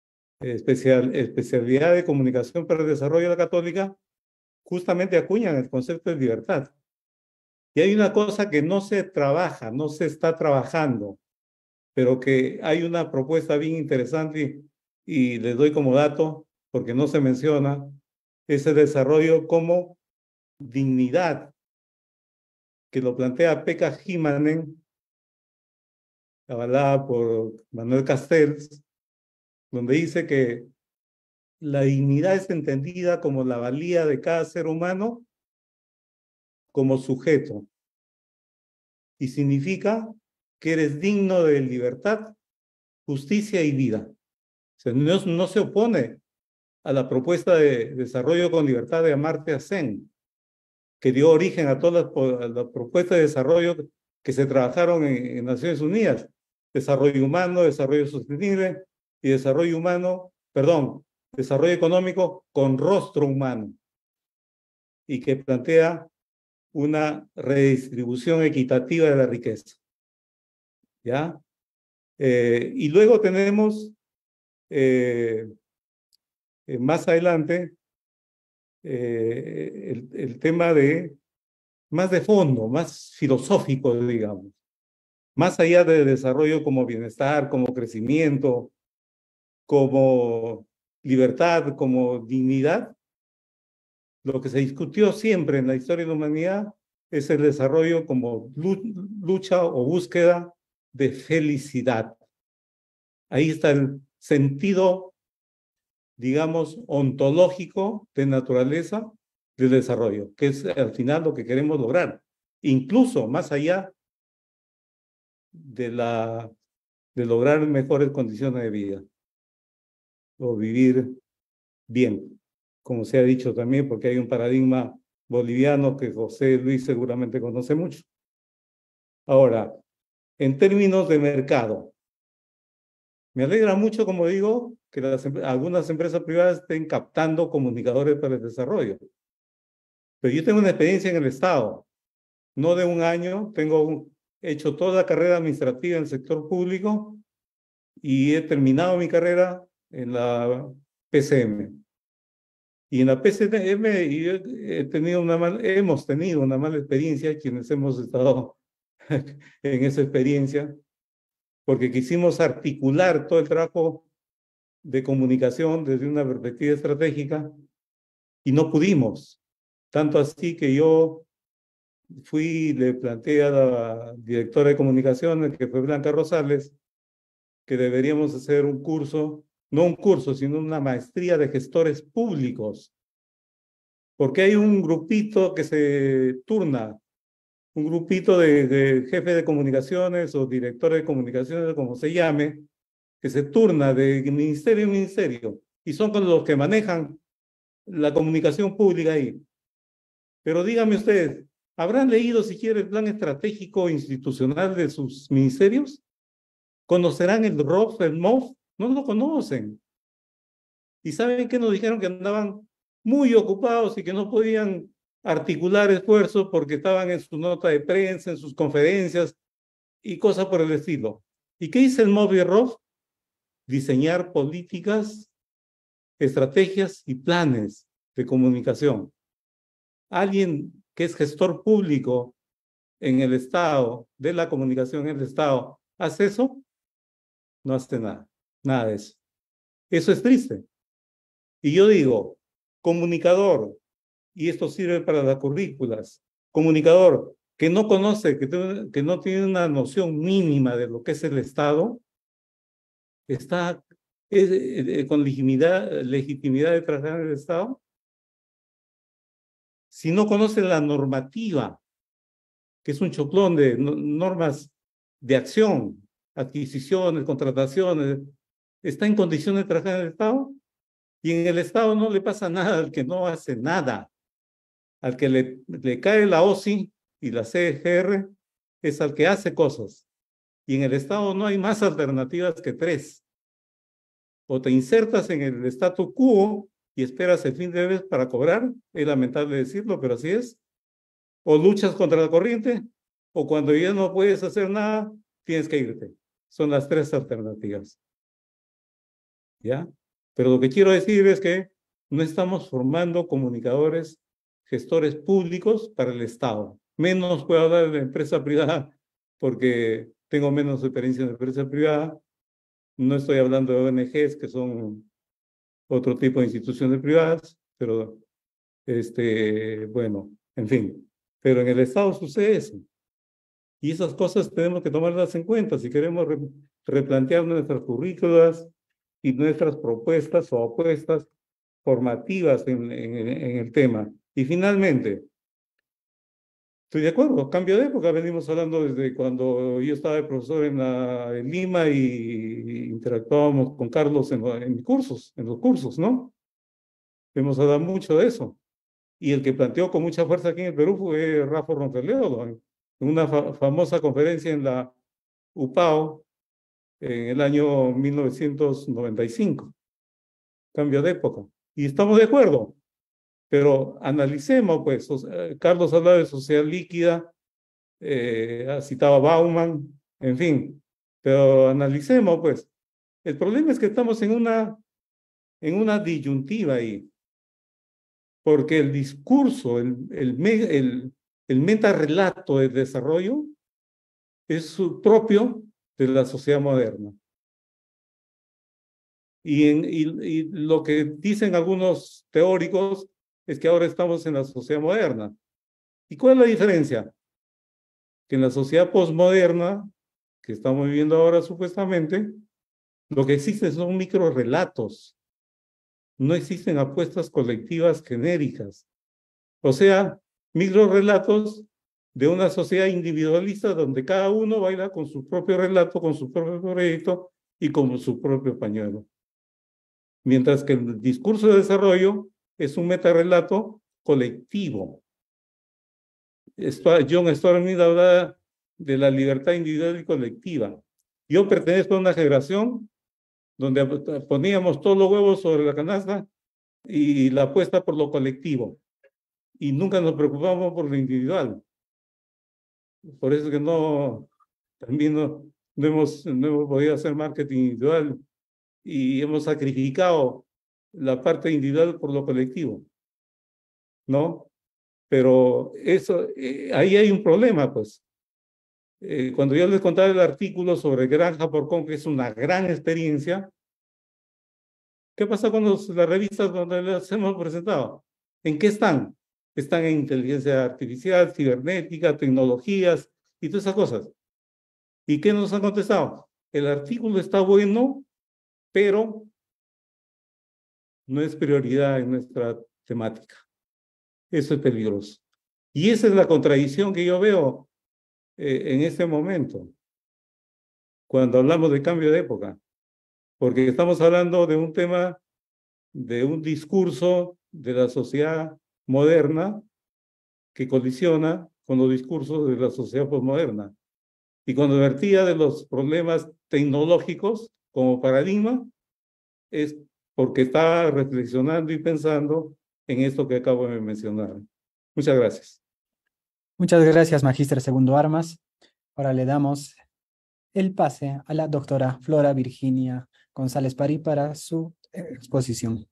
Speaker 5: especial, especialidad de comunicación para el desarrollo de la Católica, justamente acuñan el concepto de libertad. Y hay una cosa que no se trabaja, no se está trabajando, pero que hay una propuesta bien interesante y, y les doy como dato, porque no se menciona, ese desarrollo como dignidad, que lo plantea Pekka Himanen, avalada por Manuel Castells, donde dice que la dignidad es entendida como la valía de cada ser humano como sujeto, y significa que eres digno de libertad, justicia y vida. O sea, no, no se opone a la propuesta de desarrollo con libertad de Amartya Sen, que dio origen a todas las, las propuestas de desarrollo que se trabajaron en, en Naciones Unidas. Desarrollo humano, desarrollo sostenible y desarrollo humano, perdón, desarrollo económico con rostro humano, y que plantea una redistribución equitativa de la riqueza. ¿Ya? Eh, y luego tenemos, eh, eh, más adelante, eh, el, el tema de, más de fondo, más filosófico, digamos. Más allá de desarrollo como bienestar, como crecimiento, como libertad, como dignidad, lo que se discutió siempre en la historia de la humanidad es el desarrollo como lucha o búsqueda de felicidad. Ahí está el sentido, digamos, ontológico de naturaleza del desarrollo, que es al final lo que queremos lograr, incluso más allá de, la, de lograr mejores condiciones de vida o vivir bien, como se ha dicho también, porque hay un paradigma boliviano que José Luis seguramente conoce mucho. Ahora, en términos de mercado, me alegra mucho, como digo, que las, algunas empresas privadas estén captando comunicadores para el desarrollo. Pero yo tengo una experiencia en el Estado, no de un año, tengo un, hecho toda la carrera administrativa en el sector público y he terminado mi carrera en la P C M. Y en la P C M he tenido una mal, hemos tenido una mala experiencia, quienes hemos estado en esa experiencia, porque quisimos articular todo el trabajo de comunicación desde una perspectiva estratégica y no pudimos. Tanto así que yo fui, le planteé a la directora de comunicaciones, que fue Blanca Rosales, que deberíamos hacer un curso, no un curso, sino una maestría de gestores públicos, porque hay un grupito que se turna, un grupito de, de jefes de comunicaciones o directores de comunicaciones, como se llame, que se turna de ministerio en ministerio, y son con los que manejan la comunicación pública ahí. Pero díganme ustedes, ¿habrán leído siquiera el plan estratégico institucional de sus ministerios? ¿Conocerán el R O F, el M O F? No lo conocen. ¿Y saben qué nos dijeron? Que andaban muy ocupados y que no podían articular esfuerzos porque estaban en su nota de prensa, en sus conferencias y cosas por el estilo. ¿Y qué dice el M O F y el R O F? Diseñar políticas, estrategias y planes de comunicación. Alguien que es gestor público en el Estado, de la comunicación en el Estado, ¿hace eso? No hace nada, nada de eso. Eso es triste. Y yo digo, comunicador, y esto sirve para las currículas, comunicador que no conoce, que, que no tiene una noción mínima de lo que es el Estado, está es, eh, con legitimidad, legitimidad de trabajar en el Estado. Si no conoce la normativa, que es un choclón de no, normas de acción, adquisiciones, contrataciones, está en condiciones de trabajar en el Estado, y en el Estado no le pasa nada al que no hace nada. Al que le, le cae la O S I y la C G R es al que hace cosas. Y en el Estado no hay más alternativas que tres. O te insertas en el statu quo y esperas el fin de mes para cobrar, es lamentable decirlo, pero así es. O luchas contra la corriente, o cuando ya no puedes hacer nada, tienes que irte. Son las tres alternativas. ¿Ya? Pero lo que quiero decir es que no estamos formando comunicadores, gestores públicos para el Estado. Menos puedo hablar de la empresa privada porque tengo menos experiencia en la empresa privada. No estoy hablando de O N Ges, que son otro tipo de instituciones privadas, pero, este, bueno, en fin. Pero en el Estado sucede eso. Y esas cosas tenemos que tomarlas en cuenta si queremos re replantear nuestras currículas y nuestras propuestas o apuestas formativas en, en, en el tema. Y finalmente, estoy de acuerdo, cambio de época, venimos hablando desde cuando yo estaba de profesor en, la, en Lima y, y interactuábamos con Carlos en, en cursos, en los cursos, ¿no? Hemos hablado mucho de eso. Y el que planteó con mucha fuerza aquí en el Perú fue Rafa Ronquillo, en una fa famosa conferencia en la U P A O en el año mil novecientos noventa y cinco. Cambio de época. Y estamos de acuerdo. Pero analicemos, pues, o sea, Carlos hablaba de sociedad líquida, eh, citaba Bauman, en fin. Pero analicemos, pues. El problema es que estamos en una, en una disyuntiva ahí. Porque el discurso, el, el, el, el metarrelato de desarrollo es propio de la sociedad moderna. Y, en, y, y lo que dicen algunos teóricos es que ahora estamos en la sociedad moderna. ¿Y cuál es la diferencia? Que en la sociedad posmoderna, que estamos viviendo ahora supuestamente, lo que existe son microrrelatos. No existen apuestas colectivas genéricas. O sea, microrrelatos de una sociedad individualista donde cada uno baila con su propio relato, con su propio proyecto y con su propio pañuelo. Mientras que el discurso de desarrollo es un metarrelato colectivo. John Stuart Mill habla de la libertad individual y colectiva. Yo pertenezco a una generación donde poníamos todos los huevos sobre la canasta y la apuesta por lo colectivo. Y nunca nos preocupamos por lo individual. Por eso que no, también no, no, hemos, no hemos podido hacer marketing individual y hemos sacrificado la parte individual por lo colectivo, ¿no? Pero eso, eh, ahí hay un problema, pues. Eh, cuando yo les contaba el artículo sobre Granja por Con, que es una gran experiencia, ¿qué pasa con los, las revistas donde las hemos presentado? ¿En qué están? Están en inteligencia artificial, cibernética, tecnologías y todas esas cosas. ¿Y qué nos han contestado? El artículo está bueno, pero no es prioridad en nuestra temática. Eso es peligroso. Y esa es la contradicción que yo veo eh, en este momento, cuando hablamos de cambio de época. Porque estamos hablando de un tema, de un discurso de la sociedad moderna que colisiona con los discursos de la sociedad posmoderna. Y cuando vertía de los problemas tecnológicos como paradigma, es porque está reflexionando y pensando en esto que acabo de mencionar. Muchas gracias.
Speaker 1: Muchas gracias, Magíster Segundo Armas. Ahora le damos el pase a la doctora Flora Virginia González Pari para su exposición.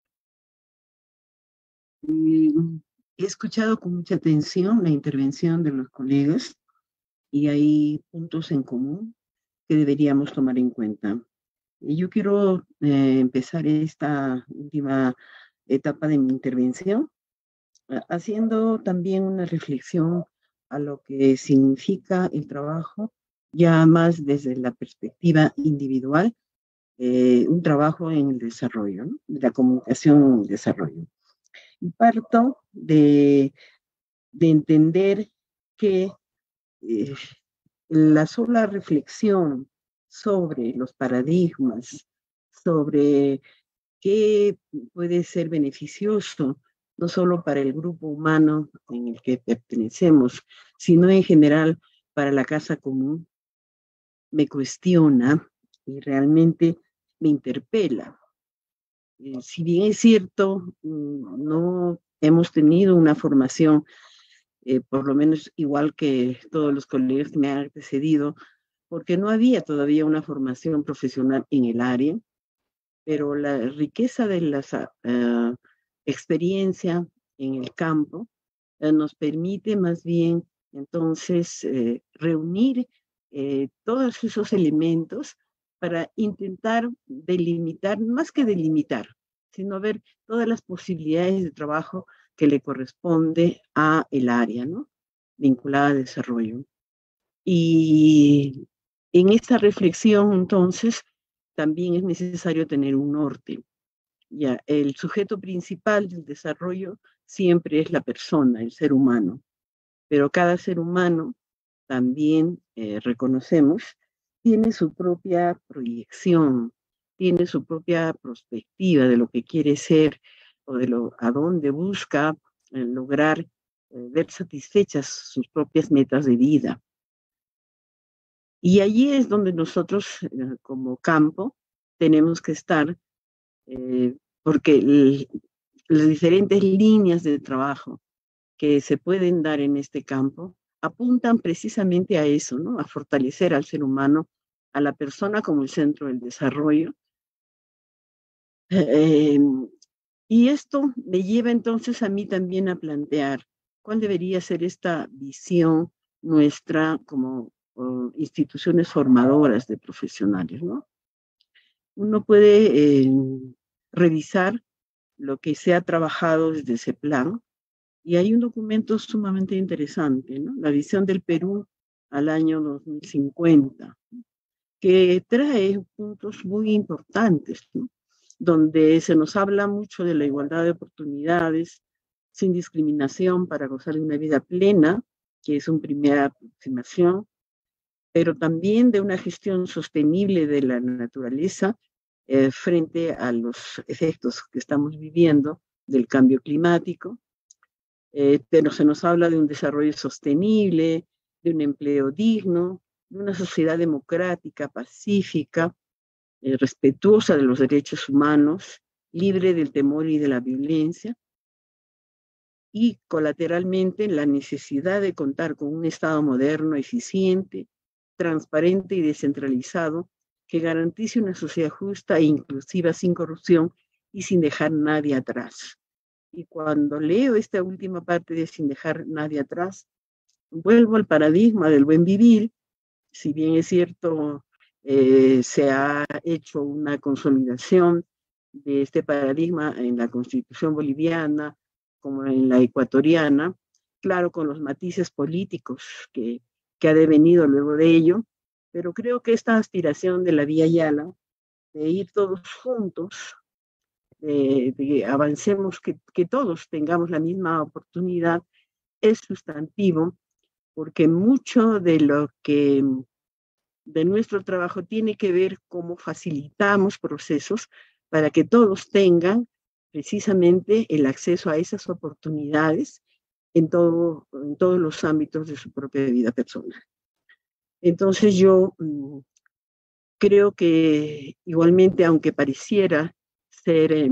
Speaker 6: He escuchado con mucha atención la intervención de los colegas y hay puntos en común que deberíamos tomar en cuenta. Yo quiero eh, empezar esta última etapa de mi intervención haciendo también una reflexión a lo que significa el trabajo, ya más desde la perspectiva individual, eh, un trabajo en el desarrollo, ¿no? De la comunicación en el desarrollo. Y parto de, de entender que eh, la sola reflexión sobre los paradigmas, sobre qué puede ser beneficioso, no solo para el grupo humano en el que pertenecemos, sino en general para la casa común, me cuestiona y realmente me interpela. Eh, si bien es cierto, no hemos tenido una formación, eh, por lo menos igual que todos los colegas que me han precedido, porque no había todavía una formación profesional en el área. pero la riqueza de la uh, experiencia en el campo uh, nos permite más bien entonces eh, reunir eh, todos esos elementos para intentar delimitar, más que delimitar, sino ver todas las posibilidades de trabajo que le corresponde a el área, ¿no? Vinculada al desarrollo. Y en esta reflexión, entonces, también es necesario tener un norte. Ya, el sujeto principal del desarrollo siempre es la persona, el ser humano, pero cada ser humano también eh, reconocemos tiene su propia proyección, tiene su propia perspectiva de lo que quiere ser o de lo a dónde busca eh, lograr eh, ver satisfechas sus propias metas de vida. Y allí es donde nosotros, eh, como campo, tenemos que estar, eh, porque el, las diferentes líneas de trabajo que se pueden dar en este campo apuntan precisamente a eso, ¿no? A fortalecer al ser humano, a la persona como el centro del desarrollo. Eh, y esto me lleva entonces a mí también a plantear cuál debería ser esta visión nuestra como uh, instituciones formadoras de profesionales, ¿no? Uno puede eh, revisar lo que se ha trabajado desde ese plan, y hay un documento sumamente interesante, ¿no? La visión del Perú al año dos mil cincuenta, que trae puntos muy importantes, ¿no? Donde se nos habla mucho de la igualdad de oportunidades, sin discriminación para gozar de una vida plena, que es una primera aproximación, pero también de una gestión sostenible de la naturaleza eh, frente a los efectos que estamos viviendo del cambio climático. Eh, pero se nos habla de un desarrollo sostenible, de un empleo digno, de una sociedad democrática, pacífica, eh, respetuosa de los derechos humanos, libre del temor y de la violencia, y colateralmente la necesidad de contar con un Estado moderno, eficiente, transparente y descentralizado, que garantice una sociedad justa e inclusiva sin corrupción y sin dejar nadie atrás. Y cuando leo esta última parte de sin dejar nadie atrás, vuelvo al paradigma del buen vivir. Si bien es cierto, eh, se ha hecho una consolidación de este paradigma en la Constitución boliviana como en la ecuatoriana, claro, con los matices políticos que, que ha devenido luego de ello, pero creo que esta aspiración de la Vía Yala, de ir todos juntos, de, de avancemos, que, que todos tengamos la misma oportunidad, es sustantivo, porque mucho de lo que de nuestro trabajo tiene que ver cómo facilitamos procesos para que todos tengan precisamente el acceso a esas oportunidades en, todo, en todos los ámbitos de su propia vida personal. Entonces yo mmm, creo que igualmente, aunque pareciera ser eh,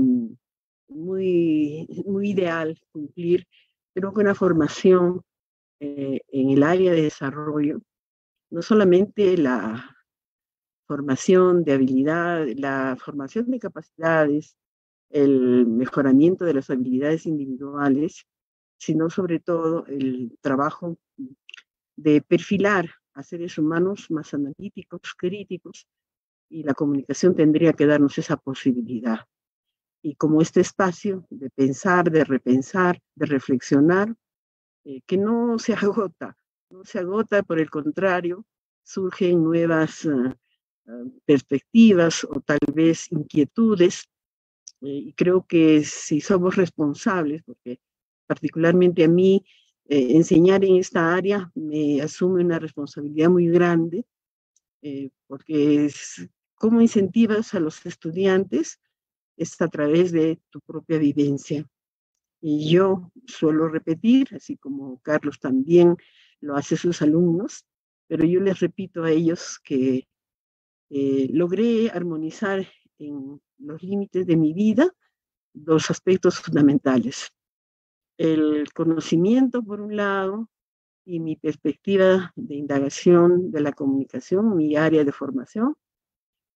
Speaker 6: muy, muy ideal cumplir, creo que una formación eh, en el área de desarrollo, no solamente la formación de habilidad, la formación de capacidades, el mejoramiento de las habilidades individuales, sino sobre todo el trabajo de perfilar a seres humanos más analíticos, críticos, y la comunicación tendría que darnos esa posibilidad. Y como este espacio de pensar, de repensar, de reflexionar, eh, que no se agota, no se agota, por el contrario, surgen nuevas uh, uh, perspectivas o tal vez inquietudes, eh, y creo que si somos responsables, porque particularmente a mí eh, enseñar en esta área me asume una responsabilidad muy grande, eh, porque es cómo incentivas a los estudiantes es a través de tu propia vivencia. Y yo suelo repetir, así como Carlos también lo hace a sus alumnos, pero yo les repito a ellos que eh, logré armonizar en los límites de mi vida dos aspectos fundamentales. El conocimiento, por un lado, y mi perspectiva de indagación de la comunicación, mi área de formación,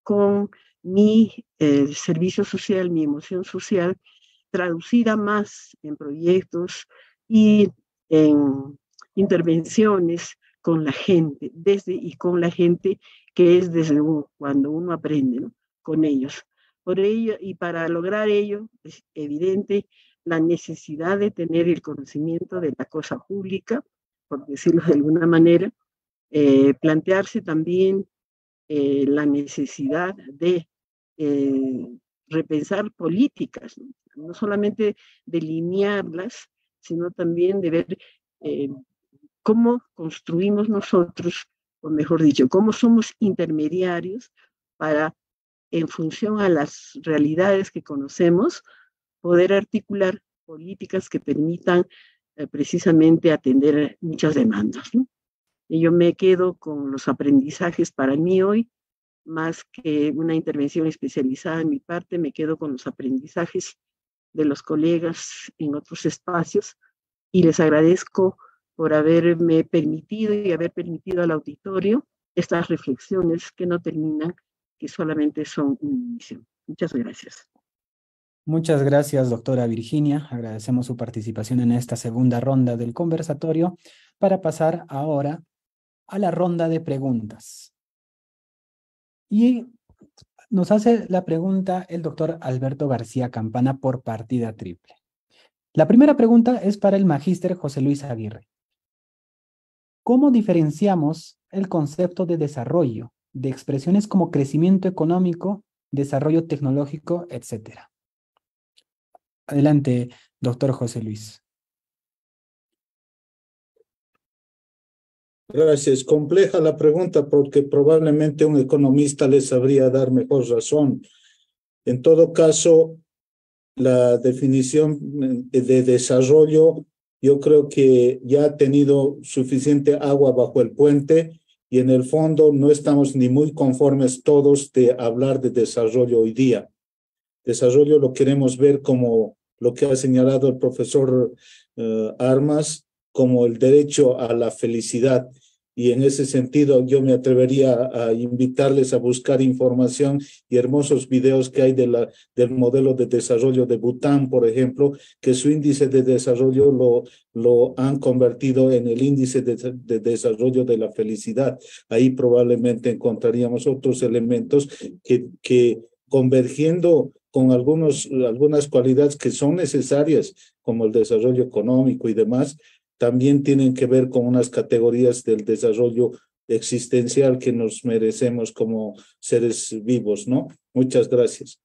Speaker 6: con mi eh, servicio social, mi emoción social, traducida más en proyectos y en intervenciones con la gente, desde y con la gente, que es desde uno, cuando uno aprende, ¿no? Con ellos. Por ello, y para lograr ello, es evidente la necesidad de tener el conocimiento de la cosa pública, por decirlo de alguna manera, eh, plantearse también eh, la necesidad de eh, repensar políticas, ¿no? No solamente delinearlas, sino también de ver eh, cómo construimos nosotros, o mejor dicho, cómo somos intermediarios para, en función a las realidades que conocemos, poder articular políticas que permitan eh, precisamente atender muchas demandas, ¿no? Y yo me quedo con los aprendizajes para mí hoy, más que una intervención especializada en mi parte, me quedo con los aprendizajes de los colegas en otros espacios y les agradezco por haberme permitido y haber permitido al auditorio estas reflexiones que no terminan, que solamente son un inicio. Muchas gracias.
Speaker 1: Muchas gracias, doctora Virginia. Agradecemos su participación en esta segunda ronda del conversatorio para pasar ahora a la ronda de preguntas. Y nos hace la pregunta el doctor Alberto García Campana por partida triple. La primera pregunta es para el magíster José Luis Aguirre. ¿Cómo diferenciamos el concepto de desarrollo de expresiones como crecimiento económico, desarrollo tecnológico, etcétera? Adelante, doctor José Luis.
Speaker 2: Gracias. Compleja la pregunta porque probablemente un economista le sabría dar mejor razón. En todo caso, la definición de desarrollo, yo creo que ya ha tenido suficiente agua bajo el puente y en el fondo no estamos ni muy conformes todos de hablar de desarrollo hoy día. Desarrollo lo queremos ver como lo que ha señalado el profesor uh, Armas, como el derecho a la felicidad. Y en ese sentido yo me atrevería a invitarles a buscar información y hermosos videos que hay de la, del modelo de desarrollo de Bután, por ejemplo, que su índice de desarrollo lo, lo han convertido en el índice de, de desarrollo de la felicidad. Ahí probablemente encontraríamos otros elementos que, que convergiendo con algunos, algunas cualidades que son necesarias, como el desarrollo económico y demás, también tienen que ver con unas categorías del desarrollo existencial que nos merecemos como seres vivos, ¿no? Muchas gracias.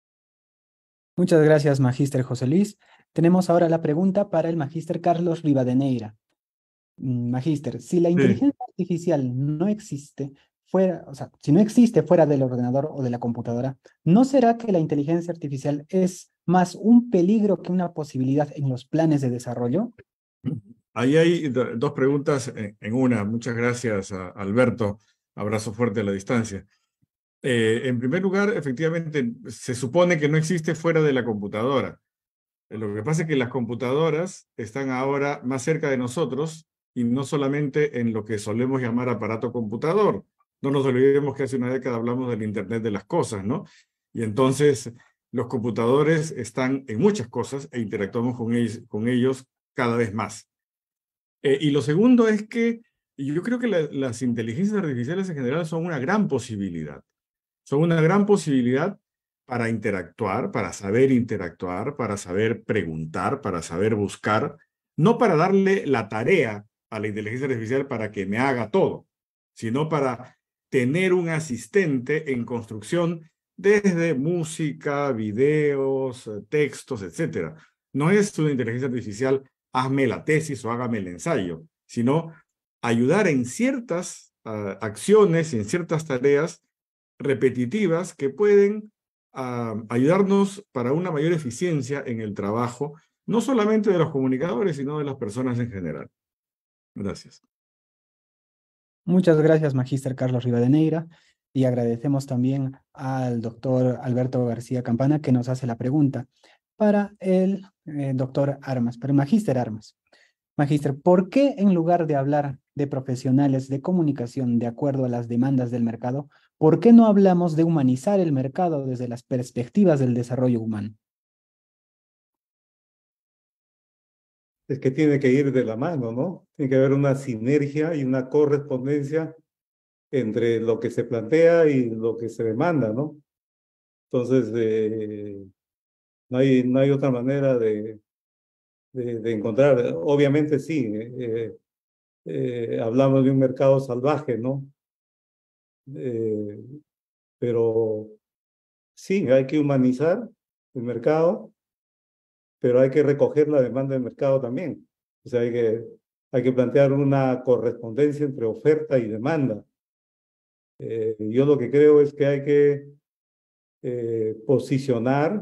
Speaker 1: Muchas gracias, magíster José Luis. Tenemos ahora la pregunta para el magíster Carlos Rivadeneira. Magíster, si la inteligencia sí. artificial no existe, fuera, o sea, si no existe fuera del ordenador o de la computadora, ¿no será que la inteligencia artificial es más un peligro que una posibilidad en los planes de desarrollo?
Speaker 4: Ahí hay dos preguntas en una. Muchas gracias, a Alberto. Abrazo fuerte a la distancia. Eh, en primer lugar, efectivamente, se supone que no existe fuera de la computadora. Lo que pasa es que las computadoras están ahora más cerca de nosotros y no solamente en lo que solemos llamar aparato computador. No nos olvidemos que hace una década hablamos del Internet de las cosas, ¿no? Y entonces los computadores están en muchas cosas e interactuamos con ellos, con ellos cada vez más. Eh, y lo segundo es que yo creo que la, las inteligencias artificiales en general son una gran posibilidad. Son una gran posibilidad para interactuar, para saber interactuar, para saber preguntar, para saber buscar, no para darle la tarea a la inteligencia artificial para que me haga todo, sino para tener un asistente en construcción desde música, videos, textos, etcétera. No es una inteligencia artificial hazme la tesis o hágame el ensayo, sino ayudar en ciertas uh, acciones y en ciertas tareas repetitivas que pueden uh, ayudarnos para una mayor eficiencia en el trabajo, no solamente de los comunicadores, sino de las personas en general. Gracias.
Speaker 1: Muchas gracias, magíster Carlos Rivadeneira, y agradecemos también al doctor Alberto García Campana que nos hace la pregunta para el eh, doctor Armas, para el magíster Armas. Magíster, ¿por qué en lugar de hablar de profesionales de comunicación de acuerdo a las demandas del mercado, ¿Por qué no hablamos de humanizar el mercado desde las perspectivas del desarrollo humano?
Speaker 5: Es que tiene que ir de la mano, ¿no? Tiene que haber una sinergia y una correspondencia entre lo que se plantea y lo que se demanda, ¿no? Entonces, eh, no hay, no hay otra manera de, de, de encontrar. Obviamente sí, eh, eh, hablamos de un mercado salvaje, ¿no? Eh, pero sí, hay que humanizar el mercado, pero hay que recoger la demanda del mercado también. O sea, hay que, hay que plantear una correspondencia entre oferta y demanda. Eh, yo lo que creo es que hay que eh, posicionar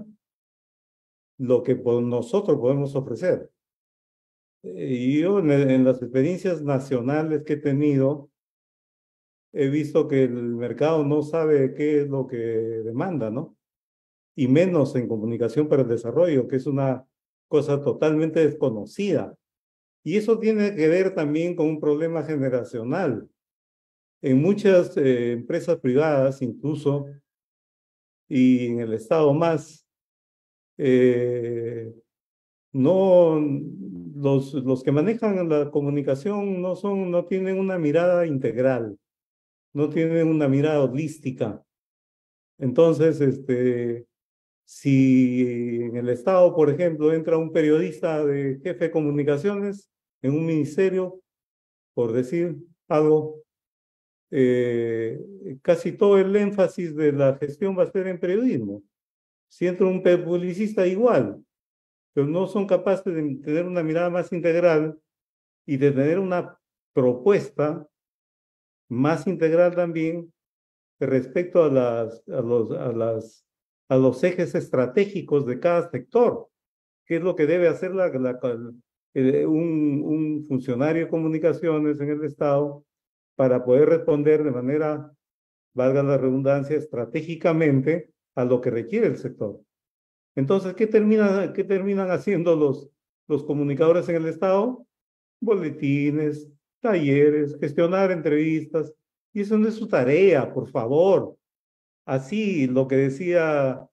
Speaker 5: lo que po- nosotros podemos ofrecer. Eh, y yo en, en las experiencias nacionales que he tenido, he visto que el mercado no sabe qué es lo que demanda, ¿no? Y menos en comunicación para el desarrollo, que es una cosa totalmente desconocida. Y eso tiene que ver también con un problema generacional. En muchas eh, empresas privadas, incluso, y en el Estado más, eh, no, los, los que manejan la comunicación no son, no tienen una mirada integral, no tienen una mirada holística. Entonces, este, si en el Estado, por ejemplo, entra un periodista de jefe de comunicaciones en un ministerio, por decir algo, eh, casi todo el énfasis de la gestión va a ser en periodismo. Si entra un publicista igual, pero no son capaces de tener una mirada más integral y de tener una propuesta más integral también respecto a, las, a, los, a, las, a los ejes estratégicos de cada sector, qué es lo que debe hacer la, la, eh, un, un funcionario de comunicaciones en el Estado para poder responder de manera, valga la redundancia, estratégicamente a lo que requiere el sector. Entonces, ¿qué, termina, qué terminan haciendo los, los comunicadores en el Estado? Boletines, talleres, gestionar entrevistas, y eso no es su tarea, por favor. Así, lo que decía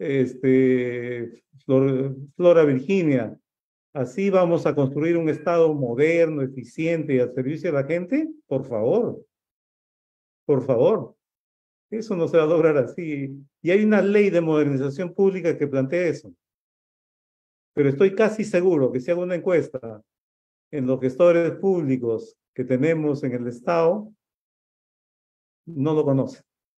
Speaker 5: este, Flor, Flora Virginia, así vamos a construir un Estado moderno, eficiente y al servicio de la gente, por favor, por favor. Eso no se va a lograr así. Y hay una ley de modernización pública que plantea eso. Pero estoy casi seguro que si hago una encuesta en los gestores públicos que tenemos en el Estado, no lo conocen.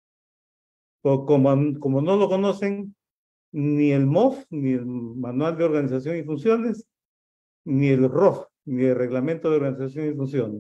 Speaker 5: O como, como no lo conocen ni el M O F, ni el Manual de Organización y Funciones, ni el R O F, ni el Reglamento de Organización y Funciones.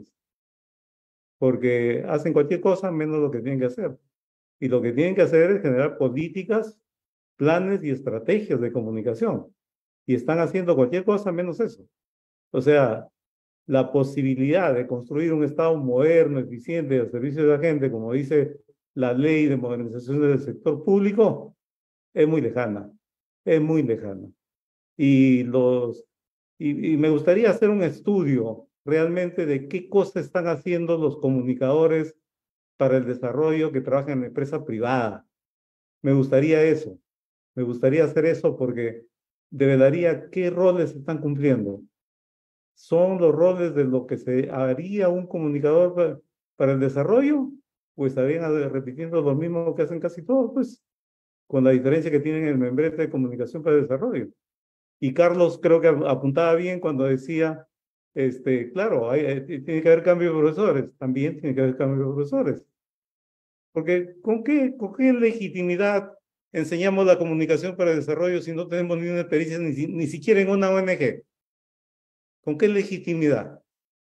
Speaker 5: Porque hacen cualquier cosa menos lo que tienen que hacer. Y lo que tienen que hacer es generar políticas, planes y estrategias de comunicación. Y están haciendo cualquier cosa menos eso. O sea, la posibilidad de construir un Estado moderno, eficiente, al servicio de la gente, como dice la ley de modernización del sector público, es muy lejana, es muy lejana. Y, los, y, y me gustaría hacer un estudio realmente de qué cosas están haciendo los comunicadores para el desarrollo que trabajan en la empresa privada. Me gustaría eso, me gustaría hacer eso porque develaría qué roles están cumpliendo. ¿Son los roles de lo que se haría un comunicador para, para el desarrollo? Pues estarían repitiendo lo mismo que hacen casi todos, pues, con la diferencia que tienen el membrete de comunicación para el desarrollo. Y Carlos creo que apuntaba bien cuando decía, este, claro, hay, tiene que haber cambio de profesores, también tiene que haber cambio de profesores. Porque ¿con qué, con qué legitimidad enseñamos la comunicación para el desarrollo si no tenemos ni una experiencia ni, ni siquiera en una O N G? ¿Con qué legitimidad?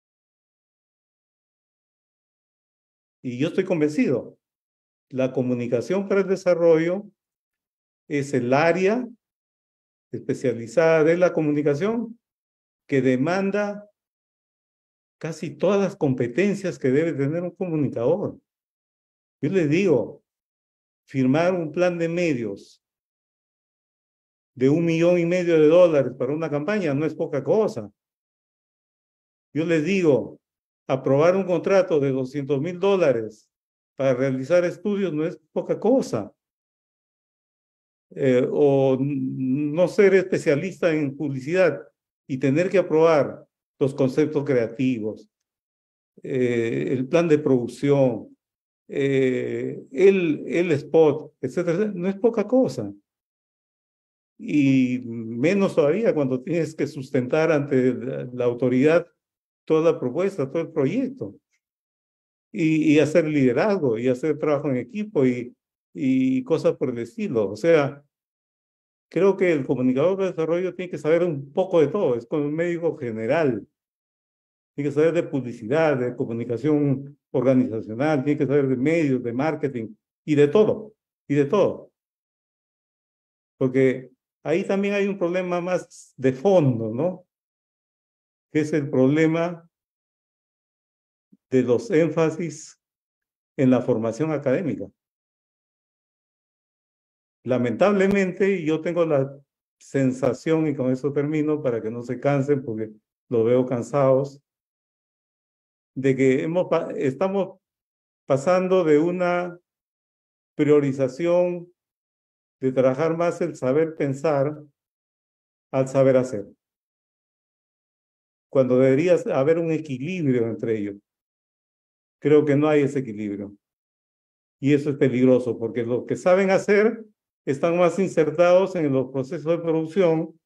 Speaker 5: Y yo estoy convencido, la comunicación para el desarrollo es el área especializada de la comunicación que demanda casi todas las competencias que debe tener un comunicador. Yo les digo, firmar un plan de medios de un millón y medio de dólares para una campaña no es poca cosa. Yo les digo, aprobar un contrato de doscientos mil dólares para realizar estudios no es poca cosa. Eh, o no ser especialista en publicidad y tener que aprobar los conceptos creativos, eh, el plan de producción, eh, el, el spot, etcétera, no es poca cosa. Y menos todavía cuando tienes que sustentar ante la, la autoridad toda la propuesta, todo el proyecto. Y, y hacer liderazgo, y hacer trabajo en equipo, y, y cosas por el estilo. O sea, creo que el comunicador de desarrollo tiene que saber un poco de todo, es como un médico general. Tiene que saber de publicidad, de comunicación organizacional, tiene que saber de medios, de marketing, y de todo, y de todo. Porque ahí también hay un problema más de fondo, ¿no? Que es el problema de los énfasis en la formación académica. Lamentablemente, yo tengo la sensación, y con eso termino para que no se cansen, porque los veo cansados, de que hemos, estamos pasando de una priorización de trabajar más el saber pensar al saber hacer, cuando debería haber un equilibrio entre ellos. Creo que no hay ese equilibrio. Y eso es peligroso, porque los que saben hacer están más insertados en los procesos de producción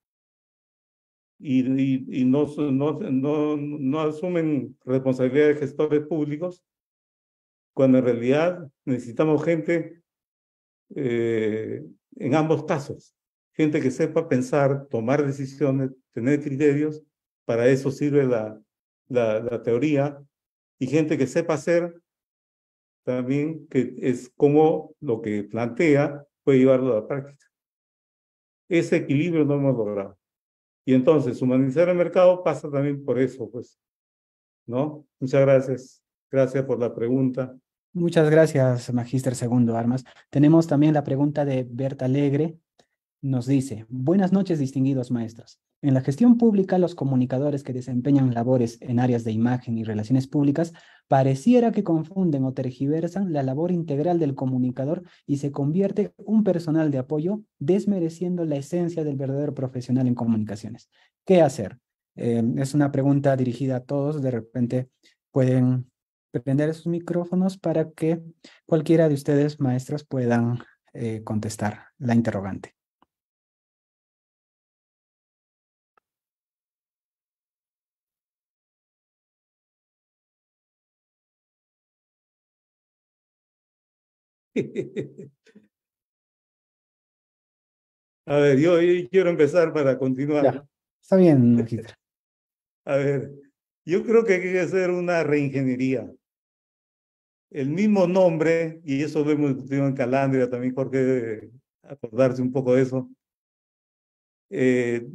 Speaker 5: y, y, y no, no, no, no asumen responsabilidad de gestores públicos, cuando en realidad necesitamos gente eh, en ambos casos. Gente que sepa pensar, tomar decisiones, tener criterios, para eso sirve la, la, la teoría, y gente que sepa hacer también, que es como lo que plantea, puede llevarlo a la práctica. Ese equilibrio no hemos logrado. Y entonces, humanizar el mercado pasa también por eso, pues, ¿no? Muchas gracias. Gracias por la pregunta.
Speaker 1: Muchas gracias, Magíster Segundo Armas. Tenemos también la pregunta de Berta Alegre. Nos dice, buenas noches, distinguidos maestros. En la gestión pública, los comunicadores que desempeñan labores en áreas de imagen y relaciones públicas pareciera que confunden o tergiversan la labor integral del comunicador y se convierte un personal de apoyo, desmereciendo la esencia del verdadero profesional en comunicaciones. ¿Qué hacer? Eh, es una pregunta dirigida a todos. De repente pueden prender sus micrófonos para que cualquiera de ustedes, maestros, puedan eh, contestar la interrogante.
Speaker 5: A ver, yo, yo quiero empezar para continuar.
Speaker 1: Ya, está bien, magíster.
Speaker 5: A ver, yo creo que hay que hacer una reingeniería. El mismo nombre, y eso lo hemos discutido en Calandria, también Jorge debe acordarse un poco de eso. Eh,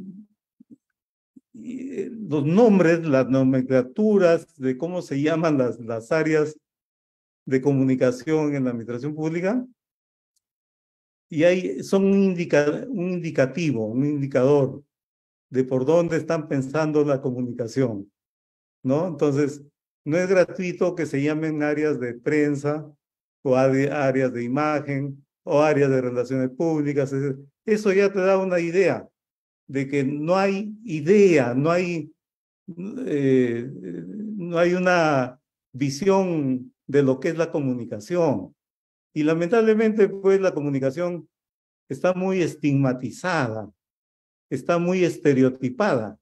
Speaker 5: y, eh, los nombres, las nomenclaturas de cómo se llaman las, las áreas de comunicación en la administración pública, y hay, son un, indica, un indicativo, un indicador de por dónde están pensando la comunicación, ¿no? Entonces, no es gratuito que se llamen áreas de prensa o áreas de imagen o áreas de relaciones públicas. Eso ya te da una idea de que no hay idea, no hay, eh, no hay una visión de lo que es la comunicación. Y lamentablemente, pues, la comunicación está muy estigmatizada, está muy estereotipada.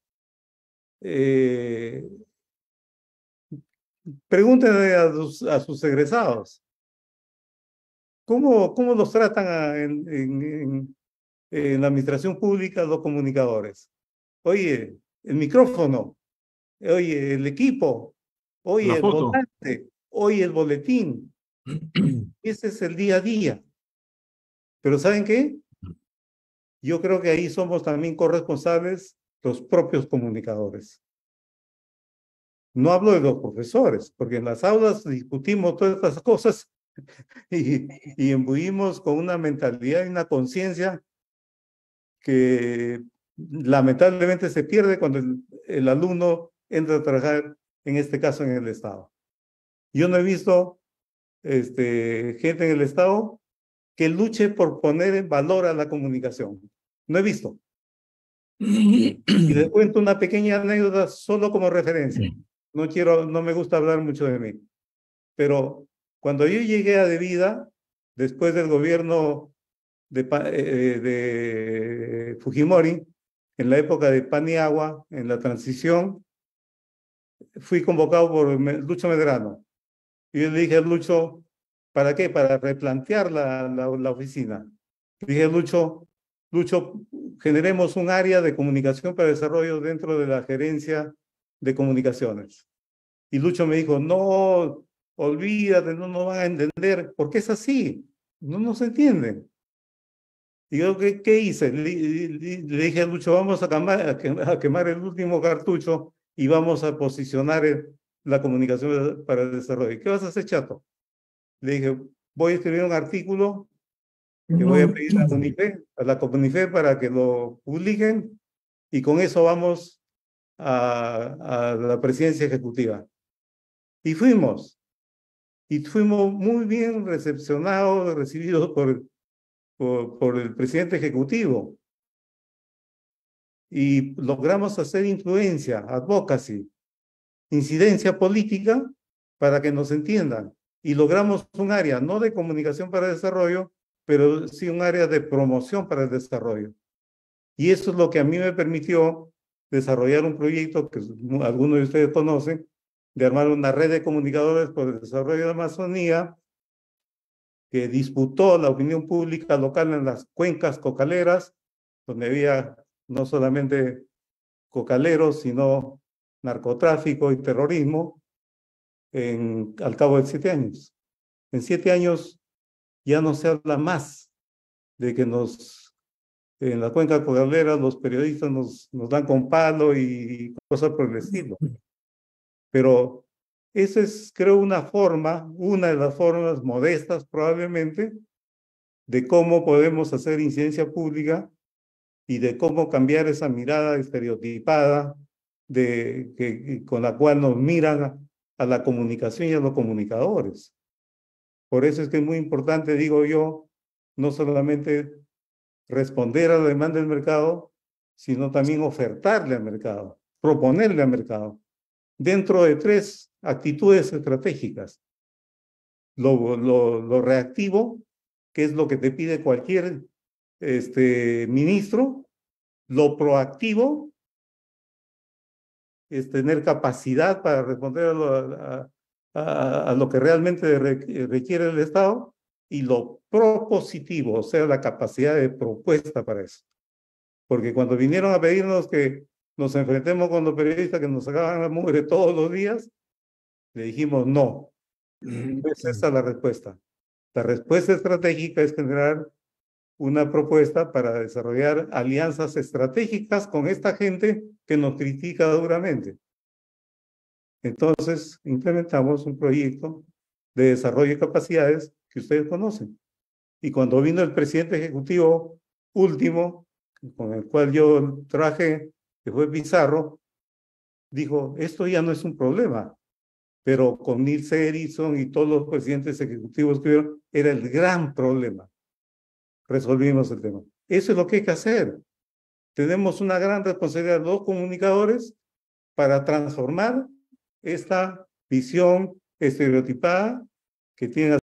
Speaker 5: Eh, pregúntenle a sus, a sus egresados, ¿cómo, cómo los tratan a, en, en, en, en la administración pública los comunicadores? Oye, el micrófono, oye, el equipo, oye,
Speaker 4: La
Speaker 5: el
Speaker 4: foto.
Speaker 5: volante, oye, el boletín. Ese es el día a día. Pero ¿saben qué? Yo creo que ahí somos también corresponsables los propios comunicadores. No hablo de los profesores, porque en las aulas discutimos todas estas cosas y, y imbuimos con una mentalidad y una conciencia que lamentablemente se pierde cuando el, el alumno entra a trabajar, en este caso en el Estado. Yo no he visto este, gente en el Estado que luche por poner en valor a la comunicación. No he visto. Y les cuento una pequeña anécdota solo como referencia. No quiero, no me gusta hablar mucho de mí. Pero cuando yo llegué a Devida, después del gobierno de, eh, de Fujimori, en la época de Paniagua, en la transición, fui convocado por Lucho Medrano. Y yo le dije a Lucho, ¿para qué? Para replantear la, la, la oficina. Le dije a Lucho, Lucho, generemos un área de comunicación para desarrollo dentro de la gerencia de comunicaciones. Y Lucho me dijo, no, olvídate, no nos van a entender, porque es así, no nos entienden. Y yo, ¿qué, qué hice? Le, le, le dije a Lucho, vamos a quemar, a, quemar, a quemar el último cartucho y vamos a posicionar el, la comunicación para el desarrollo. ¿Qué vas a hacer, chato? Le dije, voy a escribir un artículo que voy a pedir a la CONIFE, a la CONIFE para que lo publiquen y con eso vamos a, a la presidencia ejecutiva. Y fuimos. Y fuimos muy bien recepcionados, recibidos por, por, por el presidente ejecutivo. Y logramos hacer influencia, advocacy, incidencia política para que nos entiendan. Y logramos un área, no de comunicación para el desarrollo, pero sí un área de promoción para el desarrollo. Y eso es lo que a mí me permitió desarrollar un proyecto que algunos de ustedes conocen, de armar una red de comunicadores por el desarrollo de la Amazonía, que disputó la opinión pública local en las cuencas cocaleras, donde había no solamente cocaleros, sino narcotráfico y terrorismo, en, al cabo de siete años. En siete años ya no se habla más de que nos, en la cuenca cocalera los periodistas nos, nos dan con palo y cosas por el estilo. Pero esa es, creo, una forma, una de las formas modestas probablemente, de cómo podemos hacer incidencia pública y de cómo cambiar esa mirada estereotipada de, que, con la cual nos miran a, a la comunicación y a los comunicadores. Por eso es que es muy importante, digo yo, no solamente responder a la demanda del mercado, sino también ofertarle al mercado, proponerle al mercado, dentro de tres actitudes estratégicas. Lo, lo, lo reactivo, que es lo que te pide cualquier este, ministro. Lo proactivo es tener capacidad para responder a lo, a, a, a lo que realmente requiere el Estado. Y lo propositivo, o sea, la capacidad de propuesta para eso. Porque cuando vinieron a pedirnos que nos enfrentemos con los periodistas que nos sacaban la mugre todos los días, le dijimos no. No es esa la respuesta. La respuesta estratégica es generar una propuesta para desarrollar alianzas estratégicas con esta gente que nos critica duramente. Entonces, implementamos un proyecto de desarrollo de capacidades que ustedes conocen. Y cuando vino el presidente ejecutivo último, con el cual yo trabajé, que fue Pizarro, dijo, esto ya no es un problema. Pero con Nils Erickson y todos los presidentes ejecutivos que hubieron, era el gran problema. Resolvimos el tema. Eso es lo que hay que hacer. Tenemos una gran responsabilidad los comunicadores para transformar esta visión estereotipada que tienen